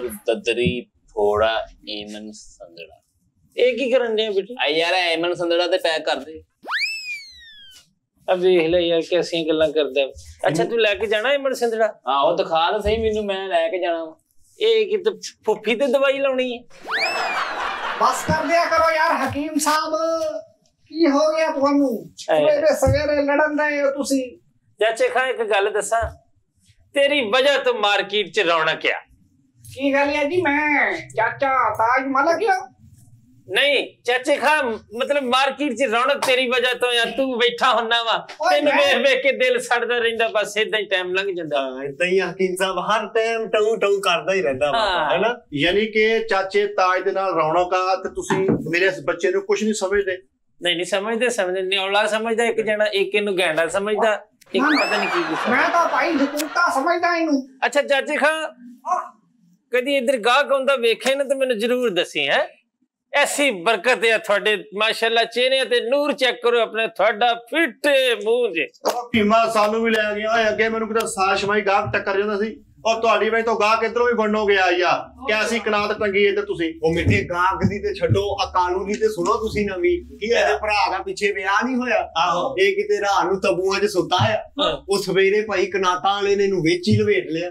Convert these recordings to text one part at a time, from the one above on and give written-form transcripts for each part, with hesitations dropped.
दद्दर दद्दरी फोड़ा एमन संदड़ा ਇਹ ਕੀ ਕਰਨ ਡਿਆ ਬੇਟੀ आ यार एमन संदड़ा ते पैक कर दे अब देख ले यार कैसी गल्लां करदा अच्छा तू लेके जाना एमन संदड़ा आहो दिखा तो सही मैनू मैं लेके जाना ਇਹ ਕਿ ਤੇ ਫੁੱਫੀ ਤੇ ਦਵਾਈ ਲਾਉਣੀ ਹੈ बस कर दिया करो यार हकीम साहब की हो गया ਤੁਹਾਨੂੰ ਸਵੇਰੇ ਸਵੇਰੇ ਲੜਨ ਦੇ ਹੋ ਤੁਸੀਂ ਚਾਚੇ ਖਾਂ ਇੱਕ ਗੱਲ ਦੱਸਾਂ ਤੇਰੀ ਵਜ੍ਹਾ ਤੋਂ ਮਾਰਕੀਟ 'ਚ ਰੌਣਕ ਆ ਕੀ ਗੱਲ ਹੈ ਜੀ ਮੈਂ ਚਾਚਾ ਤਾਜ ਮਲਕ ਆ नहीं चाचे खां मतलब मार्केट च रौनक तेरी वजह तो यार तू बैठा होना वा तेन वेख वेख के दिल सड़दा रहिंदा बस इदां ही टाइम लंघ जांदा इदां ही हकीम साहब हर टाइम टऊ टऊ करदा ही रहंदा वा है ना यानी कि चाचे ताज दे नाल रौनक आ ते तुसी मेरे इस बच्चे नु कुछ नहीं समझदे नहीं समझदे न्यौला समझदा एक जना एक इनु गैंडा समझदा एक पता नहीं की मैं तो भाई हुकूमता समझदा इनु अच्छा चाचे खां कदी इधर गाहक आउंदा वेखे ना ते मैनू जरूर दसी है ऐसी बरकत है थोड़े माशाल्लाह चेहरे ते नूर चेक करो अपने थोड़ा फिट मुंह जे कीमा सानू भी ले गया ओए अगे मेनू किते साशमाई गाहक टक्कर ਜਾਂਦਾ ਸੀ और ਤੁਹਾਡੀ ਵਜ੍ਹਾ ਤੋਂ ਗਾਹਕ ਇਧਰੋਂ ਵੀ ਬਣਨੋ ਗਿਆ ਯਾ ਕੈਸੀ ਕਨਾਤ ਟੰਗੀ ਇੱਧਰ ਤੁਸੀਂ ਉਹ ਮਿੱਠੇ ਗਾਹਕ ਦੀ ਤੇ ਛੱਡੋ ਆ ਕਾਨੂੰਨ ਦੀ ਤੇ ਸੁਣੋ ਤੁਸੀਂ ਨਵੀਂ ਕੀ ਇਹਦੇ ਭਰਾ ਦਾ ਪਿੱਛੇ ਵਿਆਹ ਨਹੀਂ ਹੋਇਆ ਆਹੋ ਇਹ ਕਿਤੇ ਰਾਤ ਨੂੰ ਤਬੂਆਂ 'ਚ ਸੁੱਤਾ ਆ ਉਹ ਸਵੇਰੇ ਭਾਈ ਕਨਾਤਾਂ ਵਾਲੇ ਨੇ ਇਹਨੂੰ ਵਿੱਚ ਹੀ ਲਵੇਟ ਲਿਆ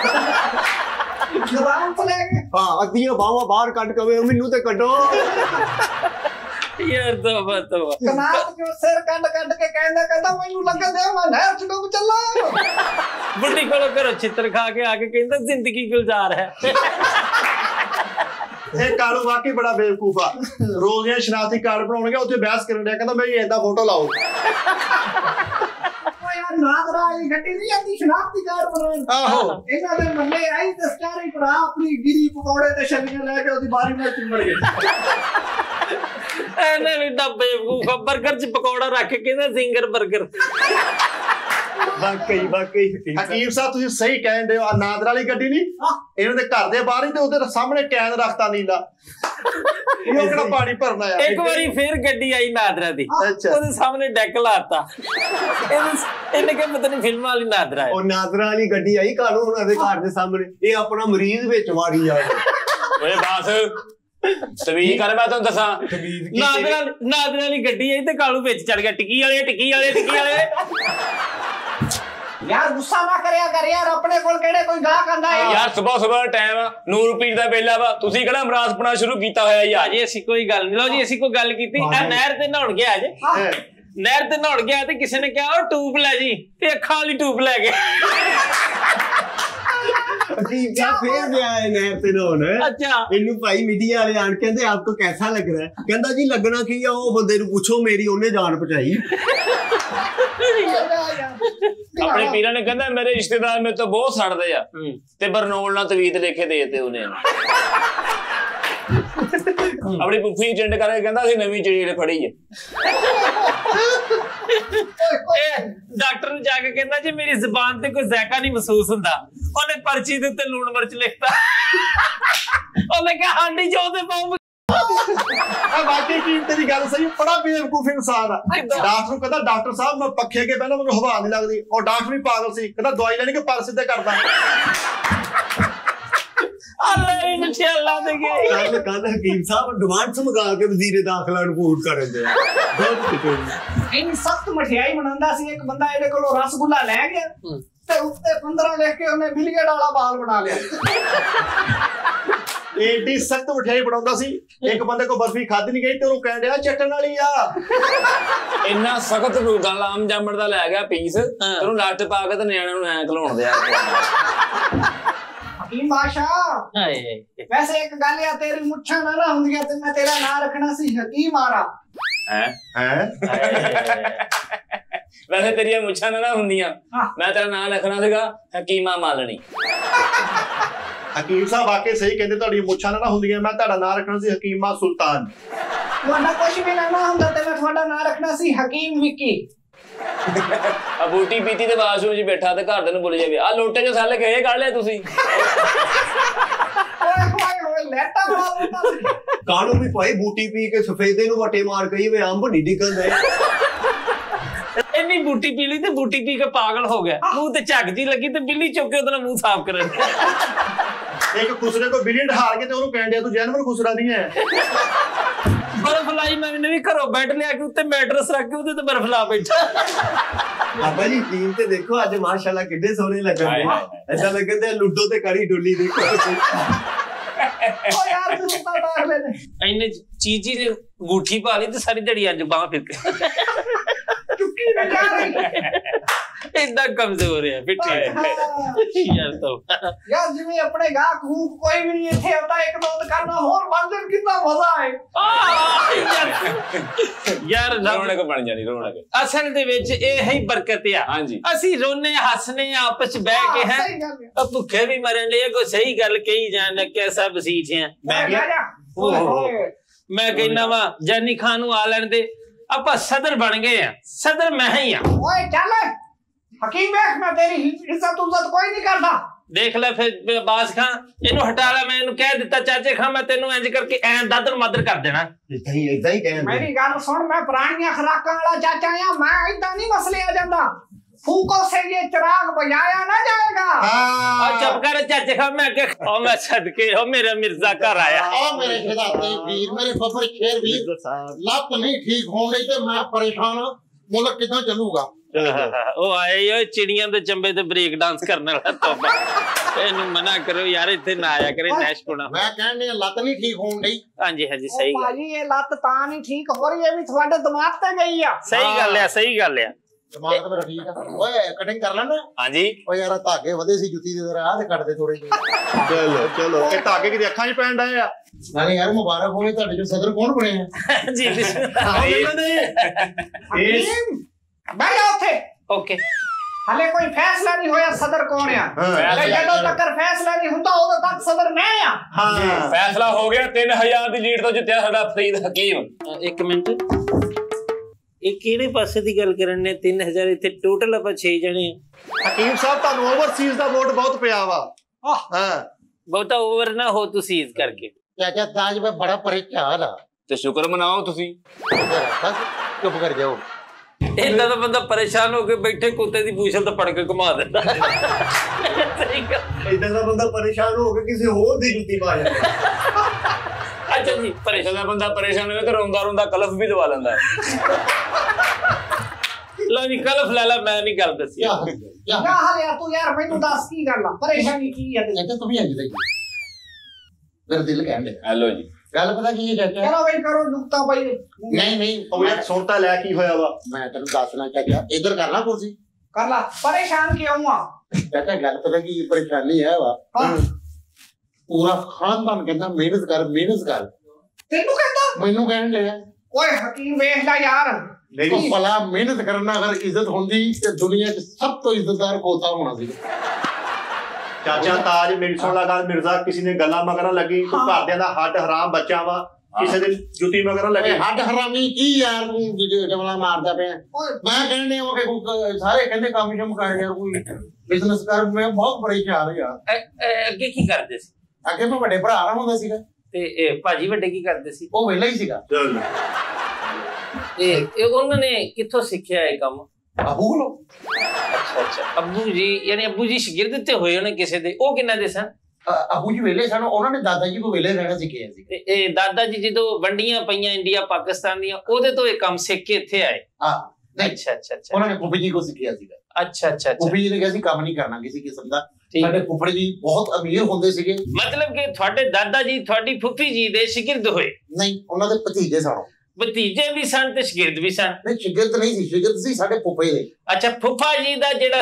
ਜਵਾਨ ਤੋਂ ਲੈ ਗਏ ਹਾਂ ਅੱਧੀਆਂ ਬਾਹਾਂ ਬਾਹਰ ਕੱਢ ਕੇ ਮੈਨੂੰ ਤੇ ਕੱਢੋ यार तौबा ਕਨਾਤ ਕਿਉਂ ਸਿਰ ਕੱਢ ਕੇ ਕਹਿੰਦਾ ਮੈਨੂੰ ਲੱਗਾ ਦੇ ਮੈਂ ਨਹਿਰ 'ਚ ਡੁੱਬ ਚੱਲਾ बुढ़ी को घरों चित्र खा के आके कहता जिंदगी गुलजार है ਇਹ ਕਾਲੂ ਵਾਕਈ ਬੜਾ ਬੇਵਕੂਫ ਆ ਰੋਜ਼ ਇਹ ਸ਼ਨਾਖਤੀ ਕਾਰਡ ਬਣਾਉਣਗੇ ਉੱਥੇ ਬਹਿਸ ਕਰਨ ਡਿਆ ਕਹਿੰਦਾ ਮੇਰੀ ਏਦਾਂ ਫੋਟੋ ਲਾਓ ਯਾਰ ਨਾਗਰਾ ਇਹ ਗੱਡੀ ਨਹੀਂ ਆਂਦੀ ਸ਼ਨਾਖਤੀ ਕਾਰਡ ਬਣਾਉਣ ਆਹੋ ਇਹਨਾਂ ਦੇ ਮੱਲੇ ਆਈ ਤੇ ਸਟਾਰੀ ਭਰਾ ਆਪਣੀ ਗਿਰੀ ਪਕੌੜੇ ਤੇ ਛੱਲੀਆਂ ਲੈ ਕੇ ਉਹਦੀ ਬਾਰੀ ਨਾਲ ਚਿੰਬੜ ਗਏ ਇਹਨੇ ਵੀ ਡੱਬੇ ਬਰਗਰ 'ਚ ਪਕੌੜਾ ਰੱਖ ਕੇ ਕਹਿੰਦਾ ਜ਼ਿੰਗਰ ਬਰਗਰ ਵਾਕਈ ਹਕੀਮ ਸਾਹਿਬ ਤੁਸੀਂ ਸਹੀ ਕਹਿੰਦੇ ਹੋ ਆ ਨਾਦਰ ਵਾਲੀ ਗੱਡੀ ਨਹੀਂ ਇਹਨਾਂ ਦੇ ਘਰ ਦੇ ਬਾਹਰ ਹੀ ਤੇ ਉਹਦੇ ਸਾਹਮਣੇ ਕੈਨ ਰੱਖਤਾ ਨੀਲਾ ਇਹ ਕਿਹੜਾ ਪਾਣੀ ਭਰਨਾ ਆ ਇੱਕ ਵਾਰੀ ਫੇਰ ਗੱਡੀ ਆਈ ਨਾਦਰਾ ਦੀ ਉਹਦੇ ਸਾਹਮਣੇ ਡੈਕ ਲਾਤਾ ਇਹਨੇ ਕਿ ਪਤਾ ਨਹੀਂ ਫਿਲਮਾਂ ਵਾਲੀ ਨਾਦਰਾ ਹੈ ਉਹ ਨਾਦਰਾ ਵਾਲੀ ਗੱਡੀ ਆਈ ਕਾਲੂ ਉਹਨਾਂ ਦੇ ਘਰ ਦੇ ਸਾਹਮਣੇ ਇਹ ਆਪਣਾ ਮਰੀਜ਼ ਵਿੱਚ ਮਾਰੀ ਜਾ ਓਏ ਬਾਸ ਤਵੀਜ਼ ਕਰ ਮੈਂ ਤੁਹਾਨੂੰ ਦੱਸਾਂ ਨਾਦਰਾ ਵਾਲੀ ਗੱਡੀ ਆਈ ਤੇ ਕਾਲੂ ਵਿੱਚ ਚੜ ਗਿਆ ਟਿੱਕੀ ਵਾਲੇ यार गुस्सा ना करया कर यार अपने कोल केड़े कोई गाहक आंदा है यार सुबह टाइम ਨੂਰ ਪੀਰ ਦਾ ਵੇਲਾ ਵਾ ਤੁਸੀਂ ਕਿਹੜਾ ਮਰਾਸਪਣਾ ਸ਼ੁਰੂ ਕੀਤਾ ਹੋਇਆ ਯਾਰ ਜੀ ਅਸੀਂ ਕੋਈ ਗੱਲ ਨਹੀਂ ਲਓ ਜੀ ਅਸੀਂ ਕੋਈ ਗੱਲ ਕੀਤੀ ਆ ਨਹਿਰ ਤੇ ਨਹਾਉਣ ਗਿਆ ਜੇ ਨਹਿਰ ਤੇ ਨਹਾਉਣ ਗਿਆ ਤੇ ਕਿਸੇ ਨੇ ਕਿਹਾ ਉਹ ਟੂਬ ਲੈ ਜੀ ਤੇ ਅੱਖਾਂ ਵਾਲੀ ਟੂਬ ਲੈ ਗਏ अजीब क्या फिर गया है नहर पे नहाने अच्छा इन्नू भाई मीडिया वाले आन कहंदे आपको कैसा लग रहा है कहंदा जी लगना की है वो बंदे नु पूछो मेरी ओने जान बचाई अपने पीरा ने कहंदा मेरे रिश्तेदार में तो बहुत सड़दे आ ते बरनौल ना तवीत लिखे देते उन्हें अपनी पुफी चंड करके कहंदा असि नवी चिड़ी फड़ी है डॉक्टर ने जाके कहंदा जी मेरी जुबान ते कोई जायका नहीं महसूस हुंदा ਉਹਨੇ ਪਰਚੀ ਦੇ ਉੱਤੇ ਲੂਣ ਮਿਰਚ ਲਿਖਤਾ ਉਹਨੇ ਕਿਹਾ ਹਾਂਡੀ ਜੋ ਤੇ ਪਾਉ ਆ ਵਾਕਈ ਕੀ ਤੇਰੀ ਗੱਲ ਸਹੀ ਬੜਾ ਬੇਵਕੂਫ ਇਨਸਾਨ ਆ ਡਾਕਟਰ ਨੂੰ ਕਹਿੰਦਾ ਡਾਕਟਰ ਸਾਹਿਬ ਮੈਂ ਪੱਖੇ ਕੇ ਪਹਿਲਾਂ ਮੈਨੂੰ ਹਵਾ ਨਹੀਂ ਲੱਗਦੀ ਉਹ ਡਾਕਟਰ ਵੀ ਪਾਗਲ ਸੀ ਕਹਿੰਦਾ ਦਵਾਈ ਲੈਣੀ ਕਿ ਪਰ ਸਿੱਧੇ ਕਰਦਾ ਅੱਲਾ ਇਨਸ਼ਾਅੱਲਾ ਦੇ ਗਏ ਕੱਲ ਹਕੀਮ ਸਾਹਿਬ ਐਡਵਾਂਸ ਮੰਗਾ ਕੇ ਵਜ਼ੀਰ ਦਾਖਲਾ ਨੂੰ ਫੋਨ ਕਰਨ ਦੇ ਬਹੁਤ ਇੰਨੀ ਸਖਤ ਮਠਿਆਈ ਬਣਾਉਂਦਾ ਸੀ ਇੱਕ ਬੰਦਾ ਇਹਦੇ ਕੋਲੋਂ ਰਸਗੁੱਲਾ ਲੈ ਗਿਆ ਤੇ ਉੱਤੇ 15 ਲਿਖ ਕੇ ਉਹਨੇ ਬਿਲੀਅਰਡ ਵਾਲਾ ਬਾਲ ਬਣਾ ਲਿਆ ਏਡੀ ਸਖਤ ਮਠਿਆਈ ਬਣਾਉਂਦਾ ਸੀ ਇੱਕ ਬੰਦੇ ਕੋ ਬਰਫੀ ਖਾਦੀ ਨਹੀਂ ਗਈ ਤੇ ਉਹਨੂੰ ਕਹਿਣ ਡਿਆ ਚੱਟਣ ਵਾਲੀ ਆ ਇੰਨਾ ਸਖਤ ਰੂਪ ਦਾ ਲਾਮ ਜਾਮਣ ਦਾ ਲੈ ਗਿਆ ਪੀਸ ਉਹਨੂੰ ਲੱਟ ਪਾ ਕੇ ਤੇ ਨਿਆਣਿਆਂ ਨੂੰ ਐਂ ਖਲਾਉਣ ਦਿਆ ਹਕੀਮ ਬਾਸ਼ਾ ਵੈਸੇ ਇੱਕ ਗੱਲ ਆ ਤੇਰੀ ਮੁੱਛਾਂ ਨਾ ਹੁੰਦੀਆਂ ਤੇ ਮੈਂ ਤੇਰਾ ਨਾਂ ਰੱਖਣਾ ਸੀ ਹਕੀਮ ਆਰਾ ਹੈ ਵੈਸੇ ਤੇਰੀਆਂ ਮੁੱਛਾਂ ਨਾ ਹੁੰਦੀਆਂ ਮੈਂ ਤੇਰਾ ਨਾਂ ਲਿਖਣਾ ਸੀਗਾ ਹਕੀਮਾ ਮਾਲਣੀ ਹਕੀਮ ਸਾਹਿਬ ਵਾਕਈ ਸਹੀ ਕਹਿੰਦੇ ਤੁਹਾਡੀ ਮੁੱਛਾਂ ਨਾ ਹੁੰਦੀਆਂ ਮੈਂ ਤੁਹਾਡਾ ਨਾਂ ਰੱਖਣਾ ਸੀ ਹਕੀਮਾ ਸੁਲਤਾਨ ਤੁਹਾਡਾ ਕੁਝ ਵੀ ਨਾ ਹੁੰਦਾ ਤੇ ਮੈਂ ਤੁਹਾਡਾ ਨਾਂ ਰੱਖਣਾ ਸੀ ਹਕੀਮ ਵਿੱਕੀ ਆ ਬੂਟੀ ਪੀਤੀ ਤੇ ਵਾਸ਼ਰੂਮ 'ਚ ਬੈਠਾ ਤੇ ਘਰ ਦੇ ਨੂੰ ਬੋਲ ਜਾਵੇ ਆ ਲੋਟੇ 'ਚ ਸੱਲ ਕੇ ਕੱਢ ਲਿਆ ਤੁਸੀਂ ਕਾਲੂ ਵੀ ਭਾਈ ਬੂਟੀ ਪੀ ਕੇ ਸਫੇਦੇ ਨੂੰ ਵਟੇ ਮਾਰ ਗਈ ਵੇ ਅੰਬ ਨਹੀਂ ਨਿਕਲਦੇ ਇੰਨੀ ਬੂਟੀ ਪੀ ਲਈ ਤੇ ਬੂਟੀ ਪੀ ਕੇ ਪਾਗਲ ਹੋ ਗਿਆ ਮੂੰਹ ਤੇ ਝੱਗ ਜੀ ਲੱਗੀ ਤੇ ਬਿੱਲੀ ਚੁੱਕ ਕੇ ਉਹਦਾ ਮੂੰਹ ਸਾਫ਼ ਕਰਨ ਇੱਕ ਖੁਸਰੇ ਕੋ ਬਿਲੀਅਨ ਹਾਰ ਕੇ ਤੇ ਉਹਨੂੰ ਕਹਿਣ ਡਿਆ ਤੂੰ ਜੈਨੂਅਨ ਖੁਸਰਾ ਨਹੀਂ ਹੈ। ਬਰਫ ਲਾਈ ਮੈਂ ਵੀ ਘਰੋਂ ਬੈਠ ਲਿਆ ਕੇ ਉੱਤੇ ਮੈਟਰਸ ਰੱਖ ਕੇ ਉਹਦੇ ਤੇ ਬਰਫ ਲਾ ਬੈਠਾ। ਬਾਬਾ ਜੀ ਟੀਮ ਤੇ ਦੇਖੋ ਅੱਜ ਮਾਸ਼ਾਅੱਲਾ ਕਿੱਡੇ ਸੋਹਣੇ ਲੱਗਦੇ ਐਦਾਂ ਲੱਗਦੇ ਲੁੱਡੋ ਤੇ ਕੜੀ ਡੋਲੀ ਦੇਖੋ। ਓ ਯਾਰ ਤੂੰ ਤਾਂ ਦੇਖ ਲੈ ਇੰਨੇ ਚੀਜੀ ਨੇ ਅੰਗੂਠੀ ਪਾ ਲਈ ਤੇ ਸਾਰੀ ਦਿਹਾੜੀ ਅੱਜ ਬਾਹ ਫਿਰ ਕੇ ਚੁੱਕੀ ਨਾ ਜਾ ਰਹੀ ਇੰਨਾ ਕਮਜ਼ੋਰ ਹੈ ਫਿੱਟੇ ਯਾਰ ਤਾਂ ਯਾਰ ਜਿਵੇਂ ਆਪਣੇ ਗਾਹਕ ਹੂੰ ਕੋਈ ਵੀ ਨਹੀਂ ਇੱਥੇ ਆਉਂਦਾ ਇੱਕ ਦੋ ਦੁਕਾਨਾਂ ਹੋਰ ਬੰਦ ਦੇਣ ਕਿੰਨਾ ਮਜ਼ਾ ਆਏ ਯਾਰ ਰੌਣਕ ਬਣ ਜਾਣੀ ਰੌਣਕ। ਅਸਲ ਦੇ ਵਿੱਚ ਇਹ ਹੀ ਬਰਕਤ ਆ। ਹਾਂਜੀ ਅਸੀਂ ਰੋਨੇ ਹੱਸਨੇ ਆਪਸ ਚ ਬਹਿ ਕੇ ਹੈ ਸਹੀ ਗੱਲ ਹੈ। ਭੁੱਖੇ ਵੀ ਮਰਨ ਲਈ ਕੋਈ ਸਹੀ ਗੱਲ ਕਹੀ ਜਾਣ ਕੈਸਾ ਬਸੀਠ ਹੈ। ਮੈਂ ਕਹਿੰਦਾ ਵਾ ਜਾਨੀ ਖਾਨ ਨੂੰ ਆ ਲੈਣ ਦੇ ਆਪਾਂ ਸਦਰ ਬਣ ਗਏ ਆ ਸਦਰ ਮੈਂ ਹੀ ਆ। ਓਏ ਚੱਲ ਹਕੀਮ ਵੇਖ ਮੈਂ ਤੇਰੀ ਇੱਜ਼ਤ ਕੋਈ ਨਹੀਂ ਕਰਦਾ। ਦੇਖ ਲੈ ਫਿਰ ਬਾਸ ਖਾਂ ਇਹਨੂੰ ਹਟਾ ਲੈ। ਮੈਂ ਇਹਨੂੰ ਕਹਿ ਦਿੱਤਾ ਚਾਚੇ ਖਾਂ ਮੈਂ ਤੈਨੂੰ ਇੰਜ ਕਰਕੇ ਐਂ ਦਾਦਰ ਮਾਦਰ ਕਰ ਦੇਣਾ। ਇਦਾਂ ਹੀ ਕਹਿੰਦੇ ਮੇਰੀ ਗੱਲ ਸੁਣ ਮੈਂ ਪੁਰਾਣੀਆਂ ਖਰਾਕਾਂ ਵਾਲਾ ਚਾਚਾ ਆ ਮੈਂ ਇਦਾਂ ਨਹੀਂ ਮਸਲੇ ਆ ਜਾਂਦਾ। फूको से ये चिराग बजाया ना जाएगा। और चुप कर चाचे खां मैं के ओ मैं सदके हो मेरा मिर्जा घर आया। ओ मेरे खिदाते वीर मेरे फफर शेर वीर लत नहीं ठीक हो गई तो मैं परेशान हूं मुल्क कितना चलूगा। ओ आए यो चिड़ियां दे चंबे ते ब्रेक डांस करने वाला तोबा ਇਹਨੂੰ ਮਨਾ ਕਰੋ ਯਾਰ ਇੱਥੇ ਨਾ ਆਇਆ ਕਰੇ ਨੈਸ਼ਪੁਣਾ। मैं कहने ਲੱਤ नहीं ठीक होन गई। ਹਾਂਜੀ ਹਾਂਜੀ ਸਹੀ ਗੱਲ ਭਾਜੀ ਇਹ ਲੱਤ ਤਾਂ ਨਹੀਂ ਠੀਕ ਹੋ ਰਹੀ ਇਹ ਵੀ ਤੁਹਾਡੇ ਦਿਮਾਗ ਤੇ ਗਈ ਆ। ਸਹੀ ਗੱਲ ਆ ਸਹੀ ਗੱਲ ਆ। ਦਿਮਾਗ ਤਾਂ ਮੇਰਾ ਠੀਕ ਆ। ਓਏ ਕਟਿੰਗ ਕਰ ਲੈਣਾ। ਹਾਂਜੀ ਓ ਯਾਰ ਧਾਗੇ ਵਧੇ ਸੀ ਜੁੱਤੀ ਦੇ ਜ਼ਰਾ ਤੇ ਕੱਟ ਦੇ ਥੋੜੇ ਜਿਹੇ। ਚਲੋ ਚਲੋ ਇਹ ਧਾਗੇ ਕਿਤੇ ਅੱਖਾਂ 'ਚ ਪੈਣ ਡਏ ਆ। ਨਾਲੇ ਯਾਰ ਮੁਬਾਰਕ ਹੋਵੇ ਤੁਹਾਡੇ ਜੋ ਸਦਰ ਕੌਣ ਬਣੇ ਆ। ਜੀ ਹਕੀਮ ਬਹਿ ਜਾ ਉੱਥੇ। ਓਕੇ ਹਲੇ ਕੋਈ ਫੈਸਲਾ ਨਹੀਂ ਹੋਇਆ ਸਦਰ ਕੌਣ ਆ। ਜਦੋਂ ਤੱਕ ਫੈਸਲਾ ਨਹੀਂ ਹੁੰਦਾ ਉਦੋਂ ਤੱਕ ਸਦਰ ਮੈਂ ਆ। ਹਾਂ ਫੈਸਲਾ ਹੋ ਗਿਆ 3000 ਦੀ ਲੀਡ ਤੋਂ ਜਿੱਤਿਆ ਸਾਡਾ ਫਰੀਦ ਹਕੀਮ। ਇੱਕ ਮਿੰਟ ਇਹ ਕਿਹੜੇ ਪਾਸੇ ਦੀ ਗੱਲ ਕਰਨ ਨੇ 3000 ਇੱਥੇ ਟੋਟਲ ਆਪਾਂ 6 ਜਣੇ ਆ। ਹਕੀਮ ਸਾਹਿਬ ਤੁਹਾਨੂੰ ਓਵਰਸੀਜ਼ ਦਾ ਵੋਟ ਬਹੁਤ ਪਿਆ ਵਾ। ਹਾਂ ਬਹੁਤਾ ਓਵਰ ਨਾ ਹੋ ਤੁਸੀਂ ਇਸ ਕਰਕੇ। ਚਾਚਾ ਤਾਜ ਮੈਂ ਬੜਾ ਪਰੇਸ਼ਾਨ ਆ। ਤੇ ਸ਼ੁਕਰ ਮਨਾਓ ਤੁਸੀਂ। ਬਸ ਚੁੱਪ ਕਰ ਜਾਓ। ਇਦਾਂ ਦਾ ਬੰਦਾ ਪਰੇਸ਼ਾਨ ਹੋ ਕੇ ਬੈਠੇ ਕੁੱਤੇ ਦੀ ਪੂਛਲ ਤੋਂ ਫੜ ਕੇ ਘੁਮਾ ਦਿੰਦਾ। ਸਹੀ ਗੱਲ। ਇਦਾਂ ਦਾ ਬੰਦਾ ਪਰੇਸ਼ਾਨ ਹੋ ਕੇ ਕਿਸੇ ਹੋਰ ਦੀ ਜੁੱਤੀ ਪਾ ਜਾਂਦਾ। ਅੱਛਾ ਜੀ ਪਰੇਸ਼ਾਨ ਦਾ ਬੰਦਾ ਪਰੇਸ਼ਾਨ ਹੋਵੇ ਤੇ ਰੋਂਦਾ ਰੋਂਦਾ ਕਲਫ ਵੀ ਦਵਾ ਲੈਂਦਾ ਹੈ। ਲੋ ਜੀ ਕਲਫ ਲੈ ਲਾ ਮੈਂ ਨਹੀਂ ਗੱਲ ਦੱਸੀ। क्या ਕਿਆ ਹਾਲ ਆ ਤੂੰ ਯਾਰ ਮੈਨੂੰ ਦੱਸ ਕੀ ਗੱਲ ਆ ਪਰੇਸ਼ਾਨੀ ਕੀ ਆ ਤੇਰੀ। चाचा तुम ही आई मेरा दिल कहन दे ਹੈਲੋ ਜੀ गल पता की है चाचा। ਚਲੋ ਬਈ ਕਰੋ ਨੁਕਤਾ ਬਈ। नहीं नहीं ਉਹ ਯਾਰ ਸੁਣਤਾ ਲੈ ਕੀ ਹੋਇਆ ਵਾ। मैं तेन दसना चाचा इधर कर ला कुर्सी। ਕਰ ਲਾ ਪਰੇਸ਼ਾਨ ਕਿਉਂ ਆ। चाचा गल पता की परेशानी है वा ਹਾਂ पूरा खानदान कहता मेहनत कर ਤੈਨੂੰ ਕਹਿੰਦਾ। मैनू कहन लिया ਓਏ ਹਕੀਮ ਵੇਖ ਲੈ ਯਾਰ तो भला मेहनत करना अगर इज्जत होंदी ते दुनिया च सब तो इज्जतदार कोता होना सी। ਚਾਚਾ ਤਾਜ ਮੇਰੀ ਸੁਣ ਲਾ ਗੱਲ ਮਿਰਜ਼ਾ ਕਿਸੇ ਨੇ ਗੱਲਾਂ ਮਗਰਾਂ ਲੱਗੀ ਤੂੰ ਘਰਦਿਆਂ ਦਾ ਹੱਡ ਹਰਾਮ ਬੱਚਾ ਵਾ ਕਿਸੇ ਦੇ ਜੁੱਤੀ ਮਗਰਾਂ ਲੱਗੀ। हड हरामी की यार तू जमला मारदा पे ਓਏ मैं कहने हो कि सारे कहते काम शम कर यार कोई बिजनेस कर मैं बहुत परेशान यार। ਅੱਗੇ ਕੀ ਕਰਦੇ ਸੀ ਅੱਗੇ ਮੈਂ ਵੱਡੇ ਭਰਾ ਨਾਲ ਹੁੰਦਾ ਸੀਗਾ ਤੇ ਇਹ ਭਾਜੀ ਵੱਡੇ ਕੀ ਕਰਦੇ ਸੀ। ਉਹ ਵਿਹਲਾ ਹੀ ਸੀਗਾ। ਇਹ ਉਹਨਾਂ ਨੇ ਕਿੱਥੋਂ ਸਿੱਖਿਆ ਇਹ ਕੰਮ। ਆਬੂ ਕੋਲੋਂ। ਅੱਛਾ ਅੱਛਾ ਅੱਬੂ ਜੀ ਯਾਨੀ ਅੱਬੂ ਜੀ ਸ਼ਾਗਿਰਦ ਦਿੱਤੇ ਹੋਏ ਉਹਨੇ ਕਿਸੇ ਦੇ ਉਹ ਕਿੰਨਾ ਦੇ ਸਨ। ਆਬੂ ਜੀ ਵਿਹਲੇ ਸਨ ਉਹਨਾਂ ਨੇ ਦਾਦਾ ਜੀ ਕੋ ਵਿਹਲੇ ਰਹਿਣਾ ਸਿੱਖਿਆ ਸੀ। ਤੇ ਇਹ ਦਾਦਾ ਜੀ ਜਦੋਂ ਵੰਡੀਆਂ ਪਈਆਂ ਇੰਡੀਆ ਪਾਕਿਸਤਾਨ ਦੀਆਂ ਉਹਦੇ ਤੋਂ ਇਹ ਕੰਮ ਸਿੱਖ ਕੇ ਇੱਥੇ ਆਏ। ਹਾਂ ਨਹੀਂ ਅੱਛਾ ਅੱਛਾ ਅੱਛਾ ਉਹਨਾਂ ਨੇ ਫੁੱਫੜ ਜੀ ਕੋ ਸਿੱਖਿਆ ਸੀਗਾ। ਅੱਛਾ ਅੱਛਾ ਅੱਛਾ ਫੁੱਫੜ ਜੀ ਨੇ ਕਿਹਾ ਸੀ ਕੰਮ ਨਹੀਂ ਕਰਨਾ ਕਿਸੇ ਕਿਸਮ ਦਾ। ਠੀਕ। ਸਾਡੇ ਫੁੱਫੜ ਜੀ ਬਹੁਤ ਅਮੀਰ ਹੁੰਦੇ ਸੀਗੇ। ਮਤਲਬ ਕਿ ਤੁਹਾਡੇ ਦਾਦਾ ਜੀ ਤੁਹਾਡੀ ਫੁੱਫੀ ਜੀ ਦੇ ਸ਼ਾਗਿਰਦ ਹੋਏ। ਨਹੀਂ ਉਹਨਾਂ ਦੇ ਭਤੀਜੇ ਸਨ। ਭਤੀਜੇ ਵੀ ਸਨ ਤੇ ਸ਼ਾਗਿਰਦ ਵੀ ਸਨ। ਨਹੀਂ ਸ਼ਾਗਿਰਦ ਨਹੀਂ ਸੀ ਸ਼ਾਗਿਰਦ ਸੀ ਸਾਡੇ ਫੁੱਫੇ ਦੇ। ਅੱਛਾ ਫੁੱਫਾ ਜੀ ਦਾ ਜਿਹੜਾ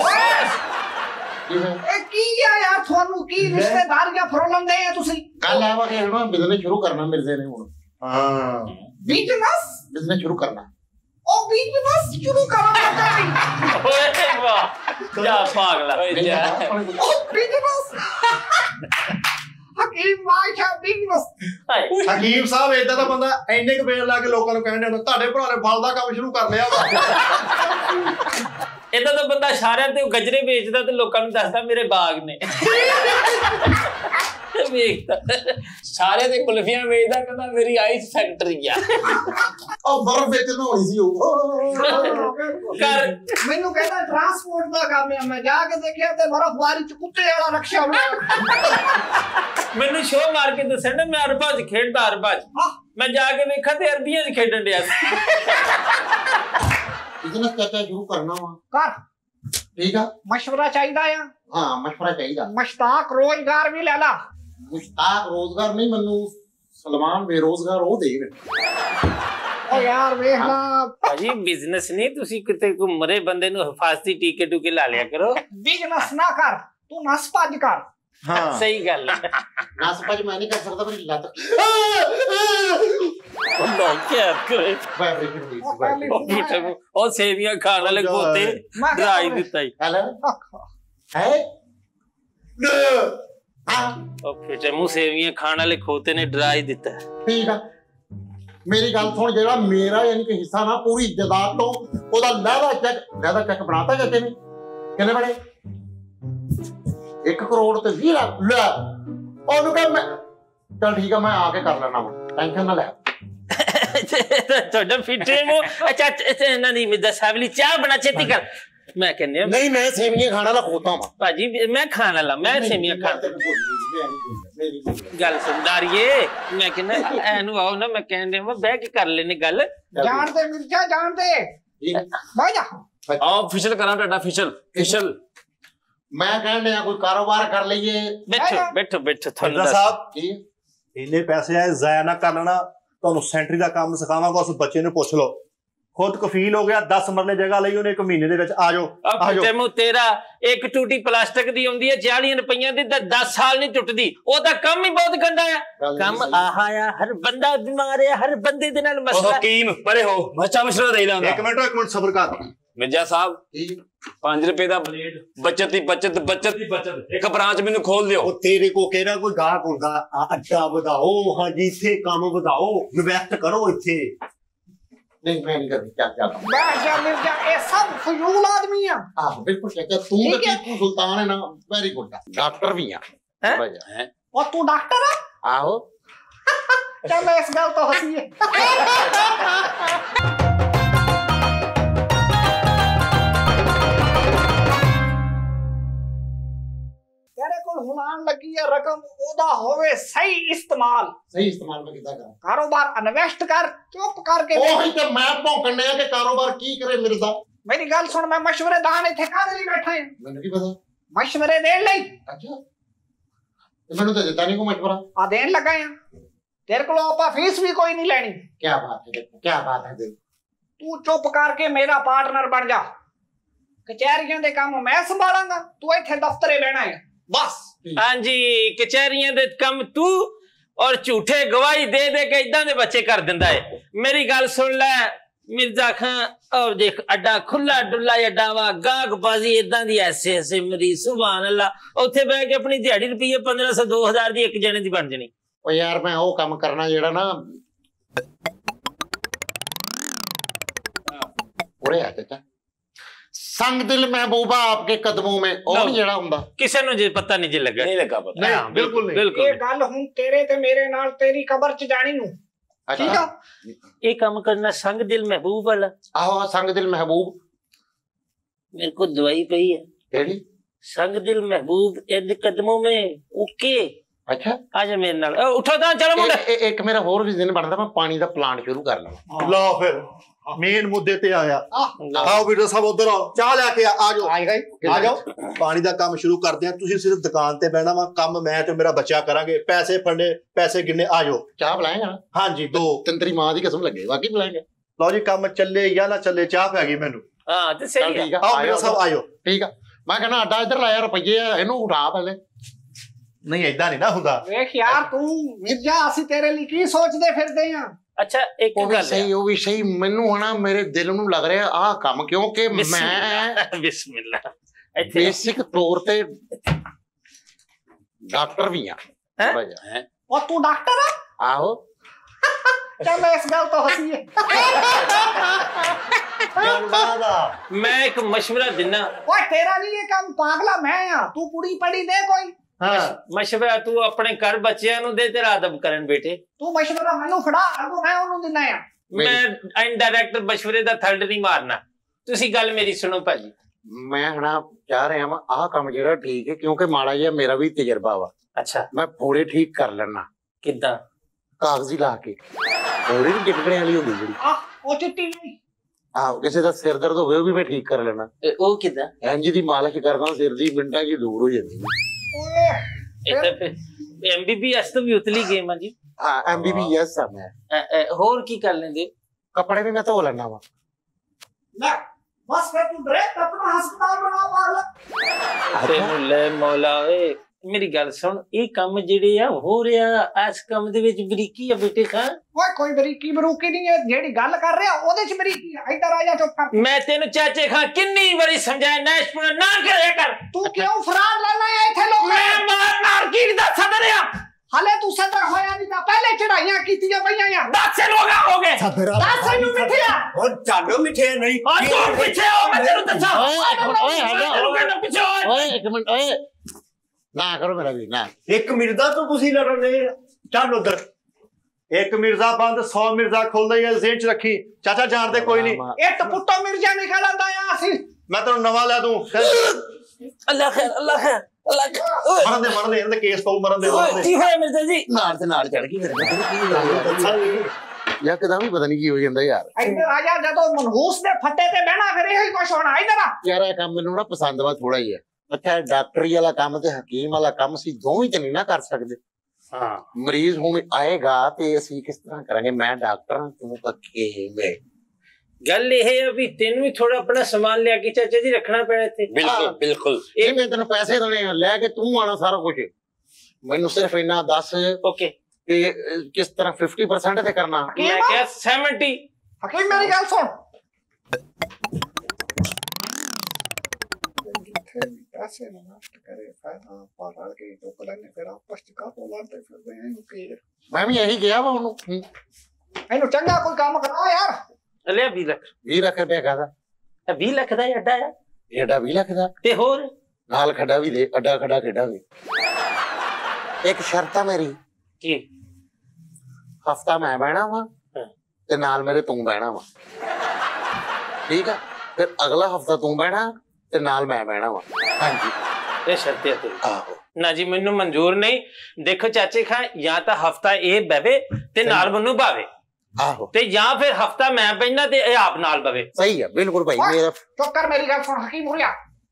ਇਹ ਕੀ ਆ ਯਾਰ ਤੁਹਾਨੂੰ ਕੀ ਰਿਸ਼ਤੇਦਾਰੀਆਂ ਫਰੋਲਣ ਦੇ ਆ ਤੁਸੀਂ। ਕੱਲ ਆਵਾ ਕੇ ਇਹਨਾਂ ਬਿਜ਼ਨਸ ਸ਼ੁਰੂ ਕਰਨਾ ਮਿਰਜ਼ੇ ਨੇ ਹੁਣ। ਹਾਂ ਬਿਜ਼ਨਸ ਸ਼ੁਰੂ ਕਰਨਾ। ਉਹ ਬਿਜ਼ਨਸ ਸ਼ੁਰੂ ਕਰਾਂਗਾ ਓਏ ਵਾਹ ਜਾ ਪਾਗਲਾ ਓਏ ਜਾ ਉਹ ਬਿਜ਼ਨਸ ਹਕੀਮ ਮਾਸ਼ਾ ਬਿਜ਼ਨਸ। ਹਕੀਮ ਸਾਹਿਬ ਏਦਾਂ ਦਾ ਬੰਦਾ ਇੰਨੇ ਕੁ ਬੇਰ ਲਾ ਕੇ ਲੋਕਾਂ ਨੂੰ ਕਹਿਣ ਡਿਆ ਤੁਹਾਡੇ ਭਰਾ ਨੇ ਫਲ ਦਾ ਕੰਮ ਸ਼ੁਰੂ ਕਰ ਲਿਆ ਵਾ। ਇਦਾਂ ਦਾ ਬੰਦਾ ਇਸ਼ਾਰਿਆਂ ਤੇ ਉਹ ਗਜਰੇ ਵੇਚਦਾ ਤੇ ਲੋਕਾਂ ਨੂੰ ਦੱਸਦਾ ਮੇਰੇ ਬਾਗ ਨੇ। ਸਾਰੇ ਦੇ ਕੁਲਫੀਆਂ ਵੇਚਦਾ, ਕਹਿੰਦਾ ਮੇਰੀ ਆਈਸ ਫੈਕਟਰੀ ਆ। ਉਹ ਬਰਫ਼ ਵਿੱਚ ਨਹਾਉਣੀ ਸੀ ਉਹ। ਕਰ ਮੈਨੂੰ ਕਹਿੰਦਾ ਟਰਾਂਸਪੋਰਟ ਦਾ ਕੰਮ ਹੈ। ਮੈਂ ਜਾ ਕੇ ਦੇਖਿਆ ਤੇ ਬਰਫ਼ਬਾਰੀ ਚ ਕੁੱਤੇ ਵਾਲਾ ਰਕਸ਼ਾ ਬਣਾਇਆ। ਮੈਨੂੰ ਸ਼ੋਅ ਮਾਰ ਕੇ ਦੱਸਣ ਨਾ, ਮੈਂ ਅਰਬਾਂ 'ਚ ਖੇਡਦਾ, ਅਰਬਾਂ 'ਚ। ਮੈਂ ਜਾ ਕੇ ਵੇਖਾਂ ਤੇ ਅਰਬੀਆਂ 'ਚ ਖੇਡਣ ਡਿਆ ਸੀ। ਬਿਜ਼ਨਸ ਚਾਚਾ ਸ਼ੁਰੂ ਕਰਨਾ ਵਾ। ਕਰ ਠੀਕ ਆ, ਮਸ਼ਵਰਾ ਚਾਹੀਦਾ ਆ। ਹਾਂ ਮਸ਼ਵਰਾ ਚਾਹੀਦਾ। ਮਸ਼ਤਾਕ ਰੋਜ਼ਗਾਰ ਵੀ ਲੈ ਲਾ। ਮੁਸ਼ਤਾਕ ਰੋਜ਼ਗਾਰ ਨਹੀਂ, ਮੈਨੂੰ ਸਲਮਾਨ ਬੇਰੋਜ਼ਗਾਰ ਉਹ ਦੇ ਮੈਨੂੰ। ਓ ਯਾਰ ਵੇਖ ਲਾ ਭਾਜੀ ਬਿਜ਼ਨਸ ਨਹੀਂ, ਤੁਸੀਂ ਕਿਤੇ ਕੋਈ ਮਰੇ ਬੰਦੇ ਨੂੰ ਹਿਫਾਜ਼ਤੀ ਟੀਕੇ ਟੂਕੇ ਲਾ ਲਿਆ ਕਰੋ। ਬਿਜ਼ਨਸ ਨਾ ਕਰ, ਤੂੰ ਨਸ ਭੱਜ ਕਰ। ਹਾਂ ਸਹੀ ਗੱਲ ਹੈ। ਨਸ ਭੱਜ ਮੈਂ ਨਹੀਂ ਕਰ ਸਕਦਾ, ਮੇਰੀ ਲੱਤ ਉਹ ਕਿਆ ਕਰੇ। ਵਾਈਬ੍ਰੇਸ਼ਨ ਹੋਈ ਉਹ ਸੀ। ਪਹਿਲੀ ਉਹ ਸੇਵੀਆਂ ਖਾਣ ਵਾਲੇ ਖੋਤੇ ਡਰਾ ਹੀ ਦਿੱਤਾ ਹੀ। ਹੈਲੋ ਹੈ ਉਹ ਫਿੱਟੇ ਮੂੰਹ ਸੇਵੀਆਂ ਖਾਣ ਵਾਲੇ ਖੋਤੇ ਨੇ ਡਰਾ ਹੀ ਦਿੱਤਾ। ਠੀਕ ਆ, ਮੇਰੀ ਗੱਲ ਸੁਣ, ਜਿਹੜਾ ਮੇਰਾ ਯਾਨੀ ਕਿ ਹਿੱਸਾ ਨਾ ਪੂਰੀ ਜਾਇਦਾਦ ਤੋਂ, ਉਹਦਾ ਲਹਿਦਾ ਚੈੱਕ ਬਣਾਤਾ ਚਾਚੇ ਨੇ। ਕਿੰਨੇ ਬੜੇ? 1 ਕਰੋੜ ਤੇ 20 ਲੱਖ ਲੈ। ਉਹਨੂੰ ਕਹ ਮੈਂ ਚੱਲ ਠੀਕ ਆ, ਮੈਂ ਆ ਕੇ ਕਰ ਲੈਣਾ ਵਾ, ਟੈਨਸ਼ਨ ਨਾ ਲੈ। ਤੁਹਾਡਾ ਫਿੱਟੇ ਮੂੰਹ ਅੱਛਾ ਇਹਨਾਂ ਦੀ ਮਿੱਦਾ ਸਾਵਲੀ ਚਾਹ ਬਣਾ ਛੇਤੀ ਕਰ। ਮੈਂ ਕਹਿੰਦੇ ਨਹੀਂ, ਮੈਂ ਸੇਵੀਆਂ ਖਾਣ ਵਾਲਾ ਖੋਤਾ ਵਾ ਭਾਜੀ, ਮੈਂ ਖਾਣ ਵਾਲਾ, ਮੈਂ ਸੇਵੀਆਂ ਖਾਣ। ਗੱਲ ਸੁਣਦਾਰੀਏ, ਮੈਂ ਕਹਿੰਦਾ ਇਹਨੂੰ ਆਓ ਨਾ, ਮੈਂ ਕਹਿੰਦੇ ਬਹਿ ਕੇ ਕਰ ਲੈਨੇ ਗੱਲ। ਜਾਣ ਦੇ ਮਿਰਜ਼ਾ, ਜਾਣ ਦੇ। ਬਹਿ ਜਾ। ਆਓ ਫਿਸ਼ਲ ਕਰਾਂ ਤੁਹਾਡਾ ਫਿਸ਼ਲ। ਮੈਂ ਕਹਿਣ ਡਿਆ ਕੋਈ ਕਾਰੋਬਾਰ ਕਰ ਲਈਏ। ਬੈਠੋ ਬੈਠੋ ਬੈਠੋ। ਤੁਹਾਨੂੰ ਮਿਰਜ਼ਾ ਸਾਹਿਬ ਕੀ ਇੰਨੇ ਪੈਸੇ ਆਏ ਜ਼ਾਇਆ ਨਾ ਕਰ ਲੈਣਾ। ਤੁਹਾਨੂੰ ਸੈਂਟਰੀ ਦਾ ਕੰਮ ਸਿਖਾਵਾਂਗਾ, ਉਸ ਬੱਚੇ ਨੂੰ ਪੁੱਛ ਲਓ। ਖੁਦ ਕਫੀਲ ਹੋ ਗਿਆ, 10 ਮਰਲੇ ਜਗ੍ਹਾ ਲਈ ਉਹਨੇ 1 ਮਹੀਨੇ ਦੇ ਵਿੱਚ। ਆ ਜਾਓ ਫਿੱਟੇ ਮੂੰਹ ਤੇਰਾ ਇੱਕ ਟੂਟੀ ਪਲਾਸਟਿਕ ਦੀ ਆਉਂਦੀ ਹੈ 40 ਰੁਪਈਆਂ ਦੀ, ਤਾਂ 10 ਸਾਲ ਨਹੀਂ ਟੁੱਟਦੀ। ਉਹਦਾ ਕੰਮ ਹੀ ਬਹੁਤ ਗੰਦਾ ਆ। ਕੰਮ ਆਹਾ ਆ, ਹਰ ਬੰਦਾ ਬਿਮਾਰ ਹੈ, ਹਰ ਬੰਦੇ ਦੇ ਨਾਲ ਉਹ ਮਸਲਾ। ਹਕੀਮ ਪਰੇ ਹੋ, ਬੱਚਾ ਮਸ਼ਵਰਾ ਦੇ ਲੈਂਦਾ। 1 ਮਿੰਟ ਸਬਰ ਕਰ। ਮਿਰਜ਼ਾ ਸਾਹਿਬ 5 ਰੁਪਏ ਦਾ ਬਲੇਡ, ਬੱਚਤ ਦੀ ਬੱਚਤ, ਬੱਚਤ ਦੀ ਬੱਚਤ। ਇੱਕ ਬ੍ਰਾਂਚ ਮੈਨੂੰ ਖੋਲ ਦਿਓ। ਉਹ ਤੇਰੇ ਕੋ ਕਿਹੜਾ ਕੋਈ ਗਾਹਕ ਹੁੰਦਾ? ਅੱਡਾ ਵਧਾਓ, ਹਾਂਜੀ ਇੱਥੇ ਕੰਮ ਵਧਾਓ, ਇਨਵੈਸਟ ਕਰੋ ਇੱਥੇ। ਨਹੀਂ ਮੈਂ ਨਹੀਂ ਕਰਦੀ। ਚੱਲ ਬਹਿ ਜਾ ਮਿਰਜ਼ਾ, ਇਹ ਸਭ ਫਜ਼ੂਲ ਆਦਮੀ ਆ। ਆਹ ਬਿਲਕੁਲ ਚਾਚਾ, ਤੂੰ ਤਾਂ ਟੀਪੂ ਸੁਲਤਾਨ ਹੈ ਨਾ। Very good. ਡਾਕਟਰ ਵੀ ਆ। ਉਹ ਤੂੰ ਡਾਕਟਰ ਆ? ਆਹੋ ਚੱਲ ਇਸ ਗੱਲ ਤੋਂ ਹੱਸੀਏ। ਤੇਰੇ ਕੋਲ ਹੁਣ ਆਉਣ ਲੱਗੀ ਹੈ ਰਕਮ, ਉਹਦਾ ਹੋਵੇ ਸਹੀ ਇਸਤੇਮਾਲ। ਸਹੀ ਇਸਤੇਮਾਲ ਮੈਂ ਕਿੱਦਾਂ ਕਰਾਂ? ਕਾਰੋਬਾਰ ਇਨਵੈਸਟ ਕਰ, ਚੁੱਪ ਕਰਕੇ। ਉਹੀ ਤੇ ਮੈਂ ਭੌਂਕਣ ਡਿਆ ਕਿ ਕਾਰੋਬਾਰ ਕੀ ਕਰੇ ਮਿਰਜ਼ਾ। ਮੇਰੀ ਗੱਲ ਸੁਣ, ਮੈਂ ਮਸ਼ਵਰੇ ਦਾਨ ਇੱਥੇ ਕਾਹਦੇ ਲਈ ਬੈਠਾ ਹਾਂ? ਮੈਨੂੰ ਕੀ ਪਤਾ। ਮਸ਼ਵਰੇ ਦੇਣ ਲਈ। ਅੱਛਾ, ਤੇ ਮੈਨੂੰ ਤਾਂ ਦਿੱਤਾ ਨਹੀਂ ਕੋਈ ਮਸ਼ਵਰਾ। ਆ ਦੇਣ ਲੱਗਾ ਆ। ਤੇਰੇ ਕੋਲੋਂ ਆਪਾਂ ਫੀਸ ਵੀ ਕੋਈ ਨਹੀਂ ਲੈਣੀ। ਕੀ ਬਾਤ ਹੈ, ਕੀ ਬਾਤ ਹੈ। ਤੂੰ ਚੁੱਪ ਕਰਕੇ ਮੇਰਾ ਪਾਰਟਨਰ ਬਣ ਜਾ। ਕਚਹਿਰੀਆਂ ਦੇ ਕੰਮ ਮੈਂ ਸੰਭਾਲਾਂਗਾ, ਤੂੰ ਇੱਥੇ ਦਫ਼ਤਰੇ ਬਹਿਣਾ ਹੈ ਬਸ। ਹਾਂਜੀ, ਕਚਹਿਰੀਆਂ ਦੇ ਕੰਮ ਤੂੰ ਔਰ ਝੂਠੇ ਗਵਾਹੀ ਦੇ ਦੇ ਕੇ ਇਦਾਂ ਦੇ ਬੱਚੇ ਕਰ ਦਿੰਦਾ ਹੈ। ਮੇਰੀ ਗੱਲ ਸੁਣ ਲੈ ਮਿਰਜ਼ਾ ਖਾਂ, ਔਰ ਦੇਖ ਅੱਡਾ ਖੁੱਲਾ ਡੁੱਲਾ ਅੱਡਾ ਵਾ, ਗਾਹਕ ਬਾਜ਼ੀ ਇਦਾਂ ਦੀ ਐਸੇ ਐਸੇ ਮਰੀ ਸੁਭਾਨ ਅੱਲਾ। ਉੱਥੇ ਬਹਿ ਕੇ ਆਪਣੀ ਦਿਹਾੜੀ ਰੁਪਈਏ 1500 2000 ਦੀ ਇੱਕ ਜਣੇ ਦੀ ਬਣ ਜਣੀ। ਉਹ ਯਾਰ ਮੈਂ ਉਹ ਕੰਮ ਕਰਨਾ ਜਿਹੜਾ ਨਾ ਉਰੇ ਆ ਚਾਚਾ, संग दिल महबूबा आपके कदमों में, और नहीं ਜਿਹੜਾ ਹੁੰਦਾ ਕਿਸੇ ਨੂੰ ਜੇ ਪਤਾ ਨਹੀਂ ਜੇ ਲੱਗਾ। ਨਹੀਂ ਲੱਗਾ ਪਤਾ। ਨਹੀਂ ਬਿਲਕੁਲ ਨਹੀਂ। ਬਿਲਕੁਲ ਇਹ ਗੱਲ ਹੁਣ ਤੇਰੇ ਤੇ ਮੇਰੇ ਨਾਲ ਤੇਰੀ ਕਬਰ ਚ ਜਾਣੀ ਨੂੰ। ਠੀਕ ਆ, ਇਹ ਕੰਮ ਕਰਨਾ ਸੰਗ ਦਿਲ महबूब ਵਾਲਾ। ਆਹੋ संग दिल महबूब मेरे को दवाई पई है ਕਿਹੜੀ? संग दिल महबूब इन कदमों में। ओके ਅੱਛਾ, आजा मेरे नाल। उठो ता चलो मुंडा। ਇੱਕ ਮੇਰਾ ਹੋਰ ਵਿਜ਼ਨ ਬਣਦਾ, ਮੈਂ ਪਾਣੀ ਦਾ ਪਲਾਂਟ ਸ਼ੁਰੂ ਕਰ ਲਵਾਂ। ਲਓ ਫਿਰ ਮੇਨ ਮੁੱਦੇ ਤੇ ਆਇਆ। ਆਓ ਵੀਰ ਸਾਹਿਬ ਉਧਰ ਆਓ, ਚਾਹ ਲੈ ਕੇ ਆ ਜਾਓ। ਆ ਜਾਓ, ਪਾਣੀ ਦਾ ਕੰਮ ਸ਼ੁਰੂ ਕਰਦੇ ਆ। ਤੁਸੀਂ ਸਿਰਫ ਦੁਕਾਨ ਤੇ ਬਹਿਣਾ ਵਾ, ਕੰਮ ਮੈਂ ਤੇ ਮੇਰਾ ਬੱਚਾ ਕਰਾਂਗੇ। ਪੈਸੇ ਫੜਨੇ, ਪੈਸੇ ਗਿਣਨੇ। ਆ ਜਾਓ। ਚਾਹ ਬੁਲਾਏਗਾ? ਹਾਂਜੀ 2। ਤੈਨੂੰ ਤੇਰੀ ਮਾਂ ਦੀ ਕਸਮ ਲੱਗੇ, ਵਾਕਈ ਬੁਲਾਏਗਾ। ਲਓ ਜੀ, ਕੰਮ ਚੱਲੇ ਜਾਂ ਨਾ ਚੱਲੇ, ਚਾਹ ਪੈ ਗਈ ਮੈਨੂੰ। हां तो सही है। ਠੀਕ ਆ, ਆਓ ਵੀਰ ਸਾਹਿਬ ਆਇਓ। ਠੀਕ ਆ, ਮੈਂ ਕਹਿੰਦਾ ਅੱਡਾ ਇੱਧਰ ਲਾਇਆ, ਰੁਪਈਏ ਇਹਨੂੰ ਉਠਾ ਪਹਿਲੇ। ਨਹੀਂ ਏਦਾਂ ਨਹੀਂ ਨਾ ਹੁੰਦਾ। ਵੇਖ ਯਾਰ ਤੂੰ ਮਿਰਜ਼ਾ, ਅਸੀਂ ਤੇਰੇ ਲਈ ਕੀ ਸੋਚਦੇ ਫਿਰਦੇ ਆ। अच्छा एक ਉਹ ਵੀ गल ਸਹੀ, ਉਹ ਵੀ ਸਹੀ। ਮੈਨੂੰ ਹਨਾ ਮੇਰੇ ਦਿਲ ਨੂੰ ਲੱਗ ਰਿਹਾ ਆਹ ਕੰਮ, ਕਿਉਂਕਿ ਮੈਂ बिस्मिल्लाह ਬੇਸਿਕ ਤੌਰ ਤੇ ਡਾਕਟਰ ਵੀ ਆ। ਉਹ ਤੂੰ ਡਾਕਟਰ ਆ? ਆਹੋ ਚੱਲ ਇਸ ਗੱਲ ਤੋਂ ਹੱਸੀਏ। मैं एक मशवरा देना। ਓਏ ਤੇਰਾ ਨਹੀਂ ਇਹ ਕੰਮ, ਪਾਗਲਾ ਮੈਂ ਆ। ਤੂੰ ਕੁੜੀ ਪੜੀ ਦੇ ਕੋਈ। ਮਸ਼ਵਰਾ ਤੂੰ ਆਪਣੇ ਘਰ ਬੱਚਿਆਂ ਨੂੰ ਦੇ, ਤੇਰਾ ਅਦਬ ਕਰਨ ਬੇਟੇ। ਤੂੰ ਮਸ਼ਵਰਾ ਮੈਨੂੰ ਫੜਾ, ਅੱਗੋਂ ਮੈਂ ਉਹਨੂੰ ਦਿੰਦਾ ਆ। ਮੈਂ ਇਨਡਾਇਰੈਕਟ ਮਸ਼ਵਰੇ ਦਾ ਥਰਡ ਨਹੀਂ ਮਾਰਨਾ। ਤੁਸੀਂ ਗੱਲ ਮੇਰੀ ਸੁਣੋ ਭਾਜੀ। ਮੈਂ ਹਣਾ ਚਾਹ ਰਿਹਾ ਵਾਂ ਆਹ ਕੰਮ ਜਿਹੜਾ ਠੀਕ ਹੈ, ਕਿਉਂਕਿ ਮਾੜਾ ਜਿਹਾ ਮੇਰਾ ਵੀ ਤਜਰਬਾ ਵਾ। ਅੱਛਾ, ਮੈਂ ਫੋੜੇ ਠੀਕ ਕਰ ਲੈਣਾ। ਕਿੱਦਾਂ? ਕਾਗਜ਼ੀ ਲਾ ਕੇ। ਫੋੜੇ ਵੀ ਗਿੱਟਣੇ ਵਾਲੀ ਹੁੰਦੀ ਜਿਹੜੀ, ਉਹ ਚਿੱਟੀ ਨਹੀਂ। ਆਹੋ ਕਿਸੇ ਦਾ ਸਿਰ ਦਰਦ ਹੋਵੇ ਉਹ ਵੀ ਮੈਂ ਠੀਕ ਕਰ ਲੈਣਾ। ਉਹ ਕਿੱਦਾਂ? ਇੰਜ ਦੀ ਮਾਲਿਸ਼ ਕਰਦਾ ਸਿਰ ਦੀ, ਮਿੰਟਾਂ 'ਚ ਦੂਰ ਹੋ ਜਾਂਦੀ। ਓਏ ਇਹ ਤਾਂ ਫਿਰ ਐਮਬੀਬੀਐਸ ਤੋਂ ਵੀ ਉਤਲੀ ਗੇਮ ਆ ਜੀ। ਹਾਂ MBBS ਆ ਮੈਂ। ਹੋਰ ਕੀ ਕਰ ਲੈਂਦੇ? ਕੱਪੜੇ ਵੀ ਮੈਂ ਧੋ ਲੈਣਾ ਵਾ। ਲੈ ਬਸ ਫਿਰ ਤੂੰ ਡਾਇਰੈਕਟ ਆਪਣਾ ਹਸਪਤਾਲ ਬਣਾ ਪਾਗਲ। ਤੈਨੂੰ ਲੈ ਮੌਲਾ ਓਏ, ਮੇਰੀ ਗੱਲ ਸੁਣ, ਇਹ ਕੰਮ ਜਿਹੜੇ ਆ ਹੋ ਰਿਹਾ, ਇਸ ਕੰਮ ਦੇ ਵਿੱਚ ਬਰੀਕੀ ਆ ਬੇਟੇ ਖਾਂ। ਓਏ ਕੋਈ ਬਰੀਕੀ ਬਰੂਕੀ ਨਹੀਂ ਹੈ, ਜਿਹੜੀ ਗੱਲ ਕਰ ਰਿਹਾ ਉਹਦੇ ਚ ਬਰੀਕੀ ਆ। ਇੱਧਰ ਆ ਜਾ, ਚੁੱਪ ਕਰ। ਮੈਂ ਤੈਨੂੰ ਚਾਚੇ ਖਾਂ ਕਿੰਨੀ ਵਾਰੀ ਸਮਝਾਇਆ ਨੈਸ਼ਪੁਰ ਨਾ ਕਰਿਆ ਕਰ। ਤੂੰ ਕਿਉਂ ਫਰਾਡ ਲੈਣਾ ਹੈ ਇੱਥੇ ਲੋਕਾਂ ਮੈਂ ਮਾਰ ਮਾਰਕੀਟ ਦਾ ਸਦਰ ਆ। ਹਲੇ ਤੂੰ ਸਦਰ ਹੋਇਆ ਨਹੀਂ ਤਾਂ ਪਹਿਲੇ ਚੜਾਈਆਂ ਕੀਤੀਆਂ ਪਈਆਂ ਆ। 10 ਲੋਕ ਹੋ ਗਏ। ਦੱਸ ਇਹਨੂੰ ਮਿੱਠੇ ਆ। ਹੁਣ ਚੱਲੋ ਮਿੱਠੇ ਨਹੀਂ ਆ ਤੂੰ ਪਿੱਛੇ ਹੋ, ਮੈਂ ਤੈਨੂੰ ਦੱਸਾਂ। ਓਏ ਤੈਨੂੰ ਪਿੱਛੇ ਹੋ। ਓਏ ਇੱਕ ਮਿੰਟ, ਓਏ ਨਾ ਕਰੋ ਮੇਰਾ ਵੀ ਨਾ। ਇੱਕ ਮਿਰਜ਼ਾ ਤੋਂ ਤੁਸੀਂ ਲੜਨ ਦੇ। ਚੱਲ ਉਧਰ। ਇੱਕ ਮਿਰਜ਼ਾ ਬੰਦ 100 ਮਿਰਜ਼ਾ ਖੁੱਲਦਾ ਹੀ ਹੈ, ਜ਼ੇਨ 'ਚ ਰੱਖੀ। ਚਾਚਾ ਜਾਣਦੇ ਕੋਈ ਨਹੀਂ, ਇਹ ਟਪੁੱਟੋ ਮਿਰਜ਼ਾ ਨਿਕਲ ਆਂਦਾ ਆ। ਅਸੀਂ ਮੈਂ ਤੈਨੂੰ ਨਵਾਂ ਲੈ ਦੂੰ। ਅੱਲਾ ਖੈਰ, ਅੱਲਾ ਖੈਰ, ਅੱਲਾ ਖੈਰ। ਮਰਨ ਦੇ ਇਹਦੇ ਕੇਸ ਪਾਉ, ਮਰਨ ਦੇ। ਕੀ ਹੋਇਆ ਮਿਰਜ਼ਾ ਜੀ? ਨਾਲ ਤੇ ਨਾਲ ਚੜ ਗਈ ਮੇਰੇ ਕੋਲ। ਕੀ ਹੋ ਗਿਆ ਯਾਰ, ਕਦਾਂ ਵੀ ਪਤਾ ਨਹੀਂ ਕੀ ਹੋ ਜਾਂਦਾ ਯਾਰ। ਇੱਧਰ ਆ ਜਾ, ਜਦੋਂ ਮਨਹੂਸ ਦੇ ਫੱਟੇ ਤੇ ਬਹਿਣਾ ਫਿਰ ਇਹੋ ਹੀ ਕੁਛ ਹੋਣਾ। ਇੱਧਰ ਆ ਯਾਰ ਇਹ ਕੰਮ ਮੈਨੂੰ ਨਾ ਪਸੰਦ ਵਾ ਥੋੜਾ ਹੀ ਹੈ। ਅੱਛਾ ਡਾਕਟਰੀ ਵਾਲਾ ਕੰਮ ਤੇ ਹਕੀਮ ਵਾਲਾ ਕੰਮ ਸੀ, ਦੋਵੇਂ ਤੇ ਨਹੀਂ ਨਾ ਕਰ ਸਕਦੇ। ਹਾਂ, ਮਰੀਜ਼ ਹੁਣ ਆਏਗਾ ਤੇ ਅਸੀਂ ਕਿਸ ਤਰ੍ਹਾਂ ਕਰਾਂਗੇ? ਮੈਂ ਡਾਕਟਰ ਹਾਂ, ਤੂੰ ਪੱਕੇ ਵੇ। ਗੱਲ ਇਹ ਹੈ ਵੀ ਤੈਨੂੰ ਵੀ ਥੋੜਾ ਆਪਣਾ ਸਮਾਨ ਲਿਆ ਕੇ ਚਾਚਾ ਜੀ ਰੱਖਣਾ ਪੈਣਾ ਇੱਥੇ। ਬਿਲਕੁਲ ਬਿਲਕੁਲ। ਇਹ ਮੈਂ ਤੈਨੂੰ ਪੈਸੇ ਦੇਣੇ ਆ, ਲੈ ਕੇ ਤੂੰ ਆਣਾ ਸਾਰਾ ਕੁਝ। ਮੈਨੂੰ ਸਿਰਫ ਇੰਨਾ ਦੱਸ ਓਕੇ ਕਿ ਕਿਸ ਤਰ੍ਹਾਂ 50% ਤੇ ਕਰਨਾ। ਮੈਂ ਕਿਹਾ 70। ਹਕੀਮ ਮੇਰੀ ਗੱਲ ਸੁਣ। ਪੈਸੇ ਨਾ ਨਸ਼ਟ ਕਰੇ, ਫਾਇਦਾ ਪਾ ਰਲ ਕੇ ਟੋਕ ਲੈਣੇ, ਫਿਰ ਆਪਸ ਚ ਕਾਹਤੋਂ ਲੜਦੇ ਫਿਰਦੇ ਆ। ਇਹਨੂੰ ਕੀ ਮੈਂ ਵੀ ਇਹੀ ਕਿਹਾ ਵਾ ਉਹਨੂੰ। ਇਹਨੂੰ ਚੰਗਾ ਕੋਈ ਕੰਮ ਕਰਾਓ ਯਾਰ। ਲਿਆ 20 ਲੱਖ। 20 ਲੱਖ ਰੁਪਏ ਕਾਹਦਾ? 20 ਲੱਖ ਦਾ ਅੱਡਾ ਆ। ਇਹਦਾ 20 ਲੱਖ ਦਾ ਤੇ ਹੋਰ ਨਾਲ ਖੱਡਾ ਵੀ ਦੇ, ਅੱਡਾ ਖੜਾ ਖੇਡਾਂਗੇ। ਇੱਕ ਸ਼ਰਤ ਆ ਮੇਰੀ। ਕੀ? ਹਫਤਾ ਮੈਂ ਬਹਿਣਾ ਵਾ ਤੇ ਨਾਲ ਮੇਰੇ ਤੂੰ ਬਹਿਣਾ ਵਾ, ਠੀਕ ਆ? ਫਿਰ ਅਗਲਾ ਹਫਤਾ ਤੂੰ ਬਹਿਣਾ ਤੇ ਨਾਲ ਮੈਂ ਬਹਿਣਾ ਵਾ। ਹਾਂਜੀ ਇਹ ਸ਼ਰਤ ਹੈ ਤੇਰੀ। ਆਹੋ ਨਾ ਜੀ ਮੈਨੂੰ ਮਨਜ਼ੂਰ ਨਹੀਂ। ਦੇਖੋ ਚਾਚੇ ਖਾਂ, ਜਾਂ ਤਾਂ ਹਫਤਾ ਇਹ ਬਵੇ ਤੇ ਨਾਲ ਮੈਨੂੰ ਬਾਵੇ, ਆਹੋ, ਤੇ ਜਾਂ ਫਿਰ ਹਫਤਾ ਮੈਂ ਬੈਠਣਾ ਤੇ ਇਹ ਆਪ ਨਾਲ ਬਵੇ। ਸਹੀ ਆ ਬਿਲਕੁਲ ਭਾਈ। ਮੇਰਾ ਚੁੱਪ ਕਰ, ਮੇਰੀ ਗੱਲ ਸੁਣ ਹਕੀਮ ਹੁਰਿਆ।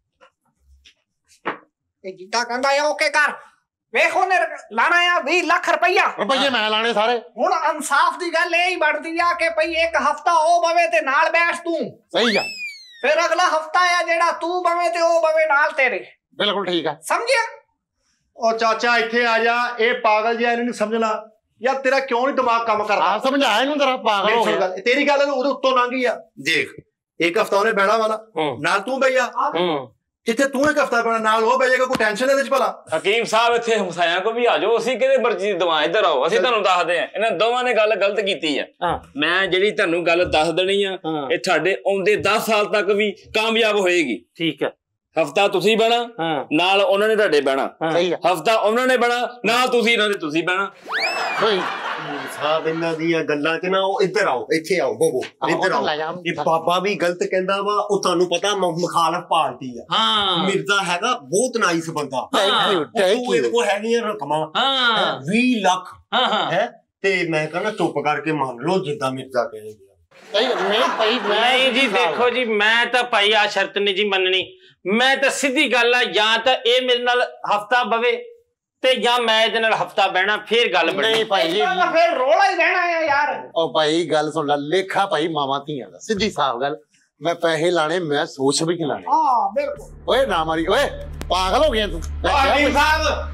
ਇਹ ਜਿੱਦਾਂ ਕਹਿੰਦਾ ਆ ਓਕੇ ਕਰ। ਵੇਖ ਉਹਨੇ ਲਾਣਾ ਆ 20 ਲੱਖ ਰੁਪਈਆ। ਰੁਪਈਏ ਮੈਂ ਲਾਣੇ ਸਾਰੇ। ਹੁਣ ਇਨਸਾਫ ਦੀ ਗੱਲ ਇਹ ਹੀ ਬਣਦੀ ਆ ਕਿ ਭਈ ਇੱਕ ਹਫਤਾ ਉਹ ਬਵੇ ਤੇ ਨਾਲ ਬੈਠ ਤੂੰ। ਸਹੀ ਆ, ਫਿਰ ਅਗਲਾ ਹਫਤਾ ਆ ਜਿਹੜਾ ਤੂੰ ਬਵੇ ਤੇ ਉਹ ਬਵੇ ਨਾਲ ਤੇਰੇ। ਬਿਲਕੁਲ ਠੀਕ ਆ। ਸਮਝਿਆ? ਉਹ ਚਾਚਾ ਇੱਥੇ ਆ ਜਾ। ਇਹ ਪਾਗਲ ਜਿਹਾ ਇਹਨੂੰ ਨਹੀਂ ਸਮਝਣਾ ਯਾਰ। ਤੇਰਾ ਕਿਉਂ ਨਹੀਂ ਦਿਮਾਗ ਕੰਮ ਕਰਦਾ? ਆ ਸਮਝਾ ਇਹਨੂੰ ਤੇਰਾ ਪਾਗਲ ਹੋ ਗਿਆ। ਤੇਰੀ ਗੱਲ ਉਹਦੇ ਉੱਤੋਂ ਲੰਘ ਗਈ ਆ। ਦੇਖ, ਇੱਕ ਹਫਤਾ ਉਹਨੇ ਬਹਿਣਾ ਵਾ ਨਾ, ਨਾਲ ਤੂੰ ਬਹਿ ਜਾ। ਜਿੱਥੇ ਤੂੰ ਇੱਕ ਹਫਤਾ ਬਹਿਣਾ ਨਾਲ ਉਹ ਬਹਿ ਜਾਏਗਾ, ਕੋਈ ਟੈਨਸ਼ਨ ਇਹਦੇ ਚ ਭਲਾ? ਹਕੀਮ ਸਾਹਿਬ ਇੱਥੇ ਹਮਸਾਇਆ ਕੋ ਵੀ ਆ ਜਾਓ, ਅਸੀਂ ਕਿਹਦੇ ਮਰਜ਼ੀ ਦੀ ਦਵਾ। ਇੱਧਰ ਆਓ, ਅਸੀਂ ਤੁਹਾਨੂੰ ਦੱਸਦੇ ਆ। ਇਹਨਾਂ ਦੋਵਾਂ ਨੇ ਗੱਲ ਗਲਤ ਕੀਤੀ ਆ। ਮੈਂ ਜਿਹੜੀ ਤੁਹਾਨੂੰ ਗੱਲ ਦੱਸ ਦੇਣੀ ਆ, ਇਹ ਤੁਹਾਡੇ ਆਉਂਦੇ 10 ਸਾਲ ਤੱਕ ਵੀ ਕਾਮਯਾਬ ਹੋਏਗੀ। ਠੀਕ ਹੈ। ਹਫਤਾ ਤੁਸੀਂ ਬਹਿਣਾ, ਨਾਲ ਉਹਨਾਂ ਨੇ ਤੁਹਾਡੇ ਬਹਿਣਾ। ਸਹੀ ਆ। ਹਫਤਾ ਉਹਨਾਂ ਨੇ ਬਹਿਣਾ, ਨਾਲ ਤੁਸੀਂ ਇਹਨਾਂ ਦੇ ਤੁਸੀਂ ਬਹਿਣਾ। ਸਹੀ ਸਾਹਿਬ ਇਹਨਾਂ ਦੀਆਂ ਗੱਲਾਂ 'ਚ ਨਾ ਉਹ ਇੱਧਰ ਆਓ, ਇੱਥੇ ਆਓ ਬੋਬੋ, ਇੱਧਰ ਆਓ। ਇਹ ਬਾਬਾ ਵੀ ਗਲਤ ਕਹਿੰਦਾ ਵਾ, ਉਹ ਤੁਹਾਨੂੰ ਪਤਾ ਮੁਖਾਲਫ ਪਾਰਟੀ ਆ। ਹਾਂ, ਮਿਰਜ਼ਾ ਹੈਗਾ ਬਹੁਤ ਨਾਈਸ ਬੰਦਾ। ਥੈਂਕ ਯੂ, ਥੈਂਕ ਇਹਦੇ ਯੂ। ਕੋਲ ਹੈਗੀਆਂ ਰਕਮਾਂ 20 ਲੱਖ ਹੈ, ਤੇ ਮੈਂ ਕਹਿੰਦਾ ਚੁੱਪ ਕਰਕੇ ਮੰਨ ਲਓ ਜਿੱਦਾਂ ਮਿਰਜ਼ਾ ਕਹੇਗਾ। ਨਹੀਂ ਜੀ ਦੇਖੋ ਜੀ, ਮੈਂ ਤਾਂ ਭਾਈ ਆ ਸ਼ਰਤ ਨਹੀਂ ਜੀ ਮੰਨਣੀ। ਮੈਂ ਤਾਂ ਸਿੱਧੀ ਗੱਲ ਆ, ਜਾਂ ਤਾਂ ਇਹ ਮੇਰੇ ਨਾਲ ਹਫਤਾ ਬਵੇ ਤੇ ਜਾਂ ਮੈਂ ਇਹਦੇ ਨਾਲ ਹਫਤਾ ਬਹਿਣਾ, ਫੇਰ ਗੱਲ ਬਣੀ। ਨਹੀਂ ਭਾਈ ਜੀ, ਫਿਰ ਰੋਲਾ ਹੀ ਰਹਿਣਾ ਆ ਯਾਰ। ਉਹ ਭਾਈ ਗੱਲ ਸੁਣ ਲੈ, ਲੇਖਾ ਭਾਈ ਮਾਵਾਂ ਧੀਆਂ ਦਾ, ਸਿੱਧੀ ਸਾਫ਼ ਗੱਲ। ਮੈਂ ਪੈਸੇ ਲਾਣੇ, ਮੈਂ ਸੋਚ ਵੀ ਨਹੀਂ ਲਾਣੇ। ਹਾਂ ਬਿਲਕੁਲ। ਓਏ ਨਾ ਮਾਰੀ, ਓਏ ਪਾਗਲ ਹੋ ਗਿਆ ਤੂੰ। ਸਾਹਿਬ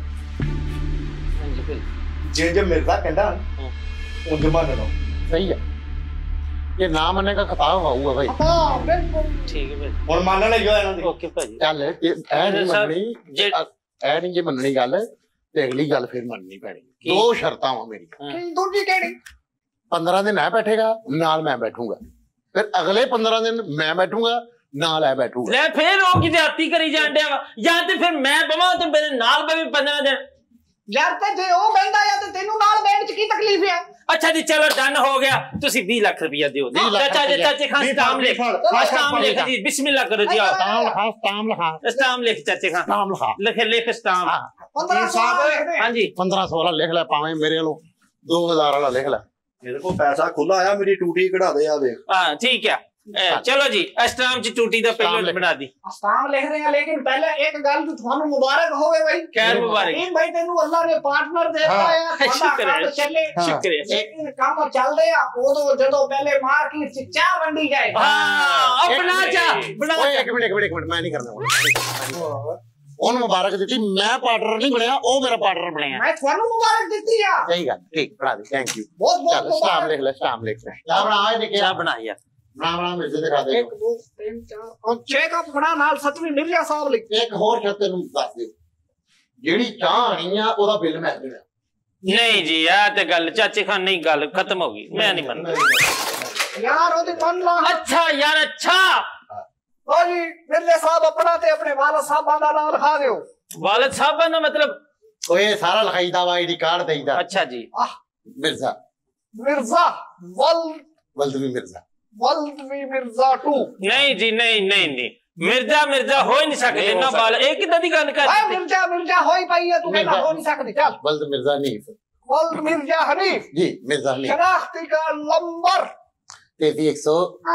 ਜੇ ਮਿਰਜ਼ਾ ਕਹਿੰਦਾ ਉਹ ਮੰਨ ਲਓ। ਸਹੀ ਹੈ, ਇਹ ਨਾ ਮੰਨੇਗਾ ਖਤਾਬ ਹੋਊਗਾ ਭਾਈ। ਹਾਂ ਬਿਲਕੁਲ ਠੀਕ ਹੈ ਭਾਈ, ਹੁਣ ਮੰਨ ਲਈਓ ਇਹਨਾਂ ਦੀ। ਓਕੇ ਭਾਜੀ। ਚੱਲ ਇਹ ਨਹੀਂ ਮੰਨਣੀ, ਇਹ ਨਹੀਂ ਜੇ ਮੰਨਣੀ ਗੱਲ ਤੇ ਅਗਲੀ ਗੱਲ ਫਿਰ ਮੰਨਣੀ ਪੈਣੀ। ਦੋ ਸ਼ਰਤਾਂ ਵਾ ਮੇਰੀ। ਕੀ ਦੂਜੀ ਕਿਹੜੀ? 15 ਦਿਨ ਮੈਂ ਬੈਠੇਗਾ, ਨਾਲ ਮੈਂ ਬੈਠੂਗਾ। ਫਿਰ ਅਗਲੇ 15 ਦਿਨ ਮੈਂ ਬੈਠੂਗਾ, ਨਾਲ ਐ ਬੈਠੂ ਲੈ ਫਿਰ ਉਹ ਕਿਤੇ ਆਤੀ ਕਰੀ ਜਾਣ ਡਿਆ ਵਾ ਜਾਂ ਤੇ ਫਿਰ ਮੈਂ ਬਵਾਂ ਤੇ ਮੇਰੇ ਨਾਲ ਬਵੇ 15 ਦਿਨ ਯਾਰ ਤੇ ਜੇ ਉਹ ਬੈਠਾ ਆ ਤੇ ਤੈਨੂੰ ਨਾਲ ਬੈਠ ਚ ਕੀ ਤਕਲੀਫ ਆ ਅੱਛਾ ਜੀ ਚਲੋ ਡਨ ਹੋ ਗਿਆ ਤੁਸੀਂ 20 ਲੱਖ ਰੁਪਇਆ ਦਿਓ ਚਾਚੇ ਖਾਨ ਸਟਾਮ ਲਿਖ ਜੀ ਬਿਸਮਿਲ੍ਲਾ ਕਰੋ ਜੀ ਆਓ ਸਟਾਮ ਲਿਖ ਚਾਚੇ ਖਾਨ ਲਿਖ ਸਟਾਮ 1500 ਹਾਂਜੀ 1500 ਵਾਲਾ ਲਿਖ ਲੈ ਭਾਵੇਂ ਮੇਰੇ ਵੱਲੋਂ 2000 ਵਾਲਾ ਲਿਖ ਲੈ ਮੇਰੇ ਕੋਲ ਪੈਸਾ ਖੁੱਲਾ ਆਇਆ ਮੇਰੀ ਟੂਟੀ ਕਢਾ ਦੇ ਆ ਦੇਖ ਹਾਂ ਠੀਕ ਹੈ ਚਲੋ ਜੀ ਸਟਾਮ ਚ ਟੂਟੀ ਦਾ ਪਹਿਲਾਂ ਬਣਾ ਦੀ ਸਟਾਮ ਲਿਖ ਰਹੇ ਆ ਲੇਕਿਨ ਪਹਿਲੇ ਇੱਕ ਗੱਲ ਤੇ ਤੁਹਾਨੂੰ ਮੁਬਾਰਕ ਹੋਵੇ ਭਾਈ ਖੈਰ ਮੁਬਾਰਕ ਇਹ ਭਾਈ ਤੈਨੂੰ ਅੱਲਾ ਨੇ ਪਾਰਟਨਰ ਦਿੱਤਾ ਆ ਸ਼ੁਕਰੀਆ ਸ਼ੁਕਰੀਆ ਲੇਕਿਨ ਕੰਮ ਚੱਲਦੇ ਆ ਉਦੋਂ ਜਦੋਂ ਪਹਿਲੇ ਮਾਰਕੀਟ ਚ ਚਾਹ ਵੰਡੀ ਜਾਏ ਹਾਂ ਆਪਣਾ ਚਾਹ ਬਣਾ ਓਏ ਇੱਕ ਮਿੰਟ ਮੈਂ ਨਹੀਂ ਕਰਨਾ ਉਹਨੂੰ ਮੁਬਾਰਕ ਦਿੱਤੀ ਮੈਂ ਪਾਰਟਨਰ ਨਹੀਂ ਬਣਿਆ ਉਹ ਮੇਰਾ ਪਾਰਟਨਰ ਬਣਿਆ ਮੈਂ ਤੁਹਾਨੂੰ ਮੁਬਾਰਕ ਦਿੱਤੀ ਆ ਸਹੀ ਗੱਲ ਠੀਕ ਬਣਾ ਦੇ ਥੈਂਕ ਯੂ ਬਹੁਤ ਬਹੁਤ ਸਟਾਮ ਲਿਖ ਲੈ ਚਾਹ ਬਣਾ ਆਏ ਨਿੱਕੇ ਚਾਹ ਬਣਾ ਯਾਰ ਬਣਾ ਮਿਰਜ਼ੇ ਦਿਖਾ ਦੇ 1 2 3 4 ਔਰ 6 ਕੱਪ ਬਣਾ ਨਾਲ 7ਵੀਂ ਮਿਰਜ਼ਾ ਸਾਹਿਬ ਲਈ ਇੱਕ ਹੋਰ ਸ਼ਰਤ ਤੈਨੂੰ ਦੱਸ ਦਿਓ ਜਿਹੜੀ ਚਾਹ ਆਣੀ ਆ ਉਹਦਾ ਬਿੱਲ ਮੈਂ ਦੇਣਾ ਨਹੀਂ ਜੀ ਆ ਤੇ ਗੱਲ ਚਾਚੇ ਖਾਨ ਨਹੀਂ ਗੱਲ ਖਤਮ ਹੋ ਗਈ ਮੈਂ ਨਹੀਂ ਮੰਨਦਾ ਯਾਰ ਉਹਦੀ ਮੰਨ ਲਾ ਅੱਛਾ ਯਾਰ ਅੱਛਾ ਉਹ ਜੀ ਮਿਰਜ਼ਾ ਸਾਹਿਬ ਆਪਣਾ ਤੇ ਆਪਣੇ ਵਾਲਦ ਸਾਹਿਬਾਂ ਦਾ ਨਾਮ ਲਿਖਾ ਦਿਓ ਵਾਲਦ ਸਾਹਿਬਾਂ ਦਾ ਮਤਲਬ ਓਏ ਸਾਰਾ ਲਿਖਾਈਦਾ ਵਾ ਆਈਡੀ ਕਾਰਡ ਦੇਈਦਾ ਅੱਛਾ ਜੀ ਮਿਰਜ਼ਾ ਮਿਰਜ਼ਾ ਵਲਦਵੀ ਮਿਰਜ਼ਾ ਵਲਦਵੀ ਮਿਰਜ਼ਾ 2 ਨਹੀਂ ਜੀ ਨਹੀਂ ਮਿਰਜ਼ਾ ਹੋ ਹੀ ਨਹੀਂ ਸਕਦੇ ਨਾ ਬਾਲ ਇਹ ਕਿੱਦਾਂ ਦੀ ਗੱਲ ਕਰ ਭਾਈ ਮਿਰਜ਼ਾ ਹੋਈ ਪਈ ਹੈ ਤੂੰ ਕਹਿੰਦਾ ਹੋ ਨਹੀਂ ਸਕਦੀ ਚੱਲ ਵਲਦ ਮਿਰਜ਼ਾ ਹਨੀਫ ਵਲਦ ਮਿਰਜ਼ਾ ਹਨੀਫ ਜੀ ਮਿਰਜ਼ਾ ਹਨੀਫ ਸ਼ਨਾਖਤੀ ਦਾ ਨੰਬਰ 3300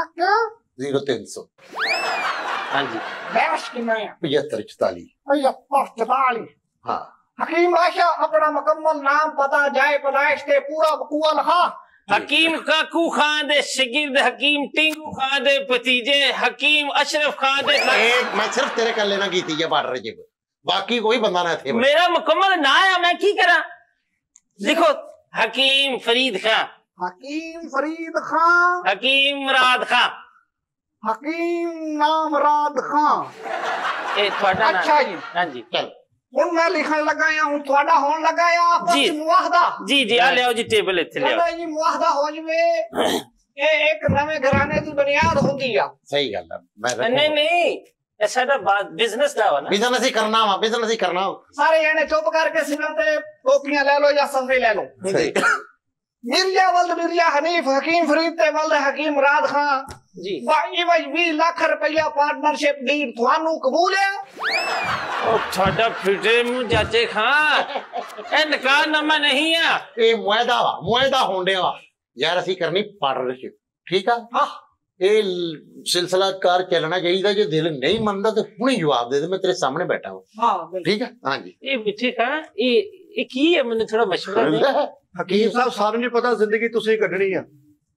0300 ਹਾਂਜੀ ਬੈਸ਼ ਕਿੰਨਾ ਹੈ 7544 44 हाँ हकीम आशा अपना मुकम्मल नाम पता जाए पैदाइश के पूरा बकुआ लिखा हकीम काकू खान दे शागिर्द हकीम टिंगू खान दे भतीजे हकीम अशरफ खान दे मैं सिर्फ तेरे कल लेना की थी ये पार्टनर जी बाकी कोई बंदा ना थे मेरा मुकम्मल ना है मैं की करा लिखो हकीम फरीद खान हकीम फरीद खान हकीम मुराद खान हकीम नामराद खान ए थोड़ा अच्छा जी हां जी चल ਹੁਣ ਮੈਂ ਲਿਖਣ ਲੱਗਾ ਆ ਹੁਣ ਤੁਹਾਡਾ ਹੋਣ ਲੱਗਾ ਆ ਆਪਸ ਵਿੱਚ ਮੁਆਹਦਾ ਜੀ ਆ ਲਿਆਓ ਜੀ ਟੇਬਲ ਇੱਥੇ ਲਿਆਓ ਕਹਿੰਦਾ ਜੀ ਮੁਆਹਦਾ ਹੋ ਜਵੇ ਇਹ ਇੱਕ ਨਵੇਂ ਘਰਾਣੇ ਦੀ ਬੁਨਿਆਦ ਹੁੰਦੀ ਆ ਸਹੀ ਗੱਲ ਹੈ ਮੈਂ ਨਹੀਂ ਇਹ ਸਾਡਾ ਬਿਜ਼ਨਸ ਦਾ ਵਾ ਨਾ ਬਿਜ਼ਨਸ ਹੀ ਕਰਨਾ ਸਾਰੇ ਜਣੇ ਚੁੱਪ ਕਰਕੇ ਸਿਰਾਂ ਤੇ ਟੋਪੀਆਂ ਲੈ ਲਓ ਜਾਂ ਸਫੇ ਲੈ ਲਓ ਮਿਰਜ਼ਾ ਵਲਦ ਮਿਰਜ਼ਾ ਹਨੀਫ ਹਕੀਮ ਫਰੀਦ ਤੇ ਵਲਦ ਹਕੀਮ ਮੁਰਾਦ ਖਾਨ ਜੀ ਬਾਈ 20 ਲੱਖ ਰੁਪਇਆ ਪਾਰਟਨਰਸ਼ਿਪ ਡੀਲ ਤੁਹਾਨੂੰ ਕਬੂਲ ਹੈ ਉਹ ਤੁਹਾਡਾ ਫਿਟੇ ਮੂੰਹ ਚਾਚੇ ਖਾਨ ਇਹ ਨਕਾਹਨਾਮਾ ਨਹੀਂ ਆ ਇਹ ਮੁਆਇਦਾ ਹੋਣਿਆ ਵਾ ਯਾਰ ਅਸੀਂ ਕਰਨੀ ਪਾਰਟਨਰਸ਼ਿਪ ਠੀਕ ਆ ਹਾਂ ਇਹ ਸਿਲਸਿਲਾ ਕਾਰ ਚੱਲਣਾ ਚਾਹੀਦਾ ਜੇ ਦਿਲ ਨਹੀਂ ਮੰਨਦਾ ਤੇ ਹੁਣੇ ਜਵਾਬ ਦੇ ਦੇ ਮੈਂ ਤੇਰੇ ਸਾਹਮਣੇ ਬੈਠਾ ਹਾਂ ਹਾਂ ਠੀਕ ਆ ਹਾਂਜੀ ਇਹ ਮਿੱਠੇ ਖਾਨ ਇਹ ਕੀ ਹੈ ਮੈਨੂੰ ਥੋੜਾ ਮਸ਼ਵਰਾ ਦੇ ਹਕੀਮ ਸਾਹਿਬ ਸਾਨੂੰ ਨਹੀਂ ਪਤਾ ਜ਼ਿੰਦਗੀ ਤੁਸੀਂ ਕੱਢਣੀ ਆ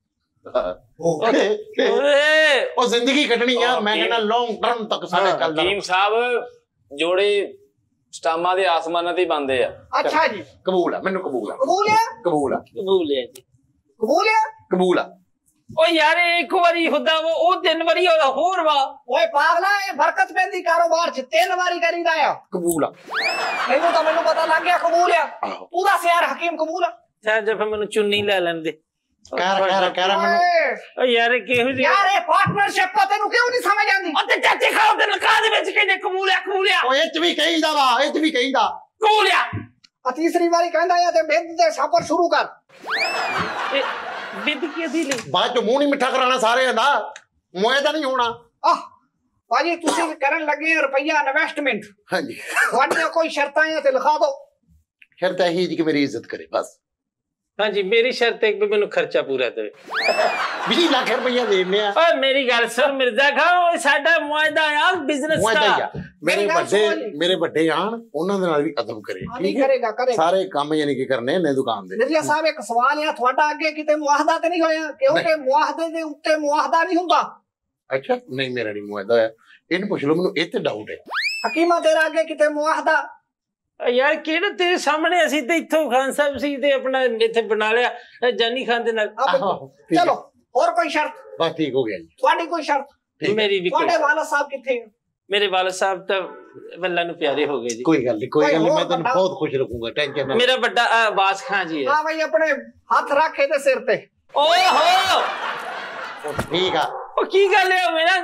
ਓਏ ਉਹ ਜ਼ਿੰਦਗੀ ਕੱਢਣੀ ਆ ਮੈਂ ਕਹਿੰਦਾ ਲੌਂਗ ਟਰਮ ਤੱਕ ਸਾਡੇ ਚੱਲਦਾ ਹਕੀਮ ਸਾਹਿਬ ਜੋੜੇ ਸਟਾਮਾਂ ਦੇ ਆਸਮਾਨਾਂ ਤੇ ਹੀ ਬੰਦੇ ਆ ਅੱਛਾ ਜੀ ਕਬੂਲ ਆ ਮੈਨੂੰ ਕਬੂਲ ਆ ਕਬੂਲ ਹੈ ਕਬੂਲ ਹੈ ਜੀ ਕਬੂਲ ਹੈ ਓ ਯਾਰ ਇੱਕ ਵਾਰੀ ਹੁੰਦਾ ਉਹ 3 ਵਾਰੀ ਹੋਰ ਵਾ ਓਏ ਪਾਗਲਾ ਇਹ ਬਰਕਤ ਪੈਂਦੀ ਕਾਰੋਬਾਰ ਚ 3 ਵਾਰੀ ਕਰੀਦਾ ਆ ਕਬੂਲ ਆ ਮੈਨੂੰ ਪਤਾ ਲੱਗ ਗਿਆ ਕਬੂਲ ਆ ਪੂਰਾ ਸਿਆਰ ਹਕੀਮ ਕਬੂਲ ਆ ਚਾਹ ਜੇ ਫਿਰ ਮੈਨੂੰ ਚੁੰਨੀ ਲੈ ਲੈਣ ਦੇ ਕਹਿ ਮੈਨੂੰ ਓ ਯਾਰ ਕਿਹੋ ਜਿਹੀ ਯਾਰ ਇਹ ਪਾਰਟਨਰਸ਼ਿਪ ਤੈਨੂੰ ਕਿਉਂ ਨਹੀਂ ਸਮਝ ਆਉਂਦੀ ਉਹ ਤੇ ਚਾਚੇ ਖਾਓ ਦੇ ਲਕਾ ਦੇ ਵਿੱਚ ਕਹਿੰਦੇ ਕਬੂਲ ਆ ਓਏ ਇਹ ਚ ਵੀ ਕਹੀਦਾ ਕਬੂਲ ਆ ਤੀਸਰੀ ਵਾਰੀ ਕਹਿੰਦਾ ਆ ਤੇ ਬਿੰਦ ਤੇ ਸਫ਼ਰ ਸ਼ੁਰੂ ਕਰ ਇਹ ਬਿੱਦ ਕੀ ਦੀ ਲਈ ਬਾਅਦ ਚ ਮੂੰਹ ਨਹੀਂ ਮਿੱਠਾ ਕਰਾਣਾ ਸਾਰਿਆਂ ਦਾ ਮੁਆਇਦਾ ਨਹੀਂ ਹੋਣਾ ਭਾਜੀ ਤੁਸੀਂ ਕਰਨ ਲੱਗੇ ਰੁਪਈਆ ਇਨਵੈਸਟਮੈਂਟ ਹਾਂਜੀ ਤੁਹਾਡੀਆਂ ਕੋਈ ਸ਼ਰਤਾਂ ਆ ਤੇ ਲਿਖਾ ਦਿਓ ਸ਼ਰਤ ਇਹੀ ਜੀ ਕਿ ਮੇਰੀ ਇੱਜ਼ਤ ਕਰੇ ਬਸ ਹਾਂਜੀ ਮੇਰੀ ਸ਼ਰਤ ਹੈ ਕਿ ਮੈਨੂੰ ਖਰਚਾ ਪੂਰਾ ਦੇਵੇ 20 ਲੱਖ ਰੁਪਈਆ ਦੇਣੇ ਆ ਓਏ ਮੇਰੀ ਗੱਲ ਸੁਣ ਮਿਰਜ਼ਾ ਖਾਨ ਓਏ ਸਾਡਾ ਮੁਆਇਦਾ ਆ ਬਿਜ਼ਨਸ ਦਾ ਮੇਰੇ ਵੱਡੇ ਆਣ ਉਹਨਾਂ ਦੇ ਨਾਲ ਵੀ ਅਦਬ ਕਰੇ ਠੀਕ ਕਰੇਗਾ ਸਾਰੇ ਕੰਮ ਯਾਨੀ ਕਿ ਕਰਨੇ ਨੇ ਦੁਕਾਨ ਦੇ ਮਿਰਜ਼ਾ ਸਾਹਿਬ ਇੱਕ ਸਵਾਲ ਆ ਤੁਹਾਡਾ ਅੱਗੇ ਕਿਤੇ ਮੁਆਹਦਾ ਤੇ ਨਹੀਂ ਹੋਇਆ ਕਿਉਂਕਿ ਮੁਆਹਦੇ ਦੇ ਉੱਤੇ ਮੁਆਹਦਾ ਨਹੀਂ ਹੁੰਦਾ ਅੱਛਾ ਨਹੀਂ ਮੇਰਾ ਨਹੀਂ ਮੁਆਹਦਾ ਹੋਇਆ ਇਹਨੂੰ ਪੁੱਛ ਲਓ ਮੈਨੂੰ ਇਹ ਤੇ ਡਾਊਟ ਹੈ ਹਕੀਮਾ ਤੇਰਾ ਅੱਗੇ ਕਿਤੇ ਮੁਆਹਦਾ ਯਾਰ ਕਿਹੜਾ ਤੇਰੇ ਸਾਹਮਣੇ ਅਸੀਂ ਤੇ ਇੱਥੋਂ ਖਾਨ ਸਾਹਿਬ ਸੀ ਤੇ ਆਪਣਾ ਇੱਥੇ ਬਣਾ ਲਿਆ ਜਾਨੀ ਖਾਨ ਦੇ ਨਾਲ ਚਲੋ ਹੋਰ ਕੋਈ ਸ਼ਰਤ ਬਸ ਠੀਕ ਹੋ ਗਿਆ ਜੀ ਤੁਹਾਡੀ ਕੋਈ ਸ਼ਰਤ ਮੇਰੀ ਵੀ ਤੁਹਾਡੇ ਵਾਲਾ ਸਾਹਿਬ ਕਿੱਥੇ ਮੇਰੇ ਵਾਲਾ ਸਾਹਿਬ ਤਾਂ ਵੱਲਾ ਨੂੰ ਪਿਆਰੇ ਹੋ ਗਏ ਜੀ ਕੋਈ ਗੱਲ ਨਹੀਂ ਮੈਂ ਤੈਨੂੰ ਬਹੁਤ ਖੁਸ਼ ਰੱਖੂੰਗਾ ਟੈਨਸ਼ਨ ਨਾ ਮੇਰਾ ਵੱਡਾ ਆਵਾਜ਼ ਖਾਨ ਜੀ ਹੈ ਹਾਂ ਭਾਈ ਆਪਣੇ ਹੱਥ ਰੱਖ ਇਹਦੇ ਸਿਰ ਤੇ ਓਏ ਹੋ ਠੀਕ ਆ ਉਹ ਕੀ ਗੱਲ ਹੈ ਮੇਰਾ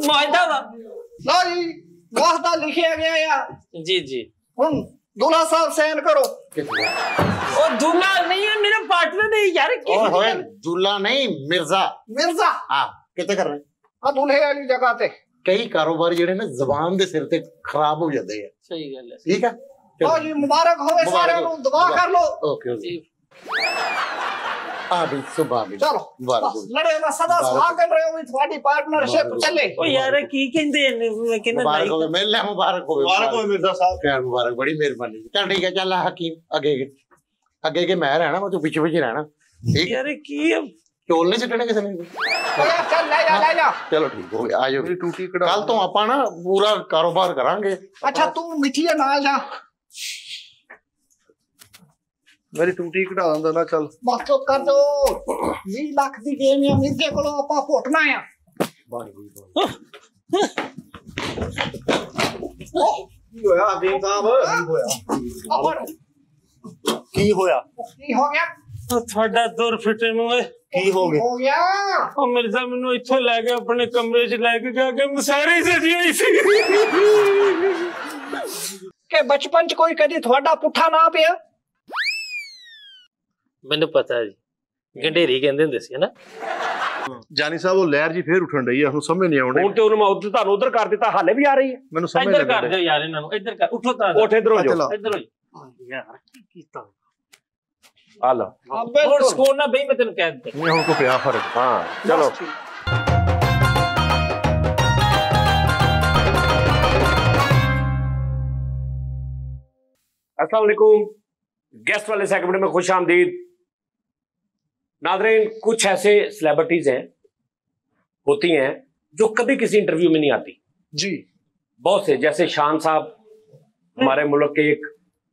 ਮਾਇਦਾ ਵਾ ਲਓ ਜੀ ਵਾਅਦਾ ਲਿਖਿਆ ਗਿਆ ਆ ਜੀ ਜੀ ਹੁਣ ਦੁਲਾ ਸਾਹਿਬ ਸਾਈਨ ਕਰੋ ਉਹ ਦੁਲਾ ਨਹੀਂ ਹੈ ਮੇਰੇ ਪਾਰਟਨਰ ਨੇ ਯਾਰ ਕੀ ਓਏ ਦੁੱਲਾ ਨਹੀਂ ਮਿਰਜ਼ਾ ਮਿਰਜ਼ਾ ਹਾਂ ਕਿੱਥੇ ਕਰ ਰਹੇ ਆ ਦੁਲਹੇ ਵਾਲੀ ਜਗ੍ਹਾ ਤੇ ਕਈ ਕਾਰੋਬਾਰ ਜਿਹੜੇ ਨਾ ਜ਼ਬਾਨ ਦੇ ਸਿਰ ਤੇ ਖਰਾਬ ਹੋ ਜਾਂਦੇ ਆ ਸਹੀ ਗੱਲ ਹੈ ਠੀਕ ਆ ਲਓ ਜੀ ਮੁਬਾਰਕ ਹੋਵੇ ਸਾਰਿਆਂ ਨੂੰ ਦੁਆ ਕਰ ਲਓ ਓਕੇ ਆ ਵੀ ਸੁਭਾ ਵੀ ਚਲੋ ਮੁਬਾਰਕ ਲੜੇ ਨਾ ਸਦਾ ਸੁਹਾਗਣ ਰਹੇ ਹੋ ਤੁਹਾਡੀ ਪਾਰਟਨਰਸ਼ਿਪ ਚੱਲੇ ਉਹ ਯਾਰ ਕੀ ਕਹਿੰਦੇ ਨੇ ਮੈਂ ਕਹਿੰਦਾ ਮੁਬਾਰਕ ਹੋਵੇ ਮੇਲੇ ਮੁਬਾਰਕ ਹੋਵੇ ਮਿਰਜ਼ਾ ਸਾਹਿਬ ਖੈਰ ਮੁਬਾਰਕ ਬੜੀ ਮਿਹਰਬਾਨੀ ਚੱਲ ਠੀਕ ਹੈ ਚੱਲ ਹਕੀਮ ਅੱਗੇ ਕੇ ਮੈਂ ਰਹਿਣਾ ਮੈਂ ਤੂੰ ਪਿੱਛੇ ਪਿੱਛੇ ਰਹਿਣਾ ਠੀਕ ਹੈ ਯਾਰ ਕੀ ਚੋਲ ਨਹੀਂ ਸਿੱਟਣੇ ਕਿਸੇ ਨੇ ਓਏ ਚੱਲ ਲੈ ਜਾ ਚਲੋ ਠੀਕ ਹੋ ਗਿਆ ਆਜੋ ਮੇਰੀ ਟੂਟੀ ਕਢਾ ਕੱਲ ਤੋਂ ਆਪਾਂ ਨਾ ਪੂਰਾ ਕਾਰੋਬਾਰ ਕਰਾਂਗੇ ਅੱਛਾ ਤੂੰ ਮਿੱਠੀ ਦੇ ਨਾਲ ਜਾ ਮੇਰੀ ਟੂਟੀ ਕਢਾ ਦਿੰਦਾ ਨਾ ਚੱਲ ਬਸ ਚੁੱਪ ਕਰ ਦੋ 20 ਲੱਖ ਦੀ ਗੇਮ ਆ ਮਿਰਜ਼ੇ ਕੋਲੋਂ ਆਪਾਂ ਫੁੱਟਣਾ ਆ ਕੀ ਹੋਇਆ ਅਦੀਮ ਸਾਹਿਬ ਕੀ ਹੋਇਆ ਕੀ ਹੋ ਗਿਆ ਤੁਹਾਡਾ ਦੌਰ ਫਿੱਟੇ ਨੂੰ ਓਏ ਕੀ ਹੋ ਗਿਆ ਹੋ ਗਿਆ ਉਹ ਮਿਰਜ਼ਾ ਮੈਨੂੰ ਇੱਥੋਂ ਲੈ ਕੇ ਆਪਣੇ ਕਮਰੇ 'ਚ ਲੈ ਕੇ ਜਾ ਕੇ ਮਸਾਰੀ ਸਜੀ ਹੋਈ ਸੀ ਕਿ ਬਚਪਨ 'ਚ ਕੋਈ ਕਦੀ ਤੁਹਾਡਾ ਪੁੱਠਾ ਨਾ ਪਿਆ ਮੈਨੂੰ ਪਤਾ ਜੀ ਗੰਡੇਰੀ ਕਹਿੰਦੇ ਹੁੰਦੇ ਸੀ ਹਨਾ ਜਾਨੀ ਸਾਹਿਬ ਉਹ ਲਹਿਰ ਜੀ ਫੇਰ ਉੱਠਣ ਰਹੀ ਆ ਹੁਣ ਸਮਝ ਨਹੀਂ ਆਉਂਦੀ ਹੁਣ ਤੇ ਉਹਨੂੰ ਮੈਂ ਉੱਧਰ ਤੁਹਾਨੂੰ ਉਧਰ ਕਰ ਦਿੱਤਾ ਹਾਲੇ ਵੀ ਆ ਰਹੀ ਹੈ ਮੈਨੂੰ ਸਮਝ ਇੱਧਰ ਨਹੀਂ ਕਰ ਦਿਓ ਯਾਰ ਇਹਨਾਂ ਨੂੰ ਇੱਧਰ ਕਰ ਉੱਠੋ ਤਾਂ ਉੱਠ ਇਧਰੋਂ ਜਾਓ ਇੱਧਰ ਹੋ ਯਾਰ ਕੀ ਕੀਤਾ ਆ ਲਓ ਹੋਰ ਸਕੋਰ ਨਾ ਬਈ ਮੈਂ ਤੈਨੂੰ ਕਹਿ ਦਿੱਤਾ ਨਹੀਂ ਹੁਣ ਕੋ ਪਿਆ ਫਰਕ ਹਾਂ ਚਲੋ अस्सलाम वालेकुम गेस्ट वाले सेगमेंट में खुश आमदीद नादरीन। कुछ ऐसे सेलिब्रिटीज हैं होती हैं जो कभी किसी इंटरव्यू में नहीं आती जी। बहुत से, जैसे शान साहब हमारे मुल्क के एक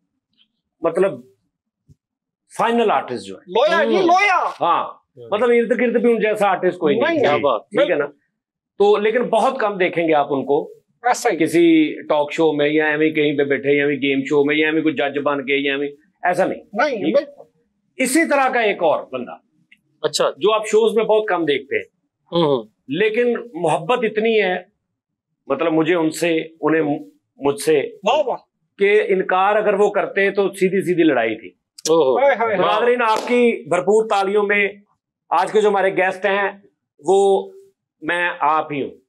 मतलब फाइनल आर्टिस्ट जो है लोया जी लोया। हाँ मतलब इर्द गिर्द भी उन जैसा आर्टिस्ट कोई नहीं है, ठीक है ना। तो लेकिन बहुत कम देखेंगे आप उनको ऐसा ही किसी टॉक शो में या एवं कहीं पे बैठे या गेम शो में या एवं कोई जज बन के या ऐसा नहीं। इसी तरह का एक और बंदा अच्छा जो आप शोज में बहुत कम देखते हैं, लेकिन मोहब्बत इतनी है मतलब मुझे उनसे उन्हें मुझसे कि इनकार अगर वो करते तो सीधी सीधी लड़ाई थी। नाज़रीन आपकी भरपूर तालियों में आज के जो हमारे गेस्ट हैं वो मैं आप ही हूँ।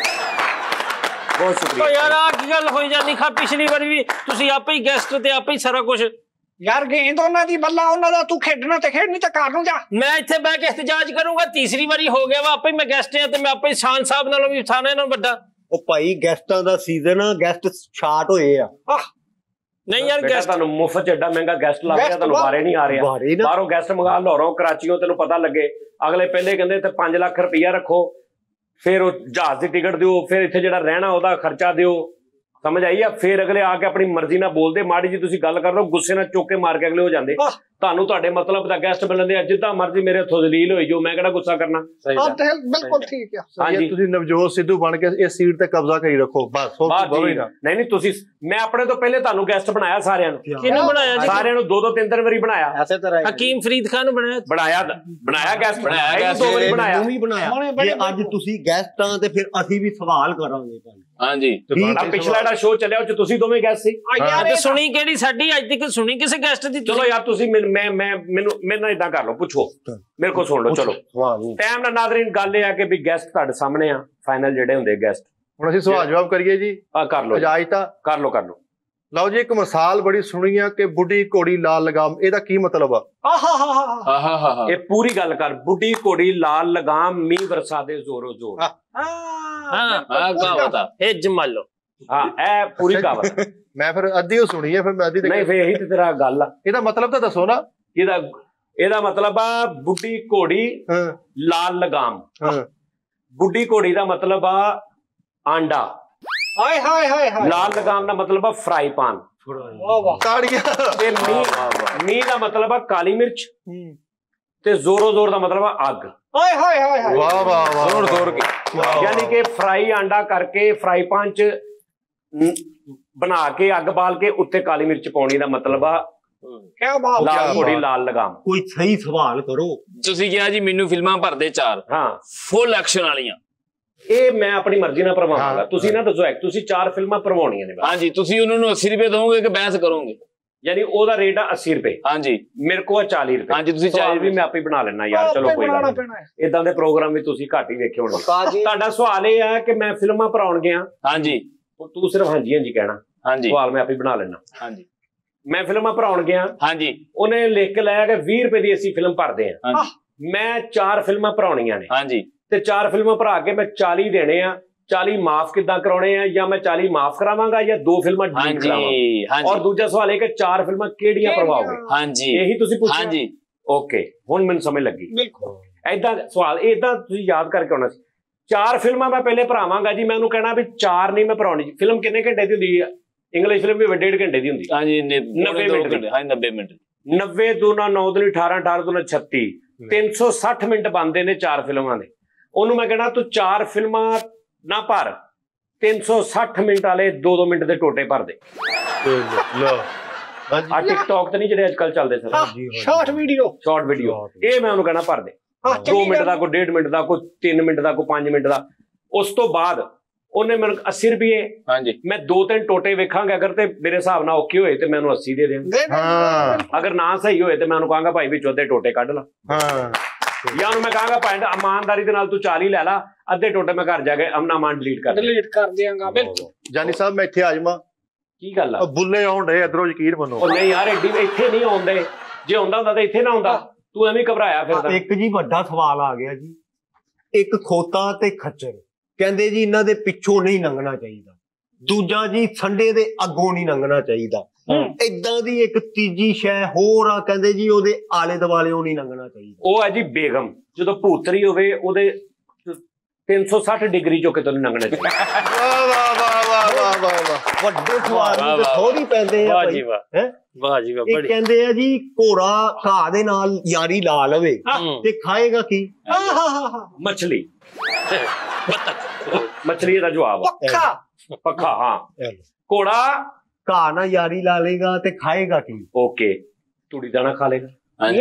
बहुत शुक्रिया यार आ की गल होई जानी खा पिछली बार भी तुसी आपे ही गेस्ट ते आपे ही सारा कुछ यार गेंद ਉਹਨਾਂ ਦੀ ਬੱਲਾ ਉਹਨਾਂ ਦਾ ਤੂੰ ਖੇਡਣਾ ਤੇ ਖੇਡਣੀ ਤੇ ਘਰ ਨੂੰ ਜਾ। मैं इत्थे बैठ के एहतजाज करूंगा तीसरी बारी हो गया वा आपे मैं गेस्ट है ते मैं आपे शान साहब नालों भी थाने नालों बड़ा। ਉਹ ਭਾਈ ਗੈਸਟਾਂ ਦਾ ਸੀਜ਼ਨ ਆ, ਗੈਸਟ ਸ਼ਾਰਟ ਹੋਏ ਆ। नहीं यार बेटा गेस्ट ਤੁਹਾਨੂੰ ਮੁਫਤ ਐਡਾ ਮਹਿੰਗਾ ਗੈਸਟ ਲੱਗ ਗਿਆ ਤੁਹਾਨੂੰ ਬਾਰੇ ਨਹੀਂ ਆ ਰਿਹਾ। ਬਾਰੇ ਨਾ ਬਾਹਰੋਂ ਗੈਸਟ ਮੰਗਾ ਲਾਹੌਰੋਂ ਕਰਾਚੀੋਂ ਤੈਨੂੰ ਪਤਾ ਲੱਗੇ ਅਗਲੇ ਪਹਿਲੇ ਕਹਿੰਦੇ ਤੇ 5 ਲੱਖ ਰੁਪਇਆ ਰੱਖੋ ਫਿਰ ਉਹ ਜਹਾਜ਼ ਦੀ ਟਿਕਟ ਦਿਓ ਫਿਰ ਇੱਥੇ ਜਿਹੜਾ ਰਹਿਣਾ ਉਹਦਾ ਖਰਚਾ ਦਿਓ ਸਮਝ ਆਈ ਆ। ਫਿਰ ਅਗਲੇ ਆ ਕੇ ਆਪਣੀ ਮਰਜ਼ੀ ਨਾਲ ਬੋਲਦੇ ਮਾੜੀ ਜੀ ਤੁਸੀਂ ਗੱਲ ਕਰ ਲਓ ਗੁੱਸੇ ਨਾਲ ਚੁੱਕ ਕੇ ਮਾਰ ਕੇ ਅਗਲੇ ਹੋ ਜਾਂਦੇ। ਤੁਹਾਨੂੰ ਤੁਹਾਡੇ ਮਤਲਬ ਦਾ ਗੈਸਟ ਮਿਲਦੇ ਆ ਜਿੱਦਾਂ ਮਰਜ਼ੀ ਮੇਰੇ ਹੱਥੋਂ ਜ਼ਲੀਲ ਹੋਈ ਜੋ ਮੈਂ ਕਿਹੜਾ ਗੁੱਸਾ ਕਰਨਾ। ਬਿਲਕੁਲ ਠੀਕ ਆ। ਹਾਂਜੀ ਤੁਸੀਂ ਨਵਜੋਤ ਸਿੱਧੂ ਬਣ ਕੇ ਇਸ ਸੀਟ ਤੇ ਕਬਜ਼ਾ ਕਰੀ ਰੱਖੋ ਬਸ ਨਹੀਂ ਨਹੀਂ ਤੁਸੀਂ ਮੈਂ ਆਪਣੇ ਤੋਂ ਪਹਿਲੇ ਤੁਹਾਨੂੰ ਗੈਸਟ ਬਣਾਇਆ ਸਾਰਿਆਂ ਨੂੰ। किन्नू बनाया जी? ਸਾਰਿਆਂ ਨੂੰ 2-2 3-3 ਵਾਰੀ ਬਣਾਇਆ। ਐਸੇ ਤਰ੍ਹਾਂ हकीम फरीद खान बनाया ਬਣਾਇਆ ਗੈਸਟ ਬਣਾਇਆ 2 ਵਾਰੀ ਬਣਾਇਆ। ਵੀ ਬਣਾਇਆ ਜੇ ਅੱਜ ਤੁਸੀਂ ਗੈਸਟ ਆ ਤੇ ਫਿਰ ਅਸੀਂ ਵੀ ਸਵਾਲ ਕਰਾਂਗੇ ਤੁਹਾਨੂੰ। ਹਾਂਜੀ ਤੁਹਾਡਾ ਪਿਛਲਾ ਜਿਹੜਾ ਸ਼ੋਅ ਚੱਲਿਆ ਉਹ ਚ ਤੁਸੀਂ ਦੋਵੇਂ ਗੈਸਟ ਸੀ। ਤੇ ਸੁਣੀ ਕਿਹੜੀ ਸਾਡੀ ਅੱਜ ਤੱਕ ਸੁਣੀ ਕਿਸੇ ਗੈਸਟ ਦੀ? ਚਲੋ ਯਾਰ ਤੁਸੀਂ ਮੈਂ ਮੈਨੂੰ ਮੇਰੇ ਨਾਲ ਇਦਾਂ ਕਰ ਲਓ ਪੁੱਛੋ ਮੇਰੇ ਕੋਲ ਸੁਣ ਲਓ ਚਲੋ ਟਾਈਮ ਨਾਲ। ਨਾਜ਼ਰੀਨ ਗੱਲ ਇਹ ਆ ਕਿ ਵੀ ਗੈਸਟ ਤੁਹਾਡੇ ਸਾਹਮਣੇ ਆ ਫਾਈਨਲ ਜਿਹੜੇ ਹੁੰਦੇ ਗੈਸਟ। ਹੁਣ ਅਸੀਂ ਸਵਾਲ ਜਵਾਬ ਕਰੀਏ ਜੀ। ਆ ਕਰ ਲਓ ਇਜਾਜ਼ਤ ਕਰ ਲਓ। ਲਓ ਜੀ ਇੱਕ ਮਿਸਾਲ ਬੜੀ ਸੁਣੀ ਆ ਕਿ ਬੁੱਢੀ ਘੋੜੀ ਲਾਲ ਲਗਾਮ, ਇਹਦਾ ਕੀ ਮਤਲਬ ਆ? ਆਹਾ ਇਹ ਪੂਰੀ ਗੱਲ ਕਰ। ਬੁੱਢੀ ਘੋੜੀ ਲਾਲ ਲਗਾਮ ਮੀਂਹ ਵਰਸਾ ਦੇ ਜ਼ੋਰੋ ਜ਼ੋਰ। हाँ कहावत है जमाल लो। हाँ ਇਹ ਪੂਰੀ ਕਹਾਵਤ। ਮੈਂ ਫਿਰ ਅੱਧੀ ਉਹ ਸੁਣੀ ਹੈ ਫਿਰ ਮੈਂ ਅੱਧੀ ਨਹੀਂ ਫਿਰ ਇਹੀ ਤੇ ਤੇਰਾ ਗੱਲ ਆ। ਇਹਦਾ ਮਤਲਬ ਤਾਂ ਦੱਸੋ ਨਾ। ਇਹਦਾ ਮਤਲਬ ਆ ਬੁੱਢੀ ਘੋੜੀ ਲਾਲ ਲਗਾਮ। ਬੁੱਢੀ ਘੋੜੀ ਦਾ ਮਤਲਬ ਆ ਆਂਡਾ। ਹਾਏ ਹਾਏ ਹਾਏ ਹਾਏ। ਲਾਲ ਲਗਾਮ ਦਾ ਮਤਲਬ ਆ ਫਰਾਈ ਪਾਨ। ਤਾੜੀਆਂ। ਤੇ ਮੀਂਹ ਦਾ ਮਤਲਬ ਆ ਕਾਲੀ ਮਿਰਚ ਤੇ ਜ਼ੋਰੋ ਜ਼ੋਰ ਦਾ ਮਤਲਬ ਆ ਅੱਗ। ਹਾਏ ਹਾਏ ਹਾਏ ਹਾਏ। ਵਾਹ ਵਾਹ ਵਾਹ ਜ਼ੋਰ ਜ਼ੋਰ ਕੇ ਯਾਨੀ ਕਿ ਫਰਾਈ ਆਂਡਾ ਕਰਕੇ ਫਰਾਈ ਪਾਨ ਚ ਬਣਾ ਕੇ ਅੱਗ ਬਾਲ ਕੇ ਉੱਤੇ ਕਾਲੀ ਮਿਰਚ ਪਾਉਣੀ ਦਾ ਮਤਲਬ ਆ ਕੀ ਬਾਤ। ਲਾਲ ਘੋੜੀ ਲਾਲ ਲਗਾਮ। ਕੋਈ ਸਹੀ ਸਵਾਲ ਕਰੋ। ਤੁਸੀਂ ਕਿਹਾ ਜੀ ਮੈਨੂੰ ਫਿਲਮਾਂ ਭਰਦੇ 4 ਹਾਂ ਫੁੱਲ ਐਕਸ਼ਨ ਵਾਲੀਆਂ ਇਹ ਮੈਂ ਆਪਣੀ ਮਰਜ਼ੀ ਨਾਲ ਭਰਵਾਵਾਂਗਾ। ਤੁਸੀਂ ਨਾ ਦੱਸੋ ਤੁਸੀਂ 4 ਫਿਲਮਾਂ ਭਰਵਾਉਣੀਆਂ ਨੇ। ਹਾਂਜੀ, ਤੁਸੀਂ ਉਹਨਾਂ ਨੂੰ 80 ਰੁਪਏ ਦੋਗੇ ਕਿ ਬਹਿਸ ਕਰੋਗੇ? ਯਾਨੀ ਉਹਦਾ ਰੇਟ ਆ 80 ਰੁਪਏ। ਹਾਂਜੀ, ਮੇਰੇ ਕੋਲ 40 ਰੁਪਏ। ਹਾਂਜੀ, ਤੁਸੀਂ 40 ਵੀ ਮੈਂ ਆਪੇ ਬਣਾ ਲੈਣਾ ਯਾਰ। ਚਲੋ ਕੋਈ ਗੱਲ ਨਹੀਂ, ਇਦਾਂ ਦੇ ਪ੍ਰੋਗਰਾਮ ਵੀ ਤੁਸੀਂ ਘੱਟ ਹੀ ਵੇਖੇ ਹੋਣਗੇ। ਤੁਹਾਡਾ ਸਵਾਲ ਇਹ ਹੈ ਕਿ ਮੈਂ ਫਿਲਮਾਂ ਭਰਾਉਣ ਗਿਆ। ਹਾਂਜੀ, ਤੂੰ ਸਿਰਫ ਹਾਂਜੀ ਹਾਂਜੀ ਕਹਿਣਾ। ਹਾਂਜੀ, ਸਵਾਲ ਮੈਂ ਆਪੇ ਬਣਾ ਲੈਣਾ। ਹਾਂਜੀ, ਮੈਂ ਫਿਲਮਾਂ ਭਰਾਉਣ ਗਿਆ। ਹਾਂਜੀ, ਉਹਨੇ ਲਿਖ ਕੇ ਲਾਇਆ ਕਿ 20 ਰੁਪਏ ਦੀ ਅਸੀਂ ਫਿਲਮ ਭਰਦੇ ਆ। ਮੈਂ 4 ਫਿਲਮਾਂ ਭਰਾਉਣੀਆਂ ਨੇ। ਹਾਂਜੀ, ਤੇ 4 ਫਿਲਮਾਂ ਭਰਾ ਕੇ ਮੈਂ 40 ਦੇਣੇ ਆ। 40 ਮਾਫ ਕਿੱਦਾਂ ਕਰਾਉਣੇ ਆ, ਜਾਂ ਮੈਂ 40 ਮਾਫ ਕਰਾਵਾਂਗਾ ਜਾਂ 2 ਫਿਲਮਾਂ ਡਿਲੀਟ ਕਰਾਵਾਂਗਾ। ਔਰ ਦੂਜਾ ਸਵਾਲ ਇਹ ਕਿ 4 ਫਿਲਮਾਂ ਕਿਹੜੀਆਂ ਭਰਵਾਓਗੇ? ਹਾਂਜੀ, ਇਹੀ ਤੁਸੀਂ ਪੁੱਛਿਆ। ਹਾਂਜੀ, ਓਕੇ, ਹੁਣ ਮੈਨੂੰ ਸਮਝ ਲੱਗੀ। ਬਿਲਕੁਲ ਏਦਾਂ ਸਵਾਲ ਏਦਾਂ ਤੁਸੀਂ ਯਾਦ ਕਰਕੇ ਆਉਣਾ ਸੀ। 4 ਫਿਲਮਾਂ ਮੈਂ ਪਹਿਲੇ ਭਰਾਵਾਂਗਾ ਜੀ। ਮੈਂ ਉਹਨੂੰ ਕਹਿਣਾ ਵੀ 4 ਨਹੀਂ ਮੈਂ ਭਰਾਉਣੀ। ਫਿਲਮ ਕਿੰਨੇ ਘੰਟੇ ਦੀ ਹੁੰਦੀ ਆ? ਇੰਗਲਿਸ਼ ਫਿਲਮ ਵੀ 1.5 ਘੰਟੇ ਦੀ ਹੁੰਦੀ। ਹਾਂਜੀ, 90 ਮਿੰਟ ਦੀ। ਹਾਂਜੀ, 90 ਮਿੰਟ। 90 ਦੂਣਾ 9 ਦੂਣੀ 18, 18 ਦੂਣਾ 36, 360 ਮਿੰਟ ਬਣਦੇ ਨੇ 4 ਫਿਲਮਾਂ ਦੇ। ਉਹਨੂੰ ਮੈਂ ਕਹਿਣਾ ਤੂੰ 4 ਫਿਲਮਾਂ ਨਾ ਭਰ, 360 ਮਿੰਟ ਵਾਲੇ 2-2 ਮਿੰਟ ਦੇ ਟੋਟੇ ਭਰ ਦੇ। ਆ ਟਿਕਟੌਕ ਤੇ ਨਹੀਂ ਜਿਹੜੇ ਅੱਜ ਕੱਲ ਚੱਲਦੇ ਸਰ, ਸ਼ਾਰਟ ਵੀਡੀਓ ਇਹ ਮੈਂ ਉਹਨੂੰ ਕਹਿਣਾ ਭਰ ਦੇ। 2 ਮਿੰਟ ਦਾ, ਕੋਈ 1.5 ਮਿੰਟ ਦਾ, ਕੋਈ 3 ਮਿੰਟ ਦਾ, ਕੋਈ 5 ਮਿੰਟ ਦਾ। ਉਸ ਤੋਂ ਬਾਅਦ ਉਹਨੇ ਮੈਨੂੰ 80 ਰੁਪਏ। ਹਾਂਜੀ, ਮੈਂ 2-3 ਟੋਟੇ ਵੇਖਾਂਗਾ, ਅਗਰ ਤੇ ਮੇਰੇ ਹਿਸਾਬ ਨਾਲ ਔਖੇ ਹੋਏ ਤੇ ਮੈਂ ਉਹਨੂੰ 80 ਦੇ ਦਿਆਂ। ਅਗਰ ਨਾ ਸਹੀ ਹੋਏ ਤੇ ਮੈਂ ਉਹਨੂੰ ਕਹਾਂਗਾ ਭਾਈ ਵਿੱਚੋਂ ਅੱਧੇ ਟੋਟੇ ਕੱਢ ਲਾ। ਜਾਂ ਉਹਨੂੰ ਮੈਂ ਕਹਾਂਗਾ ਭਾਈ ਇਮਾਨਦਾਰੀ ਦੇ ਨਾਲ ਤੂੰ 40 ਲੈ ਲਾ, ਅੱਧੇ ਟੋਟੇ ਮੈਂ ਘਰ ਜਾ ਕੇ ਅਮਨਾ ਮਾਨ ਡਿਲੀਟ ਕਰ ਦਿਆਂਗਾ। ਬਿਲਕੁਲ ਜਾਨੀ ਸਾਹਿਬ ਮੈਂ ਇੱਥੇ ਆ ਜਾਵਾਂ? ਕੀ ਗੱਲ ਆ? ਬੁੱਲੇ ਆਉਣ ਡੇ ਇਧਰੋਂ, ਯਕੀਨ ਮੰਨੋ। ਉਹ ਨਹੀਂ ਯਾਰ, ਇੱਥੇ ਨਹੀਂ ਆਉਂਦੇ। ਜੇ ਆਉਂਦਾ ਹੁੰਦਾ ਤਾਂ ਇੱਥੇ ਨਾ ਆਉਂਦਾ। ਤੂੰ ਐਵੇਂ ਘਬਰਾਇਆ ਫਿਰਦਾ। ਇੱਕ ਜੀ ਵੱਡਾ ਸਵਾਲ ਆ ਗਿਆ ਜੀ। ਇੱਕ ਖੋਤਾ ਤੇ ਖੱਚਰ ਕਹਿੰਦੇ ਜੀ ਇਹਨਾਂ ਦੇ ਪਿੱਛੋਂ ਨਹੀਂ ਲੰਘਣਾ ਚਾਹੀਦਾ। ਦੂਜਾ ਜੀ ਸੰਡੇ ਦੇ ਅੱਗੋਂ ਨਹੀਂ ਲੰਘਣਾ ਚਾਹੀਦਾ। ਏਦਾਂ ਦੀ ਇੱਕ ਤੀਜੀ ਸ਼ੈ ਹੋਰ ਆ, ਕਹਿੰਦੇ ਜੀ ਉਹਦੇ ਆਲੇ ਦੁਆਲਿਓਂ ਨਹੀਂ ਲੰਘਣਾ ਚਾਹੀਦਾ। ਉਹ ਹੈ ਜੀ ਬੇਗਮ। ਜਦੋਂ ਭੂਤਰੀ ਹੋਵੇ ਉਹਦੇ 360 ਡਿਗਰੀ ਚੋਂ ਕਿਤੇ ਨਹੀਂ ਲੰਘਣਾ ਚਾਹੀਦਾ। ਵੱਡੇ ਸਵਾਲ ਨੂੰ ਥੋੜੀ ਪੈਂਦੇ ਆ ਭਾਈ। ਵਾਹ ਜੀ ਵਾਹ। ਇਹ ਕਹਿੰਦੇ ਆ ਜੀ ਘੋੜਾ ਘਾਹ ਦੇ ਨਾਲ ਯਾਰੀ ਲਾ ਲਵੇ ਤੇ ਖਾਏਗਾ ਕੀ? ਮੱਛਲੀ। ਮੱਛਲੀ ਦਾ ਜਵਾਬ ਪੱਖਾ। ਹਾਂ, ਘੋੜਾ ਘਾਹ ਨਾਲ ਯਾਰੀ ਲਾ ਲੇਗਾ ਤੇ ਖਾਏਗਾ ਕੀ? ਓਕੇ, ਤੂੜੀ ਦਾਣਾ ਖਾ ਲੇਗਾ।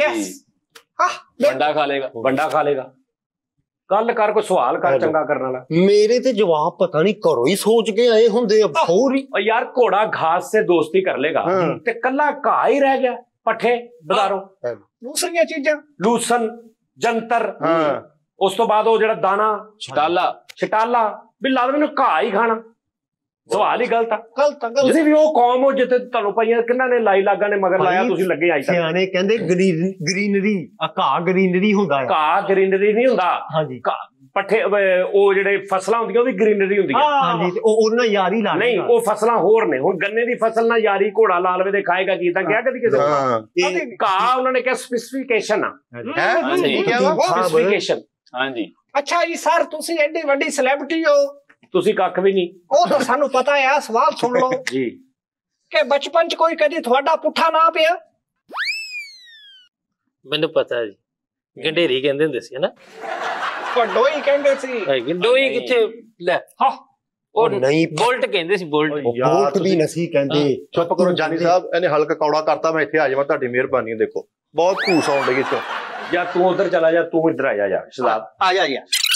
ਬੰਡਾ ਖਾ ਲੇਗਾ। ਗੱਲ ਕਰ, ਕੋਈ ਸਵਾਲ ਕਰ ਚੰਗਾ ਕਰਨ ਵਾਲਾ। ਮੇਰੇ ਤੇ ਜਵਾਬ ਪਤਾ ਨਹੀਂ ਘਰੋਂ ਹੀ ਸੋਚ ਕੇ ਆਏ ਹੁੰਦੇ ਆ। ਯਾਰ ਘੋੜਾ ਘਾਸ ਸੇ ਦੋਸਤੀ ਕਰ ਲੇਗਾ ਤੇ ਕੱਲਾ ਘਾਹ ਹੀ ਰਹਿ ਗਿਆ। ਪੱਠੇ ਬਾਜ਼ਾਰੋਂ, ਦੂਸਰੀਆਂ ਚੀਜ਼ਾਂ, ਲੂਸਨ, ਜੰਤਰ। ਉਸ ਤੋਂ ਬਾਅਦ ਉਹ ਜਿਹੜਾ ਦਾਣਾ ਛਟਾਲਾ ਵੀ ਲਾਜ਼ਮੀ ਨੂੰ ਘਾਹ ਹੀ ਖਾਣਾ। ਸਵਾਲ ਹੀ ਗਲਤ ਆ। ਤੁਸੀਂ ਵੀ ਉਹ ਕੌਮ ਹੋ ਜਿੱਥੇ ਤੁਹਾਨੂੰ ਪਈਆਂ ਕਿੰਨਾ ਨੇ ਲਾਈ ਲਾਗਾ ਨੇ ਮਗਰ ਲਾਇਆ, ਤੁਸੀਂ ਲੱਗੇ ਆਈ ਸਿਆਣੇ ਕਹਿੰਦੇ ਗ੍ਰੀਨਰੀ। ਘਾਹ ਗ੍ਰੀਨਰੀ ਹੁੰਦਾ ਹੈ। ਘਾਹ ਗ੍ਰੀਨਰੀ ਨਹੀਂ ਹੁੰਦਾ। ਹਾਂਜੀ, ਪੱਠੇ ਉਹ ਜਿਹੜੇ ਫਸਲਾਂ ਹੁੰਦੀਆਂ ਉਹ ਵੀ ਗ੍ਰੀਨਰੀ ਹੁੰਦੀਆਂ। ਹਾਂਜੀ, ਤੇ ਉਹਦੇ ਨਾਲ ਯਾਰੀ ਲਾ ਨਹੀਂ, ਉਹ ਫਸਲਾਂ ਹੋਰ ਨੇ। ਹੁਣ ਗੰਨੇ ਦੀ ਫਸਲ ਨਾਲ ਯਾਰੀ ਘੋੜਾ ਲਾ ਲਵੇ ਤੇ ਖਾਏਗਾ ਕੀ? ਤਾਂ ਕਿਹਾ ਕਦੀ ਕਿਸੇ ਨੂੰ? ਘਾਹ ਉਹਨਾਂ ਨੇ ਕਿਹਾ ਸਪੈਸੀਫਿਕੇਸ਼ਨ ਆ। ਸਪੈਸੀਫਿਕੇਸ਼ਨ। ਹਾਂਜੀ। ਅੱਛਾ ਜੀ ਸਰ, ਤੁਸੀਂ ਐਡੀ ਵੱਡੀ ਸੈਲੈਬ੍ਰਿਟੀ ਹੋ। ਤੁਸੀਂ ਕੱਖ ਵੀ ਨਹੀਂ। ਉਹ ਤਾਂ ਸਾਨੂੰ ਪਤਾ ਆ। ਸਵਾਲ ਸੁਣ ਲਓ ਜੀ ਕਿ ਬਚਪਨ ਚ ਕੋਈ ਕਦੀ ਤੁਹਾਡਾ ਪੁੱਠਾ ਨਾ ਪਿਆ? ਮੈਨੂੰ ਪਤਾ ਜੀ, ਗੰਡੇਰੀ ਕਹਿੰਦੇ ਹੁੰਦੇ ਸੀ ਹਨਾ। ਡੋਈ ਕਹਿੰਦੇ ਸੀ। ਡੋਈ ਕਿੱਥੇ ਲੈ? ਉਹ ਨਹੀਂ, ਬੋਲਟ ਕਹਿੰਦੇ ਸੀ। ਬੋਲਟ ਵੀ ਨਸੀ ਕਹਿੰਦੇ। ਚੁੱਪ ਕਰੋ ਜਾਨੀ ਸਾਹਿਬ, ਇਹਨੇ ਹਲਕਾ ਕੌੜਾ ਕਰਤਾ। ਮੈਂ ਇੱਥੇ ਆ ਜਾਵਾਂ, ਤੁਹਾਡੀ ਮਿਹਰਬਾਨੀ। ਦੇਖੋ ਬਹੁਤ ਧੂਸ ਆਉਣ ਲੱਗੀ ਚੋਂ। ਜਾਂ ਤੂੰ ਉਧਰ ਚਲਾ ਜਾ, ਤੂੰ ਇੱਧਰ ਆ ਜਾ। ਸ਼ਦਾਬ ਆ ਜਾ।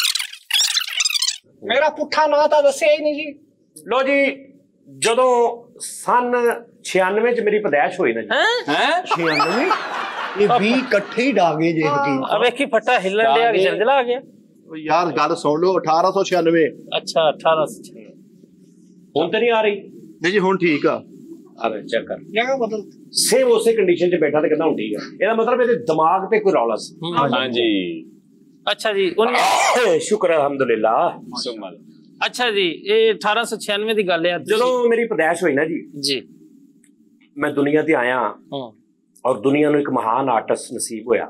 ਮੇਰਾ ਪੁੱਠਾ ਨਾਂ ਤਾਂ ਦੱਸਿਆ ਹੀ ਨਹੀਂ ਜੀ। ਲੋ ਜੀ, ਜਦੋਂ ਸਨ 96 ਚ ਮੇਰੀ ਪੈਦਾਇਸ਼ ਹੋਈ ਨਾ ਜੀ। 96? ਇਹ 20 ਇਕੱਠੇ ਹੀ ਡਾਗੇ ਜੇ ਆ ਵੇਖੀ ਫੱਟਾ ਹਿੱਲਣ ਡਿਆ ਕਿ ਜੰਜਲਾ ਆ ਗਿਆ। ਯਾਰ ਗੱਲ ਸੁਣ ਲਓ। 1896। ਅੱਛਾ, 1896। ਹੁਣ ਤੇ ਨਹੀਂ ਆ ਰਹੀ? ਨਹੀਂ ਜੀ, ਹੁਣ ਠੀਕ ਆ। ਅਰੇ ਚੈੱਕ ਕਰ, ਜਗ੍ਹਾ ਬਦਲ। ਸੇਮ ਉਸੇ ਕੰਡੀਸ਼ਨ 'ਚ ਬੈਠਾ ਤੇ ਕਹਿੰਦਾ ਹੁਣ ਠੀਕ ਆ। ਇਹਦਾ ਮਤਲਬ ਇਹਦੇ ਦਿਮਾਗ ਤੇ ਕੋਈ ਰੌਲਾ ਸੀ। ਹਾਂਜੀ। ਅੱਛਾ ਜੀ, ਸ਼ੁਕਰ ਅਲਹਮਦੁਲਿਲਾ। ਅੱਛਾ ਜੀ, ਇਹ 1896 ਦੀ ਗੱਲ ਹੈ। ਜਦੋਂ ਮੇਰੀ ਪੈਦਾਇਸ਼ ਹੋਈ ਨਾ ਜੀ, ਮੈਂ ਦੁਨੀਆ ਤੇ ਆਇਆ ਔਰ ਦੁਨੀਆ ਨੂੰ ਇੱਕ ਮਹਾਨ ਆਰਟਿਸਟ ਨਸੀਬ ਹੋਇਆ।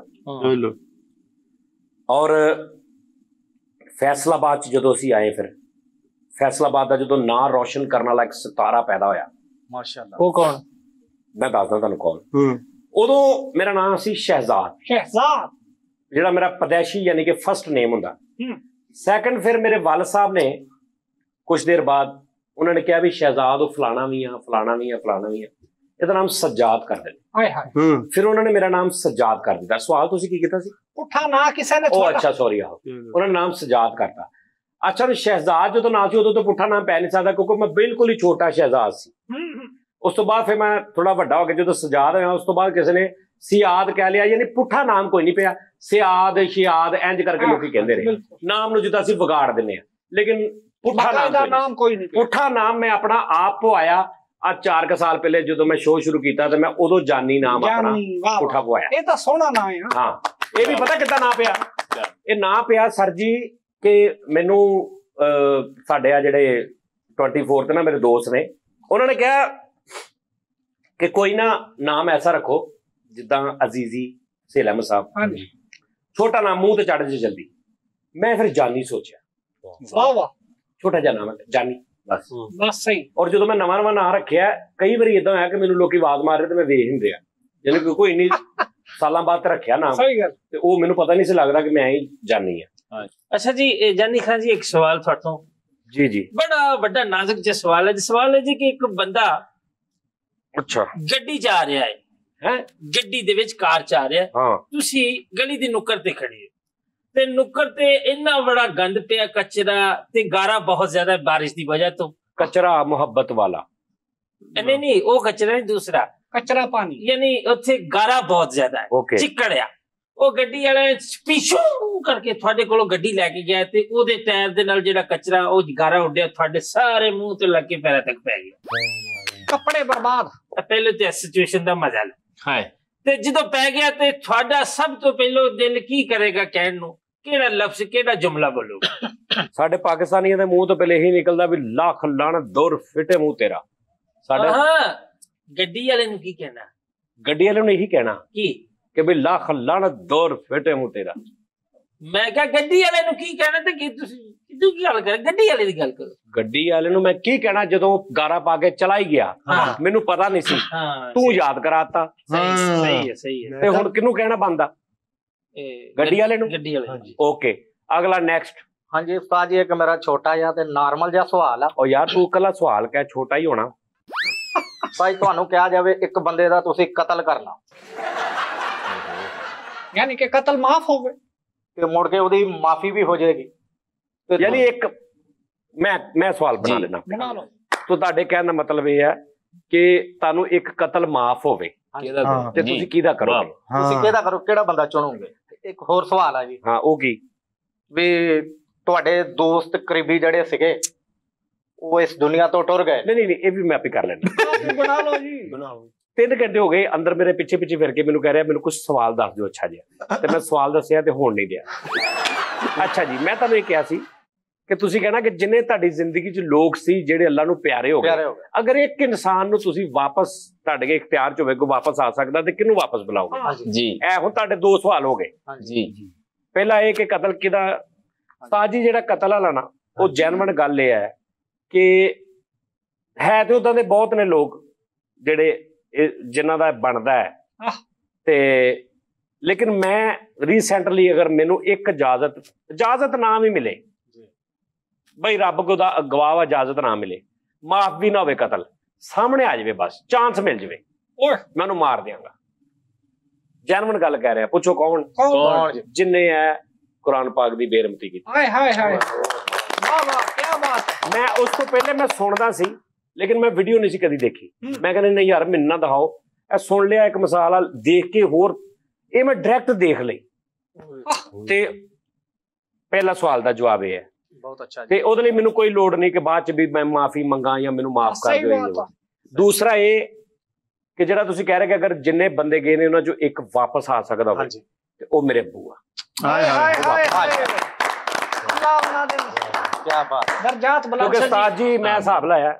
ਔਰ ਫੈਸਲਾਬਾਦ ਚ ਜਦੋਂ ਅਸੀਂ ਆਏ, ਫਿਰ ਫੈਸਲਾਬਾਦ ਦਾ ਜਦੋਂ ਨਾਂ ਰੋਸ਼ਨ ਕਰਨ ਵਾਲਾ ਇੱਕ ਸਿਤਾਰਾ ਪੈਦਾ ਹੋਇਆ। ਮਾਸ਼ਾਅੱਲਾ। ਉਹ ਕੌਣ? ਮੈਂ ਦੱਸਦਾ ਤੁਹਾਨੂੰ ਕੌਣ। ਉਦੋਂ ਮੇਰਾ ਨਾਮ ਸੀ ਸ਼ਹਿਜ਼ਾਦ। ਜਿਹੜਾ ਮੇਰਾ ਪੈਦਾਇਸ਼ੀ ਯਾਨੀ ਕਿ ਫਸਟ ਨੇਮ ਹੁੰਦਾ। ਸੈਕੰਡ ਫਿਰ ਮੇਰੇ ਵਾਲਿਦ ਸਾਹਿਬ ਨੇ ਕੁਝ ਦੇਰ ਬਾਅਦ ਉਹਨਾਂ ਨੇ ਕਿਹਾ ਵੀ ਸ਼ਹਿਜ਼ਾਦ ਉਹ ਫਲਾਣਾ ਵੀ ਆ, ਫਲਾਣਾ ਵੀ ਆ, ਫਲਾਣਾ ਵੀ ਆ। ਇਹਦਾ ਨਾਮ ਸੱਜਾਦ ਕਰ ਦੇਣਾ। ਫਿਰ ਉਹਨਾਂ ਨੇ ਮੇਰਾ ਨਾਮ ਸੱਜਾਦ ਕਰ ਦਿੱਤਾ। ਸਵਾਲ ਤੁਸੀਂ ਕੀ ਕੀਤਾ ਸੀ? ਪੁੱਠਾ ਨਾਂ ਕਿਸੇ ਨੇ। ਉਹ ਅੱਛਾ, ਸੌਰੀ। ਉਹਨਾਂ ਨੇ ਨਾਮ ਸੱਜਾਦ ਕਰਤਾ। ਅੱਛਾ ਸ਼ਹਿਜ਼ਾਦ ਜਦੋਂ ਨਾਂ ਸੀ ਉਦੋਂ ਤਾਂ ਪੁੱਠਾ ਨਾਮ ਪੈ ਨਹੀਂ ਸਕਦਾ ਕਿਉਂਕਿ ਮੈਂ ਬਿਲਕੁਲ ਹੀ ਛੋਟਾ ਸ਼ਹਿਜ਼ਾਦ ਸੀ। ਉਸ ਤੋਂ ਬਾਅਦ ਫਿਰ ਮੈਂ ਥੋੜਾ ਵੱਡਾ ਹੋ ਕੇ ਜਦੋਂ ਸਜਾਦ ਹੋਇਆ ਉਸ ਤੋਂ ਬਾਅਦ ਕਿਸੇ ਨੇ ਸਿਆਦ ਕਹਿ ਲਿਆ, ਯਾਨੀ ਪੁੱਠਾ ਨਾਮ ਕੋਈ ਨਹੀਂ ਪਿਆ। ਸਿਆਦ ਸ਼ਿਆਦ ਇੰਜ ਕਰਕੇ ਲੋਕੀ ਕਹਿੰਦੇ ਰਹੇ, ਨਾਮ ਨੂੰ ਜਿੱਦਾਂ ਅਸੀਂ ਵਿਗਾੜ ਦਿੰਦੇ ਆ, ਲੇਕਿਨ ਪੁੱਠਾ ਨਾਮ ਕੋਈ ਨਹੀਂ। ਪੁੱਠਾ ਨਾਮ ਮੈਂ ਆਪਣਾ ਆਪ ਪਵਾਇਆ ਆ 4 ਸਾਲ ਪਹਿਲੇ ਜਦੋਂ ਮੈਂ ਸ਼ੋਅ ਸ਼ੁਰੂ ਕੀਤਾ ਤੇ ਮੈਂ ਉਦੋਂ ਜਾਨੀ ਨਾਮ ਆਪਣਾ ਪੁੱਠਾ ਪਵਾਇਆ। ਇਹ ਤਾਂ ਸੋਹਣਾ ਨਾਮ ਹੈ। ਹਾਂ, ਇਹ ਵੀ ਪਤਾ ਕਿੱਦਾਂ ਨਾਂ ਪਿਆ? ਇਹ ਨਾਂ ਪਿਆ ਸਰ ਜੀ ਕਿ ਮੈਨੂੰ ਸਾਡੇ ਆ ਜਿਹੜੇ 24 ਤੇ ਨਾ ਮੇਰੇ ਦੋਸਤ ਨੇ, ਉਹਨਾਂ ਨੇ ਕਿਹਾ ਕਿ ਕੋਈ ਨਾ ਨਾਮ ਐਸਾ ਰੱਖੋ ਜਿੱਦਾਂ ਅਜ਼ੀਜ਼ੀ ਸੇਲਮ ਸਾਹਿਬ, ਹਾਂਜੀ ਛੋਟਾ ਨਾਮ ਮੂੰਹ ਤੇ ਚੜ ਜੇ ਜਲਦੀ। ਮੈਂ ਫਿਰ ਜਾਨੀ ਸੋਚਿਆ, ਵਾਹ ਵਾਹ, ਛੋਟਾ ਜਿਹਾ ਨਾਮ ਹੈ ਜਾਨੀ, ਬਸ ਸਹੀ। ਔਰ ਜਦੋਂ ਮੈਂ ਨਵਾਂ ਨਾਂ ਰੱਖਿਆ ਕਈ ਵਾਰੀ ਇਦਾਂ ਹੋਇਆ ਕਿ ਮੈਨੂੰ ਲੋਕੀ ਆਵਾਜ਼ ਮਾਰ ਰਹੇ ਤੇ ਮੈਂ ਵੇਖ ਨਹੀਂ ਰਿਹਾ, ਯਾਨੀ ਕਿ ਕੋਈ ਇੰਨੀ ਸਾਲਾਂ ਬਾਅਦ ਰੱਖਿਆ ਨਾਮ, ਸਹੀ ਗੱਲ, ਤੇ ਉਹ ਮੈਨੂੰ ਪਤਾ ਨਹੀਂ ਸੀ ਲੱਗਦਾ ਕਿ ਮੈਂ ਹੀ ਜਾਨੀ ਆ। ਅੱਛਾ ਜੀ ਜਾਨੀ ਖਾਨ ਜੀ, ਇੱਕ ਸਵਾਲ ਤੁਹਾਡੇ ਤੋਂ। ਜੀ ਜੀ, ਬੜਾ ਵੱਡਾ ਨਾਜ਼ੁਕ ਜਿਹਾ ਸਵਾਲ ਹੈ ਜੀ। ਸਵਾਲ ਹੈ ਜੀ ਕਿ ਇੱਕ ਬੰਦਾ ਅੱਛਾ ਗੱਡੀ ਜਾ ਰਿਹਾ ਹੈ, ਗੱਡੀ ਦੇ ਵਿੱਚ ਕਾਰ ਜਾ ਰਿਹਾ, ਹਾਂ, ਤੁਸੀਂ ਗਲੀ ਦੀ ਨੁੱਕਰ ਤੇ ਖੜੇ ਹੋ ਤੇ ਨੁੱਕਰ ਤੇ ਇੰਨਾ ਬੜਾ ਗੰਦ ਪਿਆ, ਕਚਰਾ ਤੇ ਗਾਰਾ ਬਹੁਤ ਜ਼ਿਆਦਾ ਬਾਰਿਸ਼ ਦੀ ਵਜ੍ਹਾ ਤੋਂ। ਕਚਰਾ ਮੁਹੱਬਤ ਵਾਲਾ? ਨਹੀਂ, ਉਹ ਕਚਰਾ ਨਹੀਂ, ਦੂਸਰਾ ਕਚਰਾ ਪਾਣੀ, ਯਾਨੀ ਉੱਥੇ ਗਾਰਾ ਬਹੁਤ ਜ਼ਿਆਦਾ ਹੈ, ਚਿੱਕੜਿਆ। ਉਹ ਗੱਡੀ ਵਾਲੇ ਪਿੱਛੋਂ ਕਰਕੇ ਤੁਹਾਡੇ ਕੋਲੋਂ ਗੱਡੀ ਲੈ ਕੇ ਗਿਆ ਤੇ ਉਹਦੇ ਟਾਇਰ ਦੇ ਨਾਲ ਜਿਹੜਾ ਕਚਰਾ ਉਹ ਗਾਰਾ ਉੱਡਿਆ ਤੁਹਾਡੇ ਸਾਰੇ ਮੂੰਹ ਤੇ ਲੱਗ ਕੇ ਪੈਰਾਂ ਤੱਕ ਪੈ ਗਿਆ, ਕੱਪੜੇ ਬਰਬਾਦ। ਪਹਿਲੇ ਤੇ ਸਿਚੁਏਸ਼ਨ ਦਾ ਮਜ਼ਾ ਲੈ, ਤੇ ਜਦੋਂ ਪੈ ਗਿਆ ਤੇ ਤੁਹਾਡਾ ਸਭ ਤੋਂ ਪਹਿਲਾਂ ਦਿਲ ਕੀ ਕਰੇਗਾ ਕਹਿਣ ਨੂੰ? ਕਿਹੜਾ ਲਫ਼ਜ਼, ਕਿਹੜਾ ਜੁਮਲਾ ਬੋਲੋਗੇ? ਸਾਡੇ ਪਾਕਿਸਤਾਨੀਆਂ ਦੇ ਮੂੰਹ ਤੋਂ ਪਹਿਲੇ ਇਹੀ ਨਿਕਲਦਾ ਵੀ ਲੱਖ ਲਾਹਨਤ ਦੌਰ ਫਿੱਟੇ ਮੂੰਹ ਤੇਰਾ। ਸਾਡੇ ਗੱਡੀ ਵਾਲੇ ਨੂੰ ਕੀ ਕਹਿਣਾ? ਗੱਡੀ ਵਾਲੇ ਨੂੰ ਇਹੀ ਕਹਿਣਾ ਕੀ ਕਿ ਵੀ ਲੱਖ ਲਾਹਨਤ ਦੌਰ ਫਿੱਟੇ ਮੂੰਹ ਤੇਰਾ। ਮੈਂ ਕਿਹਾ ਗੱਡੀ ਵਾਲੇ ਨੂੰ ਕੀ ਕਹਿਣਾ ਤੇ ਕੀ ਤੁਸੀਂ ਕਿਦੋਂ ਕੀ ਗੱਲ ਕਰ? ਗੱਡੀ ਵਾਲੇ ਦੀ ਗੱਲ ਕਰੋ। ਗੱਡੀ ਵਾਲੇ ਨੂੰ ਮੈਂ ਕੀ ਕਹਿਣਾ ਜਦੋਂ ਗਾਰਾ ਪਾ ਕੇ ਚਲਾ ਹੀ ਗਿਆ, ਮੈਨੂੰ ਪਤਾ ਨਹੀਂ ਸੀ, ਤੂੰ ਯਾਦ ਕਰਾਤਾ। ਸਹੀ ਹੈ। ਤੇ ਹੁਣ ਕਿਹਨੂੰ ਕਹਿਣਾ ਬੰਦਾ? ਗੱਡੀ ਵਾਲੇ ਨੂੰ। ਗੱਡੀ ਵਾਲੇ। ਓਕੇ, ਅਗਲਾ ਨੈਕਸਟ। ਹਾਂਜੀ ਉਸਤਾਦ ਜੀ, ਇੱਕ ਮੇਰਾ ਛੋਟਾ ਜਿਹਾ ਤੇ ਨਾਰਮਲ ਜਿਹਾ ਸਵਾਲ ਆ। ਉਹ ਯਾਰ ਤੂੰ ਇਕੱਲਾ ਸਵਾਲ ਕਹਿ, ਛੋਟਾ ਹੀ ਹੋਣਾ। ਭਾਈ ਤੁਹਾਨੂੰ ਕਿਹਾ ਜਾਵੇ ਇੱਕ ਬੰਦੇ ਦਾ ਤੁਸੀਂ ਕਤਲ ਕਰਨਾ, ਯਾਨੀ ਕਿ ਕਤਲ ਮਾਫ ਹੋ ਗਏ ਤੇ ਮੁੜ ਕੇ ਉਹਦੀ ਮਾਫੀ ਵੀ ਹੋ ਜਾਏਗੀ। ਯਾਨੀ ਇੱਕ ਮੈਂ ਸਵਾਲ ਬਣਾ ਲੈਣਾ, ਬਣਾ ਲਓ। ਤੋ ਤੁਹਾਡੇ ਕਹਿਣ ਦਾ ਮਤਲਬ ਇਹ ਹੈ ਕਿ ਤੁਹਾਨੂੰ ਇੱਕ ਕਤਲ ਮਾਫ ਹੋਵੇ ਤੇ ਤੁਸੀਂ ਕਿਹਦਾ ਕਰੋਗੇ? ਤੁਸੀਂ ਕਿਹਦਾ ਕਰੋ, ਕਿਹੜਾ ਬੰਦਾ ਚੁਣੋਗੇ? ਇੱਕ ਹੋਰ ਸਵਾਲ ਆ ਜੀ। ਹਾਂ, ਉਹ ਕੀ? ਵੀ ਤੁਹਾਡੇ ਦੋਸਤ ਕਰੀਬੀ ਜਿਹੜੇ ਸੀਗੇ ਉਹ ਇਸ ਦੁਨੀਆ ਤੋਂ ਟੁਰ ਗਏ। ਨਹੀਂ, ਇਹ ਵੀ ਮੈਂ ਆਪੇ ਕਰ ਲੈਣਾ। ਬਣਾ ਲਓ ਜੀ, ਬਣਾਓ। 3 ਘੰਟੇ ਹੋ ਗਏ ਅੰਦਰ ਮੇਰੇ ਪਿੱਛੇ ਫਿਰ ਕੇ ਮੈਨੂੰ ਕਹਿ ਰਿਹਾ ਮੈਨੂੰ ਕੁਝ ਸਵਾਲ ਦੱਸ ਦਿਓ ਅੱਛਾ ਜਿਹਾ, ਤੇ ਮੈਂ ਸਵਾਲ ਦੱਸਿਆ ਤੇ ਹੋਣ ਨਹੀਂ ਦਿਆ। ਅੱਛਾ ਜੀ, ਮੈਂ ਤੁਹਾਨੂੰ ਇਹ ਕਿਹਾ ਸੀ ਕਿ ਤੁਸੀਂ ਕਹਿਣਾ ਕਿ ਜਿੰਨੇ ਤੁਹਾਡੀ ਜ਼ਿੰਦਗੀ 'ਚ ਲੋਕ ਸੀ ਜਿਹੜੇ ਅੱਲਾ ਨੂੰ ਪਿਆਰੇ ਹੋ ਗਏ, ਅਗਰ ਇੱਕ ਇਨਸਾਨ ਨੂੰ ਤੁਸੀਂ ਵਾਪਸ ਤੁਹਾਡੇ ਕੇ ਇਖਤਿਆਰ 'ਚ ਹੋਵੇ ਕੋਈ ਵਾਪਸ ਆ ਸਕਦਾ ਤੇ ਕਿਹਨੂੰ ਵਾਪਸ ਬੁਲਾਓਗੇ? ਜੀ ਇਹ ਹੁਣ ਤੁਹਾਡੇ 2 ਸਵਾਲ ਹੋ ਗਏ। ਜੀ, ਪਹਿਲਾ ਇਹ ਕਿ ਕਤਲ ਕਿਹਦਾ? ਸਾਜੀ ਜਿਹੜਾ ਕਤਲ ਵਾਲਾ ਨਾ, ਉਹ ਜੈਨੂਇਨ ਗੱਲ ਇਹ ਹੈ ਕਿ ਹੈ ਤੇ ਉਦਾਂ ਦੇ ਬਹੁਤ ਨੇ ਲੋਕ ਜਿਹੜੇ ਜਿਨ੍ਹਾਂ ਦਾ ਬਣਦਾ ਹੈ, ਤੇ ਲੇਕਿਨ ਮੈਂ ਰੀਸੈਂਟਲੀ ਅਗਰ ਮੈਨੂੰ ਇੱਕ ਇਜਾਜ਼ਤ ਨਾ ਵੀ ਮਿਲੇ, ਬਈ ਰੱਬ ਗਵਾਹ ਇਜਾਜ਼ਤ ਨਾ ਮਿਲੇ, ਮਾਫ ਵੀ ਨਾ ਹੋਵੇ, ਕਤਲ ਸਾਹਮਣੇ ਆ ਜਾਵੇ, ਬਸ ਚਾਂਸ ਮਿਲ ਜਾਵੇ, ਮੈਂ ਉਹਨੂੰ ਮਾਰ ਦਿਆਂਗਾ। ਜੈਨੂਇਨ ਗੱਲ ਕਹਿ ਰਿਹਾ। ਪੁੱਛੋ ਕੌਣ? ਜਿੰਨੇ ਹੈ ਕੁਰਾਨ ਪਾਕ ਦੀ ਬੇਰਹਿਮਤੀ ਕੀਤੀ। ਹਾਏ ਹਾਏ ਹਾਏ, ਵਾਹ ਵਾਹ, ਕੀ ਬਾਤ ਹੈ। ਮੈਂ ਉਸ ਤੋਂ ਪਹਿਲੇ ਮੈਂ ਸੁਣਦਾ ਸੀ ਲੇਕਿਨ ਮੈਂ ਵੀਡੀਓ ਨਹੀਂ ਸੀ ਕਦੀ ਦੇਖੀ। ਮੈਂ ਕਹਿੰਦਾ ਨਹੀਂ ਯਾਰ ਮੈਨੂੰ ਨਾ ਦਿਖਾਓ, ਇਹ ਸੁਣ ਲਿਆ ਇੱਕ ਮਿਸਾਲ ਆ, ਦੇਖ ਕੇ ਹੋਰ ਇਹ ਮੈਂ ਡਾਇਰੈਕਟ ਦੇਖ ਲਈ। ਤੇ ਪਹਿਲਾ ਸਵਾਲ ਦਾ ਜਵਾਬ ਇਹ ਹੈ। ਬਹੁਤ ਅੱਛਾ। ਤੇ ਉਹਦੇ ਲਈ ਮੈਨੂੰ ਕੋਈ ਲੋੜ ਨਹੀਂ ਕਿ ਬਾਅਦ ਚ ਵੀ ਮੈਂ ਮਾਫੀ ਮੰਗਾ ਜਾਂ ਮੈਨੂੰ ਮਾਫ ਕਰ ਦਿਓ। ਦੂਸਰਾ ਇਹ ਕਿ ਜਿਹੜਾ ਤੁਸੀਂ ਕਹਿ ਰਹੇ ਕਿ ਅਗਰ ਜਿੰਨੇ ਬੰਦੇ ਗਏ ਨੇ ਉਹਨਾਂ ਚੋਂ ਇੱਕ ਵਾਪਸ ਆ ਸਕਦਾ ਹੋਵੇ ਤੇ ਉਹ ਮੇਰੇ ਅੱਬੂ ਆ। ਹਾਏ ਹਾਏ ਹਾਏ, ਅੱਲਾਹ ਬਣਾ ਦੇ। ਕੀ ਬਾਤ। ਦਰਜਾਤ ਬੁਲੰਦ। ਕਿਉਂਕਿ ਉਸਤਾਦ ਜੀ ਮੈਂ ਹਿਸਾਬ ਲਾਇਆ,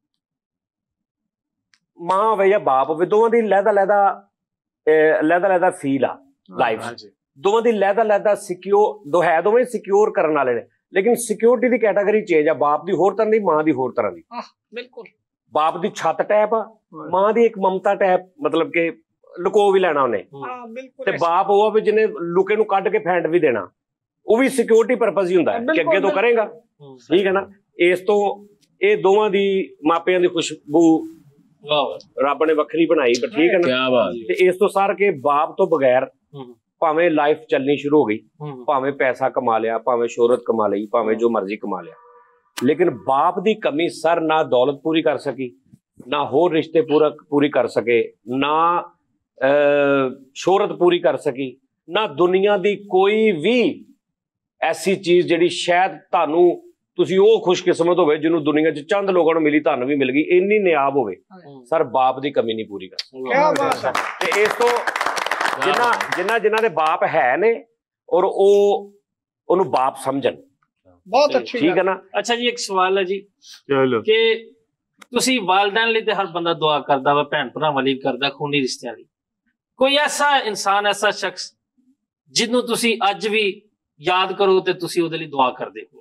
ਮਾਂ ਹੋਵੇ ਜਾਂ ਬਾਪ ਹੋਵੇ, ਦੋਵਾਂ ਦੀ ਲਹਿਦਾ ਫੀਲ ਆ ਲਾਈਫ। ਦੋਵਾਂ ਦੀ ਲਹਿਦਾ ਸਿਕਿਉਰ ਦੋਵੇਂ ਸਿਕਿਉਰ ਕਰਨ ਵਾਲੇ ਨੇ, ਲੇਕਿਨ ਸਿਕਿਉਰਿਟੀ ਦੀ ਕੈਟਾਗਰੀ ਚੇਂਜ ਆ। ਬਾਪ ਦੀ ਹੋਰ ਤਰ੍ਹਾਂ ਦੀ, ਮਾਂ ਦੀ ਹੋਰ ਤਰ੍ਹਾਂ ਦੀ। ਬਿਲਕੁਲ। ਬਾਪ ਦੀ ਛੱਤ ਟੈਪ ਆ, ਮਾਂ ਦੀ ਇੱਕ ਮਮਤਾ ਟੈਪ, ਮਤਲਬ ਕਿ ਲੁਕੋ ਵੀ ਲੈਣਾ ਉਹਨੇ। ਤੇ ਬਾਪ ਉਹ ਆ ਵੀ ਜਿਹਨੇ ਲੁਕੇ ਨੂੰ ਕੱਢ ਕੇ ਫੈਂਟ ਵੀ ਦੇਣਾ, ਉਹ ਵੀ ਸਿਕਿਉਰਿਟੀ ਪਰਪਸ ਹੀ ਹੁੰਦਾ ਕਿ ਅੱਗੇ ਤੋਂ ਕਰੇਗਾ। ਠੀਕ ਹੈ ਨਾ? ਇਸ ਤੋਂ ਇਹ ਦੋਵਾਂ ਦੀ ਮਾਪਿਆਂ ਦੀ ਖੁਸ਼ਬੂ ਰੱਬ ਨੇ ਵੱਖਰੀ ਬਣਾਈ। ਪਰ ਠੀਕ ਹੈ ਨਾ? ਤੇ ਇਸ ਤੋਂ ਸਾਰ ਕੇ ਬਾਪ ਤੋਂ ਬਗੈਰ ਭਾਵੇਂ ਲਾਈਫ ਚੱਲਣੀ ਸ਼ੁਰੂ ਹੋ ਗਈ, ਭਾਵੇਂ ਪੈਸਾ ਕਮਾ ਲਿਆ, ਭਾਵੇਂ ਸ਼ੋਹਰਤ ਕਮਾ ਲਈ, ਭਾਵੇਂ ਜੋ ਮਰਜ਼ੀ ਕਮਾ ਲਿਆ, ਲੇਕਿਨ ਬਾਪ ਦੀ ਕਮੀ ਸਰ ਨਾ ਦੌਲਤ ਪੂਰੀ ਕਰ ਸਕੀ, ਨਾ ਹੋਰ ਰਿਸ਼ਤੇ ਪੂਰੀ ਕਰ ਸਕੇ, ਨਾ ਸ਼ੋਹਰਤ ਪੂਰੀ ਕਰ ਸਕੀ, ਨਾ ਦੁਨੀਆ ਦੀ ਕੋਈ ਵੀ ਐਸੀ ਚੀਜ਼ ਜਿਹੜੀ ਸ਼ਾਇਦ ਤੁਹਾਨੂੰ ਤੁਸੀਂ ਉਹ ਖੁਸ਼ਕਿਸਮਤ ਹੋਵੇ ਜਿਹਨੂੰ ਦੁਨੀਆ 'ਚ ਚੰਦ ਲੋਕਾਂ ਨੂੰ ਮਿਲੀ, ਤੁਹਾਨੂੰ ਵੀ ਮਿਲ ਗਈ, ਇੰਨੀ ਨਿਆਬ ਹੋਵੇ ਸਰ ਬਾਪ ਦੀ ਕਮੀ ਨਹੀਂ ਪੂਰੀ ਕਰ ਸਕਦਾ। ਤੇ ਇਸ ਤੋਂ ਜਿਨ੍ਹਾਂ ਦੇ ਬਾਪ ਹੈ ਨੇ ਔਰ ਉਹਨੂੰ ਬਾਪ ਸਮਝਣ, ਬਹੁਤ ਅੱਛੀ ਠੀਕ ਹੈ ਨਾ। ਅੱਛਾ ਜੀ, ਇੱਕ ਸਵਾਲ ਹੈ ਜੀ ਚਲੋ ਕਿ ਤੁਸੀਂ ਵਾਲਿदैन ਲਈ ਤੇ ਹਰ ਬੰਦਾ ਦੁਆ ਕਰਦਾ ਵਾ, ਭੈਣ ਭਰਾਵਾਂ ਲਈ ਕਰਦਾ, ਖੂਨੀ ਰਿਸ਼ਤਿਆਂ ਲਈ, ਕੋਈ ਐਸਾ ਇਨਸਾਨ, ਐਸਾ ਸ਼ਖਸ ਜਿਹਨੂੰ ਤੁਸੀਂ ਅੱਜ ਵੀ ਯਾਦ ਕਰੋ ਤੇ ਤੁਸੀਂ ਉਹਦੇ ਲਈ ਦੁਆ ਕਰਦੇ ਹੋ?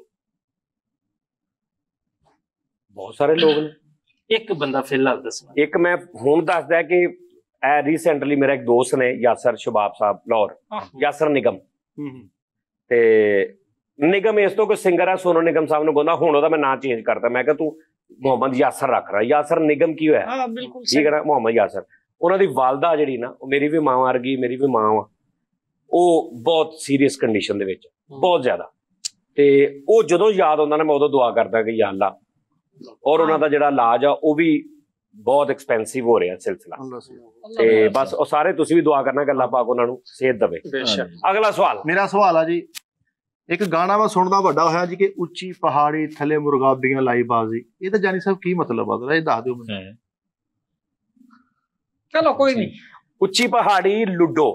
ਬਹੁਤ ਸਾਰੇ ਲੋਕ ਨੇ। ਇੱਕ ਬੰਦਾ ਫਿਲਹਾਲ ਦੱਸਣਾ। ਇੱਕ ਮੈਂ ਹੁਣ ਦੱਸਦਾ ਕਿ ਰੀਸੈਂਟਲੀ ਮੇਰਾ ਇੱਕ ਦੋਸਤ ਨੇ ਯਾਸਰ ਸ਼ਬਾਬ ਸਾਹਿਬ ਲਾਹੌਰ, ਯਾਸਰ ਨਿਗਮ, ਤੇ ਨਿਗਮ ਇਸ ਤੋਂ ਕੋਈ ਸਿੰਗਰ ਹੈ, ਸੋਨੂ ਨਿਗਮ ਸਾਹਿਬ ਨੂੰ ਕਹਿੰਦਾ, ਹੁਣ ਉਹਦਾ ਮੈਂ ਨਾਂ ਚੇਂਜ ਕਰਤਾ, ਮੈਂ ਕਿਹਾ ਤੂੰ ਮੁਹੰਮਦ ਯਾਸਰ ਰੱਖ ਰਿਹਾ, ਯਾਸਰ ਨਿਗਮ ਕੀ ਹੋਇਆ, ਠੀਕ ਹੈ ਨਾ, ਮੁਹੰਮਦ ਯਾਸਰ। ਉਹਨਾਂ ਦੀ ਵਾਲਦਾ ਜਿਹੜੀ ਨਾ, ਉਹ ਮੇਰੀ ਵੀ ਮਾਂ ਵਰਗੀ, ਮੇਰੀ ਵੀ ਮਾਂ ਵਾ, ਉਹ ਬਹੁਤ ਸੀਰੀਅਸ ਕੰਡੀਸ਼ਨ ਦੇ ਵਿੱਚ, ਬਹੁਤ ਜ਼ਿਆਦਾ, ਤੇ ਉਹ ਜਦੋਂ ਯਾਦ ਆਉਂਦਾ ਨਾ ਮੈਂ ਉਦੋਂ ਦੁਆ ਕਰਦਾ ਕਿ ਯਾ ਅੱਲਾ, ਔਰ ਉਹਨਾਂ ਦਾ ਜਿਹੜਾ ਇਲਾਜ ਆ ਉਹ ਵੀ ਬਹੁਤ ਐਕਸਪੈਂਸਿਵ ਹੋ ਰਿਹਾ ਸਿਲਸਿਲਾ, ਤੇ ਬਸ ਉਹ ਸਾਰੇ ਤੁਸੀਂ ਵੀ ਦੁਆ ਕਰਨਾ ਕਿ ਅੱਲਾਹ ਪਾਕ ਉਹਨਾਂ ਨੂੰ ਸਿਹਤ ਦੇਵੇ। ਅਗਲਾ ਸਵਾਲ ਮੇਰਾ ਸਵਾਲ ਆ ਜੀ, ਇੱਕ ਗਾਣਾ ਮੈਂ ਸੁਣਦਾ ਵੱਡਾ ਹੋਇਆ ਜੀ ਕਿ ਉੱਚੀ ਪਹਾੜੀ ਥੱਲੇ ਮੁਰਗਾਬੀਆਂ ਲਾਈ ਬਾਜ਼ੀ, ਇਹ ਤਾਂ ਜਾਨੀ ਸਾਹਿਬ ਕੀ ਮਤਲਬ ਆ, ਇਹ ਦੱਸ ਦਿਓ ਮੈਨੂੰ। ਚਲੋ ਕੋਈ ਨਹੀਂ। ਉੱਚੀ ਪਹਾੜੀ ਲੁੱਡੋ,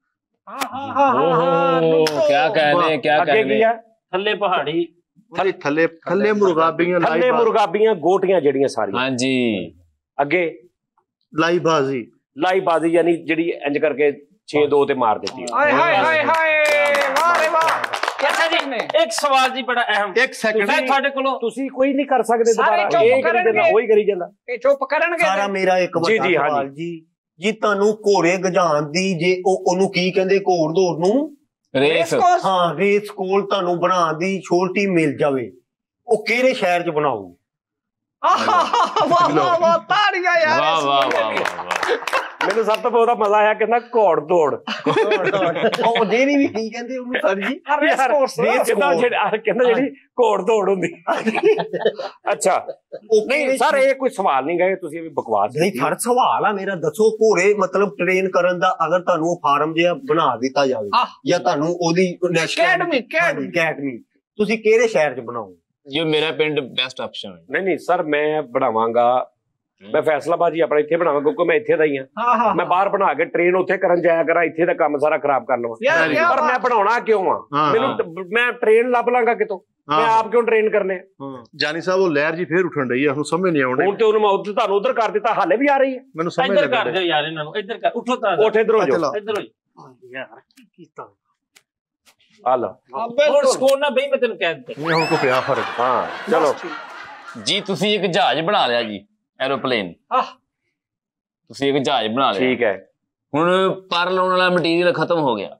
क्या कहने ਥੱਲੇ ਪਹਾੜੀ, ਥੱਲੇ ਮੁਰਗਾਬੀਆਂ ਗੋਟੀਆਂ ਜਿਹੜੀਆਂ ਸਾਰੀਆਂ, ਹਾਂਜੀ, ਅੱਗੇ ਲਾਈ ਬਾਜ਼ੀ ਯਾਨੀ ਜਿਹੜੀ ਇੰਜ ਕਰਕੇ 6-2 ਤੇ ਮਾਰ ਦਿੱਤੀ। ਹਾਏ ਹਾਏ ਹਾਏ ਹਾਏ, ਵਾਹ ਰੇ ਵਾਹ। ਅੱਛਾ ਜੀ, ਇੱਕ ਸਵਾਲ ਜੀ ਬੜਾ ਅਹਿਮ, ਇੱਕ ਸੈਕਿੰਡ ਮੈਂ ਤੁਹਾਡੇ ਕੋਲੋਂ, ਤੁਸੀਂ ਕੋਈ ਨਹੀਂ ਕਰ ਸਕਦੇ ਦੁਬਾਰਾ, ਇਹ ਕਰੀ ਦੇਣਾ, ਉਹੀ ਕਰੀ ਜਾਂਦਾ, ਇਹ ਚੁੱਪ ਕਰਨਗੇ। ਸਾਰਾ ਮੇਰਾ ਇੱਕ ਵੱਡਾ ਸਵਾਲ ਜੀ ਤੁਹਾਨੂੰ ਘੋੜੇ ਗਜਾਨ ਦੀ, ਜੇ ਉਹਨੂੰ ਕੀ ਕਹਿੰਦੇ, ਘੋੜ ਦੌੜ ਨੂੰ, ਰੇਸ, ਹਾਂ ਰੇਸ ਕੋਲ ਤੁਹਾਨੂੰ ਬਣਾਉਣ ਦੀ ਛੋਟੀ ਮਿਲ ਜਾਵੇ, ਉਹ ਕਿਹੜੇ ਸ਼ਹਿਰ 'ਚ ਬਣਾਓ? ਵਾਹ ਵਾਹ ਵਾਹ, ਤਾੜੀਆਂ ਯਾਰ। ਵਾਹ ਵਾਹ ਵਾਹ। ਮੈਨੂੰ ਸਭ ਤੋਂ ਬਹੁਤਾ ਮਜ਼ਾ ਆਇਆ, ਕਹਿੰਦਾ ਘੋੜ ਦੌੜ, ਉਹ ਜਿਹੜੀ ਵੀ ਕੀ ਕਹਿੰਦੇ ਉਹਨੂੰ ਸਰ ਜੀ, ਕਹਿੰਦਾ ਜਿਹੜੀ ਘੋੜ ਦੌੜ ਹੁੰਦੀ। ਅੱਛਾ ਨਹੀਂ ਸਰ, ਇਹ ਕੋਈ ਸਵਾਲ ਨਹੀਂ ਗਏ, ਤੁਸੀਂ ਵੀ ਬਕਵਾਸ ਨਹੀਂ, ਹਰ ਸਵਾਲ ਆ ਮੇਰਾ। ਦੱਸੋ ਘੋੜੇ ਮਤਲਬ ਟ੍ਰੇਨ ਕਰਨ ਦਾ, ਅਗਰ ਤੁਹਾਨੂੰ ਉਹ ਫਾਰਮ ਜਿਹਾ ਬਣਾ ਦਿੱਤਾ ਜਾਵੇ ਜਾਂ ਤੁਹਾਨੂੰ ਉਹਦੀ ਅਕੈਡਮੀ, ਤੁਸੀਂ ਕਿਹੜੇ ਸ਼ਹਿਰ 'ਚ ਬਣਾਓ? ਜੋ ਮੇਰਾ ਪਿੰਡ ਬੈਸਟ ਆਪਸ਼ਨ ਹੈ। ਨਹੀਂ ਸਰ, ਮੈਂ ਬਣਾਵਾਂਗਾ, ਮੈਂ ਫੈਸਲਾਬਾਦ ਹੀ ਆਪਣਾ ਇੱਥੇ ਬਣਾਵਾਂ, ਕਿਉਂਕਿ ਮੈਂ ਇੱਥੇ ਦਾ ਹੀ ਹਾਂ। ਮੈਂ ਬਾਹਰ ਬਣਾ ਕੇ ਟ੍ਰੇਨ ਉੱਥੇ ਕਰਨ ਜਾਇਆ ਕਰਾਂ, ਇੱਥੇ ਦਾ ਕੰਮ ਸਾਰਾ ਖਰਾਬ ਕਰ ਲਵਾਂ, ਪਰ ਮੈਂ ਬਣਾਉਣਾ ਕਿਉਂ ਆ? ਮੈਨੂੰ ਮੈਂ ਟ੍ਰੇਨ ਲੱਭ ਲਾਂਗਾ ਕਿਤੋਂ, ਮੈਂ ਆਪ ਕਿਉਂ ਟ੍ਰੇਨ ਕਰਨੇ? ਜਾਨੀ ਸਾਹਿਬ ਉਹ ਲਹਿਰ ਜੀ ਫੇਰ ਉੱਠਣ ਰਹੀ ਹੈ, ਹੁਣ ਸਮਝ ਨਹੀਂ ਆਉਂਦੀ। ਹੁਣ ਤੇ ਉਹਨੂੰ ਮੈਂ ਉੱਧਰ ਤੁਹਾਨੂੰ ਉੱਧਰ ਕਰ ਦਿੱਤਾ, ਹਾਲੇ ਵੀ ਆ ਰਹੀ ਹੈ, ਮੈਨੂੰ ਸਮਝ ਇੱਧਰ ਕਰ ਦਿਓ ਯਾਰ ਇਹਨਾਂ ਨੂੰ, ਇੱਧਰ ਕਰ, ਉੱਠੋ ਤਾਂ, ਉੱਠ ਇੱਧਰ ਹੋ ਜਾਓ, ਇੱਧਰ ਹੋ ਯਾਰ, ਕੀ ਕੀਤਾ ਆ ਲਾ ਹੋਰ ਸਕੋਰ ਨਾ ਬਈ, ਮੈਂ ਤੈਨੂੰ ਕਹਿ ਦਿੱਤਾ ਹੁਣ ਕੋ ਪਿਆ ਫਰਕ। ਹਾਂ ਚਲੋ ਜੀ, ਤੁਸੀਂ ਇੱਕ ਜਹਾਜ਼ ਬਣਾ ਲਿਆ ਜੀ, ਐਰੋਪਲੇਨ, ਤੁਸੀਂ ਇੱਕ ਜਹਾਜ਼ ਬਣਾ ਲਿਆ, ਠੀਕ ਹੈ, ਹੁਣ ਪਰ ਲਾਉਣ ਵਾਲਾ ਮਟੀਰੀਅਲ ਖਤਮ ਹੋ ਗਿਆ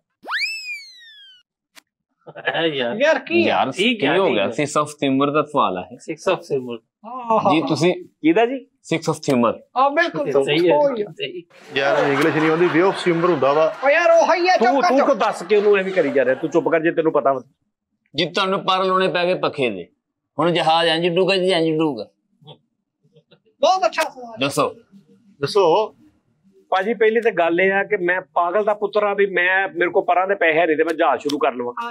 ਯਾਰ ਕੀ ਯਾਰ, ਕੀ ਹੋ ਗਿਆ? 6 ਆਫ ਤਿਮਰ ਦਾ ਸਵਾਲ ਹੈ। 6 ਆਫ ਤਿਮਰ ਜੀ, ਤੁਸੀਂ ਕਿਹਦਾ ਜੀ? 6 ਆਫ ਤਿਮਰ। ਬਿਲਕੁਲ ਸਹੀ ਹੈ ਯਾਰ ਇੰਗਲਿਸ਼ ਨਹੀਂ ਆਉਂਦੀ, ਵੇ ਆਫ ਸਿਮਰ ਹੁੰਦਾ ਵਾ। ਓ ਯਾਰ ਉਹ ਹੀ ਹੈ, ਤੂੰ ਕੋ ਦੱਸ ਕੇ ਉਹਨੂੰ ਐਵੇਂ ਕਰੀ ਜਾ ਰਿਹਾ, ਤੂੰ ਚੁੱਪ ਕਰ, ਜੇ ਤੈਨੂੰ ਪਤਾ। ਜੀ ਤੁਹਾਨੂੰ ਪਰ ਲਾਉਣੇ ਪੈ ਗਏ ਪੱਖੇ ਦੇ, ਹੁਣ ਜਹਾਜ਼ ਇੰਜ ਡੂਗਾ ਜੀ, ਇੰਜ ਡੂਗਾ। ਬਹੁਤ ਅੱਛਾ ਸਵਾਲ, ਦੱਸੋ ਭਾਜੀ। ਪਹਿਲੀ ਤਾਂ ਗੱਲ ਇਹ ਆ ਕਿ ਮੈਂ ਪਾਗਲ ਦਾ ਪੁੱਤਰ ਆ, ਵੀ ਮੇਰੇ ਕੋਲ ਪਰਾਂ ਦੇ ਪੈਸੇ ਨਹੀਂ ਤੇ ਮੈਂ ਜਹਾਜ਼ ਸ਼ੁਰੂ ਕਰ ਲਵਾਂ।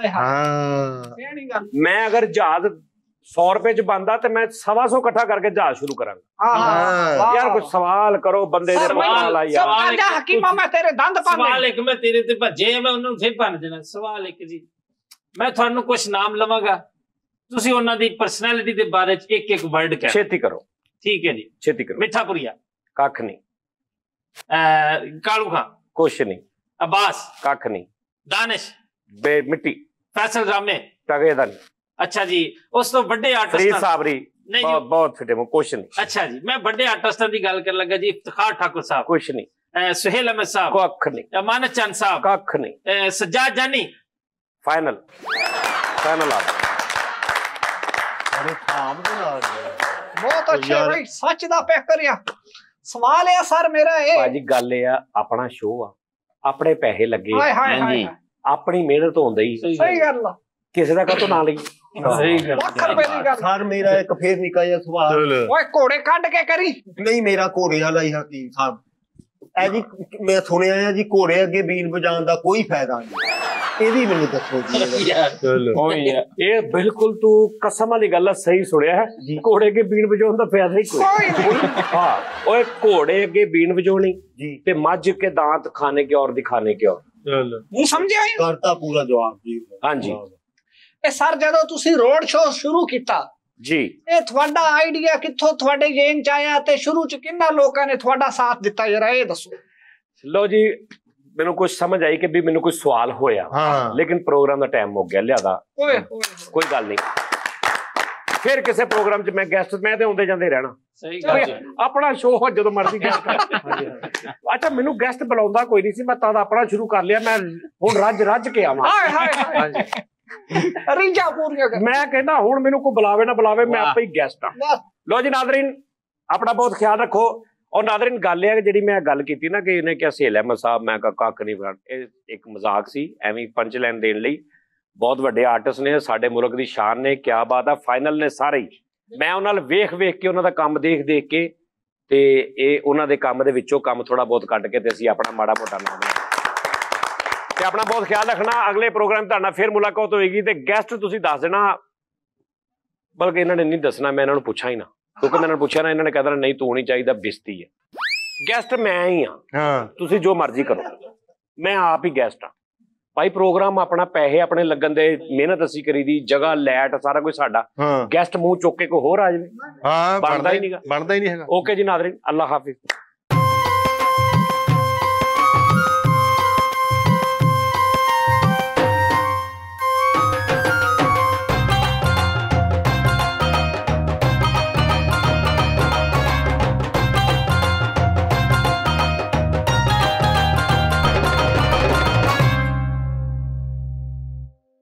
ਮੈਂ ਅਗਰ ਜਹਾਜ਼ 100 ਰੁਪਏ 'ਚ ਬਣਦਾ ਤੇ ਮੈਂ 125 ਇਕੱਠਾ ਕਰਕੇ ਜਹਾਜ਼ ਸ਼ੁਰੂ ਕਰਾਂਗਾ। ਯਾਰ ਕੋਈ ਸਵਾਲ ਕਰੋ ਬੰਦੇ ਦੇ ਨਾਲ ਆ ਯਾਰ। ਮੈਂ ਤੇਰੇ ਦੰਦ ਪਾਉਂਦਾ। ਸਵਾਲ ਇੱਕ, ਮੈਂ ਤੇਰੇ ਤੇ ਭੱਜੇ, ਮੈਂ ਉਹਨਾਂ ਨੂੰ ਫਿਰ ਭੰਨ ਦੇਣਾ। ਸਵਾਲ ਇੱਕ ਜੀ, ਮੈਂ ਤੁਹਾਨੂੰ ਕੁਝ ਨਾਮ ਲਵਾਂਗਾ, ਤੁਸੀਂ ਉਹਨਾਂ ਦੀ ਪਰਸਨੈਲਿਟੀ ਦੇ ਬਾਰੇ 'ਚ ਇੱਕ ਵਰਡ ਕਹਿ। ਛੇਤੀ ਕਰੋ। ਠੀਕ ਹੈ ਜੀ, ਛੇਤੀ ਕਰੋ। ਮਿੱਠਾਪੁਰੀਆ, ਕੱਖ ਨਹੀਂ। ਕਾਲੂ ਖਾਨ, ਕੁਛ ਨਹੀਂ। अब्बास, ਕੱਖ ਨਹੀਂ। दानिश, ਬੇ ਮਿੱਟੀ। फैसल रामे, ਟਗੇ ਦਾ ਨਹੀਂ। अच्छा जी, उस तो बड़े आर्टिस्ट ਫਰੀਦ ਸਾਬਰੀ, नहीं जी, बहुत फिटे में कुछ नहीं। अच्छा जी, मैं बड़े आर्टिस्टां दी गल कर लगा जी। इफ्तिखार ठाकुर साहब, कुछ नहीं। सुहेल अहमद साहब, कख नहीं। अमानत चंद साहब, कख नहीं। सज्जाद जानी, फाइनल फाइनल आ बहुत अच्छे भाई, सच दा पैक करिया। सवाल है सर मेरा ये भाजी, गल ये अपना शो आ, अपने पैसे लगे, ਆਪਣੀ ਮਿਹਨਤ ਹੁੰਦਾ ਹੀ ਸਹੀ ਗੱਲ ਆ ਕਿਸੇ ਦਾ ਕਾਹਤੋਂ ਨਾ ਲਈ ਸਹੀ ਗੱਲ ਲੱਖ ਰੁਪਏ ਦੀ ਗੱਲ ਸਰ ਮੇਰਾ ਇੱਕ ਫੇਰ ਨਿੱਕਾ ਜਿਹਾ ਸਵਾਲ ਓਏ ਘੋੜੇ ਕੱਢ ਕੇ ਕਰੀ ਨਹੀਂ ਮੇਰਾ ਘੋੜੇ ਵਾਲਾ ਹੀ ਹਕੀਮ ਸਾਹਿਬ ਐ ਜੀ ਮੈਂ ਸੁਣਿਆ ਆ ਜੀ ਘੋੜੇ ਅੱਗੇ ਬੀਨ ਵਜਾਉਣ ਦਾ ਕੋਈ ਫਾਇਦਾ ਨਹੀਂ ਇਹਦੀ ਮੈਨੂੰ ਦੱਸੋ ਜੀ ਇਹ ਬਿਲਕੁਲ ਤੂੰ ਕਸਮ ਵਾਲੀ ਗੱਲ ਆ ਸਹੀ ਸੁਣਿਆ ਹੈ ਘੋੜੇ ਅੱਗੇ ਬੀਨ ਵਜਾਉਣ ਦਾ ਫਾਇਦਾ ਹੀ ਕੋਈ ਹਾਂ ਓਏ ਘੋੜੇ ਅੱਗੇ ਬੀਨ ਵਜਾਉਣੀ ਜੀ ਤੇ ਮੱਝ ਕੇ ਦਾंत ਖਾਣੇ ਕੇ ਔਰ ਦਿਖਾਣੇ ਕੇ ਔਰ ਨਹੀਂ ਸਮਝਿਆ ਕਰਤਾ ਪੂਰਾ ਜਵਾਬ ਜੀ ਹਾਂਜੀ ਇਹ ਸਰ ਜਦੋਂ ਤੁਸੀਂ ਰੋਡ ਸ਼ੋਅ ਸ਼ੁਰੂ ਕੀਤਾ ਜੀ ਇਹ ਤੁਹਾਡਾ ਆਈਡੀਆ ਕਿੱਥੋਂ ਤੁਹਾਡੇ ਜੇਨ ਚ ਆਇਆ ਤੇ ਸ਼ੁਰੂ ਚ ਕਿੰਨਾ ਲੋਕਾਂ ਨੇ ਤੁਹਾਡਾ ਸਾਥ ਦਿੱਤਾ ਜਰਾ ਇਹ ਦੱਸੋ ਲੋ ਜੀ ਮੈਨੂੰ ਕੁਝ ਸਮਝ ਆਈ ਕਿ ਵੀ ਮੈਨੂੰ ਕੋਈ ਸਵਾਲ ਹੋਇਆ ਲੇਕਿਨ ਪ੍ਰੋਗਰਾਮ ਦਾ ਟਾਈਮ ਹੋ ਗਿਆ ਲਿਆਦਾ ਕੋਈ ਗੱਲ ਨਹੀਂ ਫਿਰ ਕਿਸੇ ਪ੍ਰੋਗਰਾਮ 'ਚ ਮੈਂ ਗੈਸਟ ਮੈਂ ਤੇ ਆਉਂਦੇ ਜਾਂਦੇ ਰਹਿਣਾ ਸਹੀ ਗੱਲ ਆਪਣਾ ਸ਼ੋਅ ਜਦੋਂ ਮਰਜ਼ੀ ਗੈਸਟ ਅੱਛਾ ਮੈਨੂੰ ਗੈਸਟ ਬੁਲਾਉਂਦਾ ਕੋਈ ਨਹੀਂ ਸੀ ਮੈਂ ਤਾਂ ਆਪਣਾ ਸ਼ੁਰੂ ਕਰ ਲਿਆ ਮੈਂ ਹੁਣ ਰੱਜ ਕੇ ਆਵਾਂ ਰੀਝਾਂ ਪੂਰੀਆਂ ਕਰ ਮੈਂ ਕਹਿੰਦਾ ਹੁਣ ਮੈਨੂੰ ਕੋਈ ਬੁਲਾਵੇ ਨਾ ਬੁਲਾਵੇ ਮੈਂ ਆਪੇ ਹੀ ਗੈਸਟ ਆ ਲੋ ਜੀ ਨਾਜ਼ਰੀਨ ਆਪਣਾ ਬਹੁਤ ਖਿਆਲ ਰੱਖੋ ਔਰ ਨਾਜ਼ਰੀਨ ਗੱਲ ਇਹ ਜਿਹੜੀ ਮੈਂ ਗੱਲ ਕੀਤੀ ਨਾ ਕਿ ਇਹਨੇ ਕਿਹਾ ਸਹੇਲ ਅਹਿਮਦ ਸਾਹਿਬ ਮੈਂ ਕੱਖ ਨਹੀਂ ਬਣਾ ਇਹ ਇੱਕ ਮਜ਼ਾਕ ਸੀ ਐਵੇਂ ਪੰਚ ਲਾਈਨ ਦੇਣ ਲਈ ਬਹੁਤ ਵੱਡੇ ਆਰਟਿਸਟ ਨੇ ਸਾਡੇ ਮੁਲਕ ਦੀ ਸ਼ਾਨ ਨੇ ਕਿਆ ਬਾਤ ਆ ਫਾਈਨਲ ਨੇ ਸਾਰੇ ਹੀ ਮੈਂ ਉਹਨਾਂ ਨਾਲ ਵੇਖ ਕੇ ਉਹਨਾਂ ਦਾ ਕੰਮ ਦੇਖ ਕੇ ਤੇ ਇਹ ਉਹਨਾਂ ਦੇ ਕੰਮ ਦੇ ਵਿੱਚੋਂ ਕੰਮ ਥੋੜਾ ਬਹੁਤ ਕੱਢ ਕੇ ਤੇ ਅਸੀਂ ਆਪਣਾ ਮਾੜਾ ਮੋਟਾ ਨਾਮ ਤੇ ਆਪਣਾ ਬਹੁਤ ਖਿਆਲ ਰੱਖਣਾ ਅਗਲੇ ਪ੍ਰੋਗਰਾਮ ਤੁਹਾਡੇ ਨਾਲ ਫਿਰ ਮੁਲਾਕਾਤ ਹੋਏਗੀ ਤੇ ਗੈਸਟ ਤੁਸੀਂ ਦੱਸ ਦੇਣਾ ਬਲਕਿ ਇਹਨਾਂ ਨੇ ਨਹੀਂ ਦੱਸਣਾ ਮੈਂ ਇਹਨਾਂ ਨੂੰ ਪੁੱਛਾਂ ਹੀ ਨਾ ਕਿਉਂਕਿ ਮੈਂ ਇਹਨਾਂ ਨੂੰ ਪੁੱਛਿਆ ਨਾ ਇਹਨਾਂ ਨੇ ਕਹਿ ਦੇਣਾ ਨਹੀਂ ਤੂੰ ਨਹੀਂ ਚਾਹੀਦਾ ਬਿਸਤੀ ਹੈ ਗੈਸਟ ਮੈਂ ਹੀ ਹਾਂ ਤੁਸੀਂ ਜੋ ਮਰਜ਼ੀ ਕਰੋ ਮੈਂ ਆਪ ਹੀ ਗੈਸਟ ਹਾਂ ਭਾਈ ਪ੍ਰੋਗਰਾਮ ਆਪਣਾ ਪੈਸੇ ਆਪਣੇ ਲੱਗਣ ਦੇ ਮਿਹਨਤ ਅਸੀਂ ਕਰੀ ਦੀ ਜਗ੍ਹਾ ਲੈਟ ਸਾਰਾ ਕੁਝ ਸਾਡਾ ਗੈਸਟ ਮੂੰਹ ਚੁੱਕ ਕੇ ਕੋਈ ਹੋਰ ਆ ਜਾਵੇ ਬਣਦਾ ਹੀ ਨਹੀਂ ਹੈਗਾ ਓਕੇ ਜੀ ਨਾਜ਼ਰੀਨ ਅੱਲਾ ਹਾਫਿਜ਼